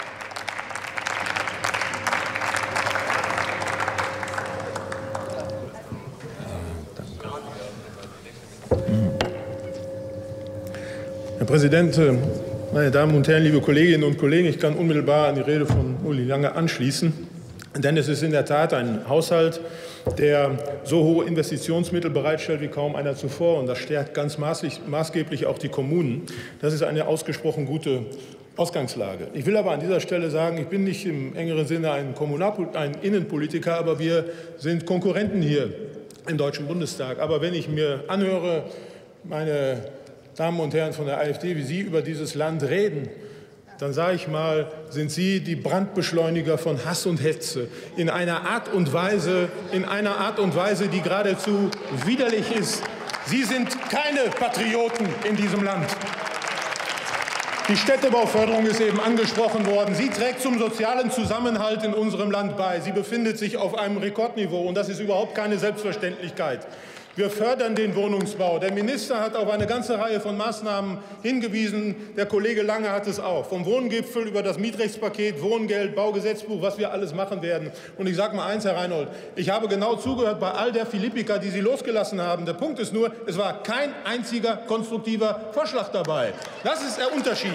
Herr Präsident, meine Damen und Herren, liebe Kolleginnen und Kollegen! Ich kann unmittelbar an die Rede von Uli Lange anschließen. Denn es ist in der Tat ein Haushalt, der so hohe Investitionsmittel bereitstellt wie kaum einer zuvor. Und das stärkt ganz maßgeblich auch die Kommunen. Das ist eine ausgesprochen gute Ausgangslage. Ich will aber an dieser Stelle sagen, ich bin nicht im engeren Sinne ein, Kommunalpol- ein Innenpolitiker, aber wir sind Konkurrenten hier im Deutschen Bundestag. Aber wenn ich mir anhöre, meine Damen und Herren von der AfD, wie Sie über dieses Land reden, dann sage ich mal, sind Sie die Brandbeschleuniger von Hass und Hetze in einer Art und Weise, in einer Art und Weise, die geradezu widerlich ist. Sie sind keine Patrioten in diesem Land. Die Städtebauförderung ist eben angesprochen worden. Sie trägt zum sozialen Zusammenhalt in unserem Land bei. Sie befindet sich auf einem Rekordniveau, und das ist überhaupt keine Selbstverständlichkeit. Wir fördern den Wohnungsbau. Der Minister hat auf eine ganze Reihe von Maßnahmen hingewiesen. Der Kollege Lange hat es auch. Vom Wohngipfel über das Mietrechtspaket, Wohngeld, Baugesetzbuch, was wir alles machen werden. Und ich sage mal eins, Herr Reinhold, ich habe genau zugehört bei all der Philippika, die Sie losgelassen haben. Der Punkt ist nur, es war kein einziger konstruktiver Vorschlag dabei. Das ist der Unterschied.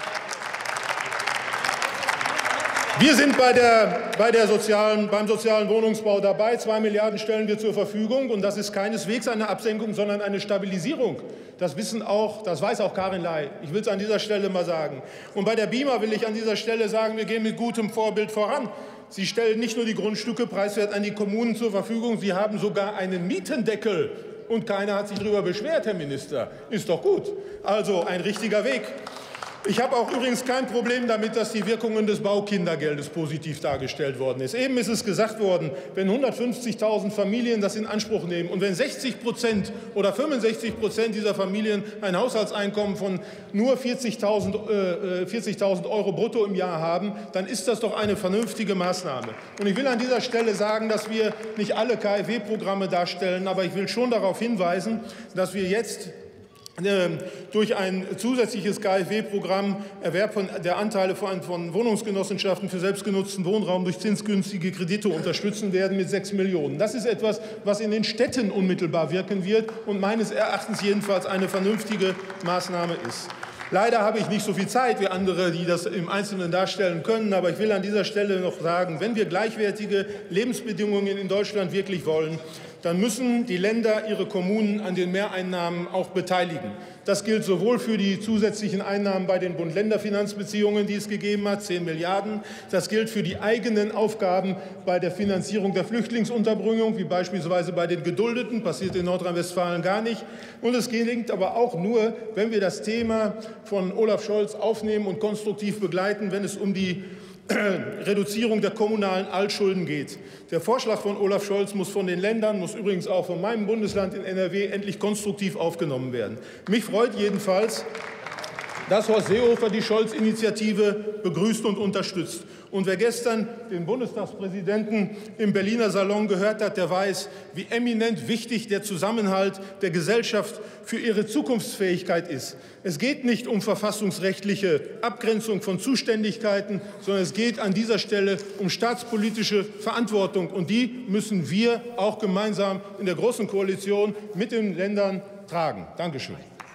Wir sind bei der, bei der sozialen, beim sozialen Wohnungsbau dabei. Zwei Milliarden stellen wir zur Verfügung. Und das ist keineswegs eine Absenkung, sondern eine Stabilisierung. Das wissen auch, das weiß auch Karin Ley. Ich will es an dieser Stelle mal sagen. Und bei der BIMA will ich an dieser Stelle sagen, wir gehen mit gutem Vorbild voran. Sie stellen nicht nur die Grundstücke preiswert an die Kommunen zur Verfügung, Sie haben sogar einen Mietendeckel. Und keiner hat sich darüber beschwert, Herr Minister. Ist doch gut. Also ein richtiger Weg. Ich habe auch übrigens kein Problem damit, dass die Wirkungen des Baukindergeldes positiv dargestellt worden ist. Eben ist es gesagt worden, wenn hundertfünfzigtausend Familien das in Anspruch nehmen und wenn sechzig Prozent oder fünfundsechzig Prozent dieser Familien ein Haushaltseinkommen von nur vierzigtausend Euro brutto im Jahr haben, dann ist das doch eine vernünftige Maßnahme. Und ich will an dieser Stelle sagen, dass wir nicht alle K f W-Programme darstellen, aber ich will schon darauf hinweisen, dass wir jetzt durch ein zusätzliches K f W-Programm Erwerb von der Anteile von, von Wohnungsgenossenschaften für selbstgenutzten Wohnraum durch zinsgünstige Kredite unterstützen werden mit sechs Millionen. Das ist etwas, was in den Städten unmittelbar wirken wird und meines Erachtens jedenfalls eine vernünftige Maßnahme ist. Leider habe ich nicht so viel Zeit wie andere, die das im Einzelnen darstellen können. Aber ich will an dieser Stelle noch sagen, wenn wir gleichwertige Lebensbedingungen in Deutschland wirklich wollen, dann müssen die Länder ihre Kommunen an den Mehreinnahmen auch beteiligen. Das gilt sowohl für die zusätzlichen Einnahmen bei den Bund-Länder-Finanzbeziehungen, die es gegeben hat, zehn Milliarden. Das gilt für die eigenen Aufgaben bei der Finanzierung der Flüchtlingsunterbringung, wie beispielsweise bei den Geduldeten, passiert in Nordrhein-Westfalen gar nicht. Und es gelingt aber auch nur, wenn wir das Thema von Olaf Scholz aufnehmen und konstruktiv begleiten, wenn es um die Reduzierung der kommunalen Altschulden geht. Der Vorschlag von Olaf Scholz muss von den Ländern, muss übrigens auch von meinem Bundesland in N R W endlich konstruktiv aufgenommen werden. Mich freut jedenfalls, dass Horst Seehofer die Scholz-Initiative begrüßt und unterstützt. Und wer gestern den Bundestagspräsidenten im Berliner Salon gehört hat, der weiß, wie eminent wichtig der Zusammenhalt der Gesellschaft für ihre Zukunftsfähigkeit ist. Es geht nicht um verfassungsrechtliche Abgrenzung von Zuständigkeiten, sondern es geht an dieser Stelle um staatspolitische Verantwortung. Und die müssen wir auch gemeinsam in der Großen Koalition mit den Ländern tragen. Dankeschön.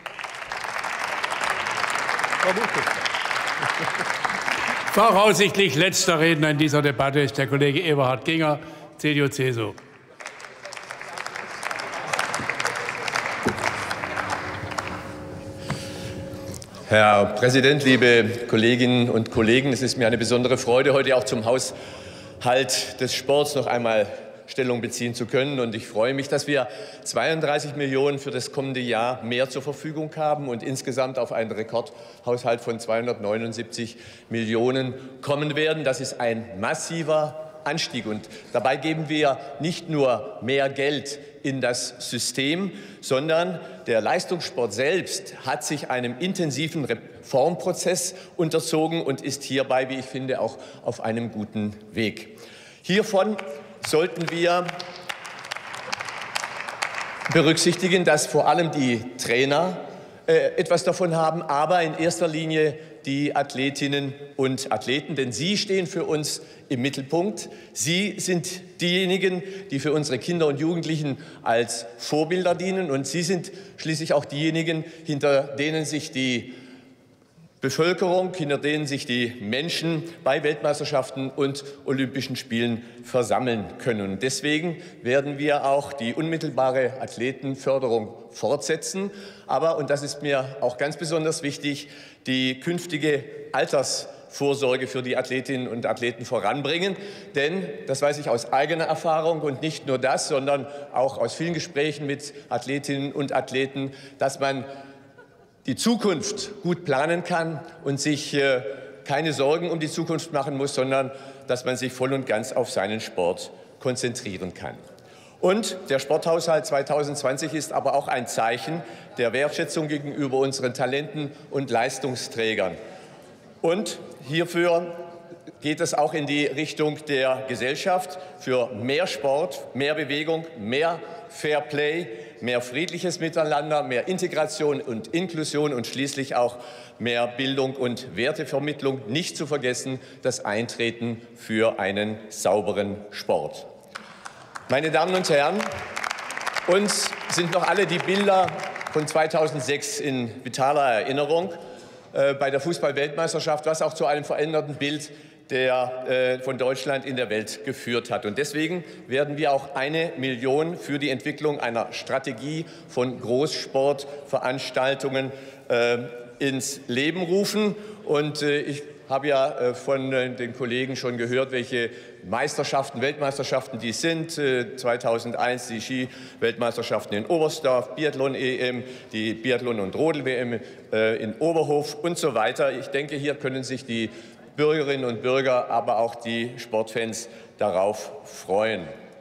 Voraussichtlich letzter Redner in dieser Debatte ist der Kollege Eberhard Ginger, C D U C S U. Herr Präsident, liebe Kolleginnen und Kollegen! Es ist mir eine besondere Freude, heute auch zum Haushalt des Sports noch einmal Stellung beziehen zu können. Und ich freue mich, dass wir zweiunddreißig Millionen für das kommende Jahr mehr zur Verfügung haben und insgesamt auf einen Rekordhaushalt von zweihundertneunundsiebzig Millionen kommen werden. Das ist ein massiver Anstieg. Und dabei geben wir nicht nur mehr Geld in das System, sondern der Leistungssport selbst hat sich einem intensiven Reformprozess unterzogen und ist hierbei, wie ich finde, auch auf einem guten Weg. Hiervon sollten wir berücksichtigen, dass vor allem die Trainer äh, etwas davon haben, aber in erster Linie die Athletinnen und Athleten, denn sie stehen für uns im Mittelpunkt. Sie sind diejenigen, die für unsere Kinder und Jugendlichen als Vorbilder dienen, und sie sind schließlich auch diejenigen, hinter denen sich die Bevölkerung, hinter denen sich die Menschen bei Weltmeisterschaften und Olympischen Spielen versammeln können. Und deswegen werden wir auch die unmittelbare Athletenförderung fortsetzen. Aber, und das ist mir auch ganz besonders wichtig, die künftige Altersvorsorge für die Athletinnen und Athleten voranbringen. Denn, das weiß ich aus eigener Erfahrung, und nicht nur das, sondern auch aus vielen Gesprächen mit Athletinnen und Athleten, dass man die Zukunft gut planen kann und sich äh, keine Sorgen um die Zukunft machen muss, sondern dass man sich voll und ganz auf seinen Sport konzentrieren kann. Und der Sporthaushalt zweitausendzwanzig ist aber auch ein Zeichen der Wertschätzung gegenüber unseren Talenten und Leistungsträgern. Und hierfür geht es auch in die Richtung der Gesellschaft für mehr Sport, mehr Bewegung, mehr Fair Play, mehr friedliches Miteinander, mehr Integration und Inklusion und schließlich auch mehr Bildung und Wertevermittlung. Nicht zu vergessen, das Eintreten für einen sauberen Sport. Meine Damen und Herren, uns sind noch alle die Bilder von zweitausendsechs in vitaler Erinnerung äh, bei der Fußball-Weltmeisterschaft, was auch zu einem veränderten Bild der äh, von Deutschland in der Welt geführt hat. Und deswegen werden wir auch eine Million für die Entwicklung einer Strategie von Großsportveranstaltungen äh, ins Leben rufen. Und äh, ich habe ja äh, von äh, den Kollegen schon gehört, welche Meisterschaften, Weltmeisterschaften die sind. Äh, zweitausendeins die Ski-Weltmeisterschaften in Oberstdorf, Biathlon-E M, die Biathlon- und Rodel-W M äh, in Oberhof und so weiter. Ich denke, hier können sich die Bürgerinnen und Bürger, aber auch die Sportfans darauf freuen.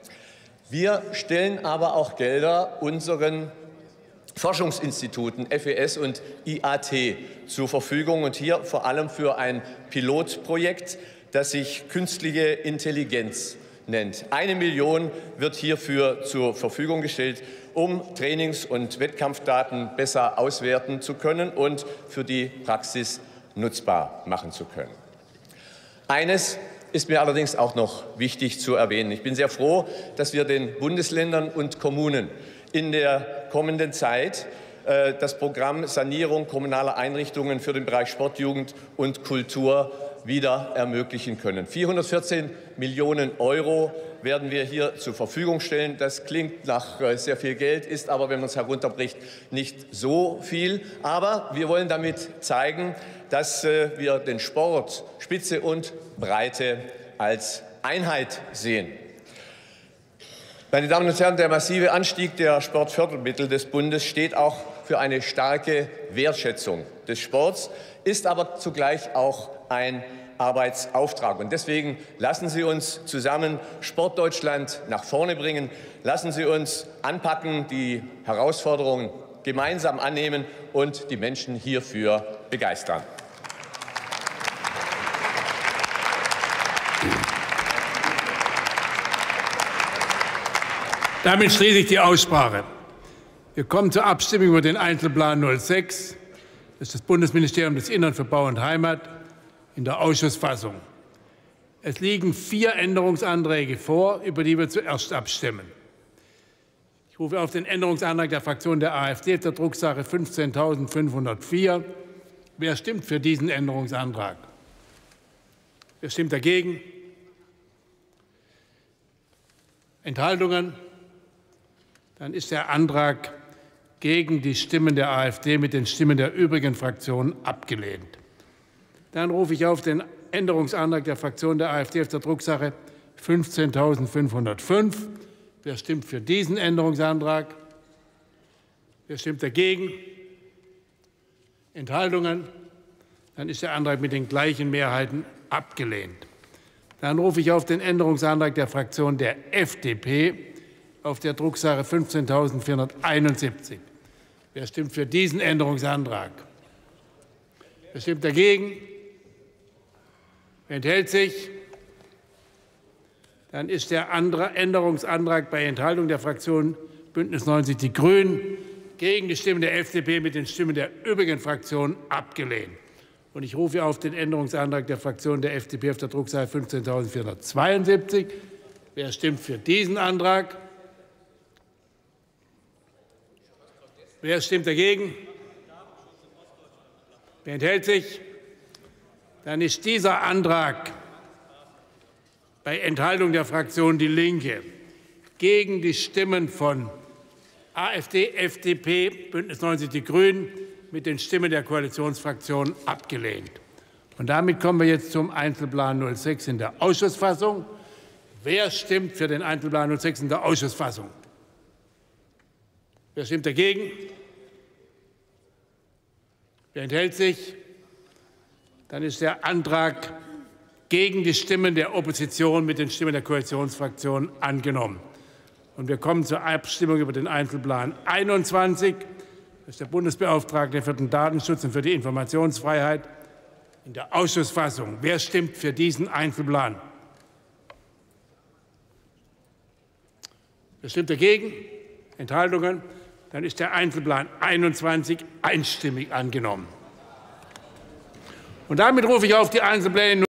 Wir stellen aber auch Gelder unseren Forschungsinstituten F E S und I A T zur Verfügung, und hier vor allem für ein Pilotprojekt, das sich künstliche Intelligenz nennt. Eine Million wird hierfür zur Verfügung gestellt, um Trainings- und Wettkampfdaten besser auswerten zu können und für die Praxis nutzbar machen zu können. Eines ist mir allerdings auch noch wichtig zu erwähnen. Ich bin sehr froh, dass wir den Bundesländern und Kommunen in der kommenden Zeit äh, das Programm Sanierung kommunaler Einrichtungen für den Bereich Sport, Jugend und Kultur wieder ermöglichen können. vierhundertvierzehn Millionen Euro werden wir hier zur Verfügung stellen. Das klingt nach äh, sehr viel Geld, ist aber, wenn man es herunterbricht, nicht so viel. Aber wir wollen damit zeigen, dass äh, wir den Sport, Spitze und Breite, als Einheit sehen. Meine Damen und Herren, der massive Anstieg der Sportfördermittel des Bundes steht auch für eine starke Wertschätzung des Sports, ist aber zugleich auch ein Arbeitsauftrag. Und deswegen lassen Sie uns zusammen Sportdeutschland nach vorne bringen. Lassen Sie uns anpacken, die Herausforderungen gemeinsam annehmen und die Menschen hierfür begeistern. Damit schließe ich die Aussprache. Wir kommen zur Abstimmung über den Einzelplan null sechs. Das ist das Bundesministerium des Innern für Bau und Heimat in der Ausschussfassung. Es liegen vier Änderungsanträge vor, über die wir zuerst abstimmen. Ich rufe auf den Änderungsantrag der Fraktion der AfD der Drucksache fünfzehntausendfünfhundertvier. Wer stimmt für diesen Änderungsantrag? Wer stimmt dagegen? Enthaltungen? Dann ist der Antrag gegen die Stimmen der AfD mit den Stimmen der übrigen Fraktionen abgelehnt. Dann rufe ich auf den Änderungsantrag der Fraktion der AfD auf der Drucksache fünfzehntausendfünfhundertfünf. Wer stimmt für diesen Änderungsantrag? Wer stimmt dagegen? Enthaltungen? Dann ist der Antrag mit den gleichen Mehrheiten abgelehnt. Dann rufe ich auf den Änderungsantrag der Fraktion der F D P auf der Drucksache fünfzehntausendvierhunderteinundsiebzig. Wer stimmt für diesen Änderungsantrag? Wer stimmt dagegen? Wer enthält sich? Dann ist der andere Änderungsantrag bei Enthaltung der Fraktion Bündnis neunzig Die Grünen gegen die Stimmen der F D P mit den Stimmen der übrigen Fraktionen abgelehnt. Und ich rufe auf den Änderungsantrag der Fraktion der F D P auf der Druckseite fünfzehntausendvierhundertzweiundsiebzig. Wer stimmt für diesen Antrag? Wer stimmt dagegen? Wer enthält sich? Dann ist dieser Antrag bei Enthaltung der Fraktion DIE LINKE gegen die Stimmen von AfD, F D P, Bündnis neunzig Die Grünen mit den Stimmen der Koalitionsfraktionen abgelehnt. Und damit kommen wir jetzt zum Einzelplan null sechs in der Ausschussfassung. Wer stimmt für den Einzelplan null sechs in der Ausschussfassung? Wer stimmt dagegen? Wer enthält sich? Dann ist der Antrag gegen die Stimmen der Opposition mit den Stimmen der Koalitionsfraktionen angenommen. Und wir kommen zur Abstimmung über den Einzelplan einundzwanzig. Das ist der Bundesbeauftragte für den Datenschutz und für die Informationsfreiheit in der Ausschussfassung. Wer stimmt für diesen Einzelplan? Wer stimmt dagegen? Enthaltungen? Dann ist der Einzelplan einundzwanzig einstimmig angenommen. Und damit rufe ich auf die Einzelpläne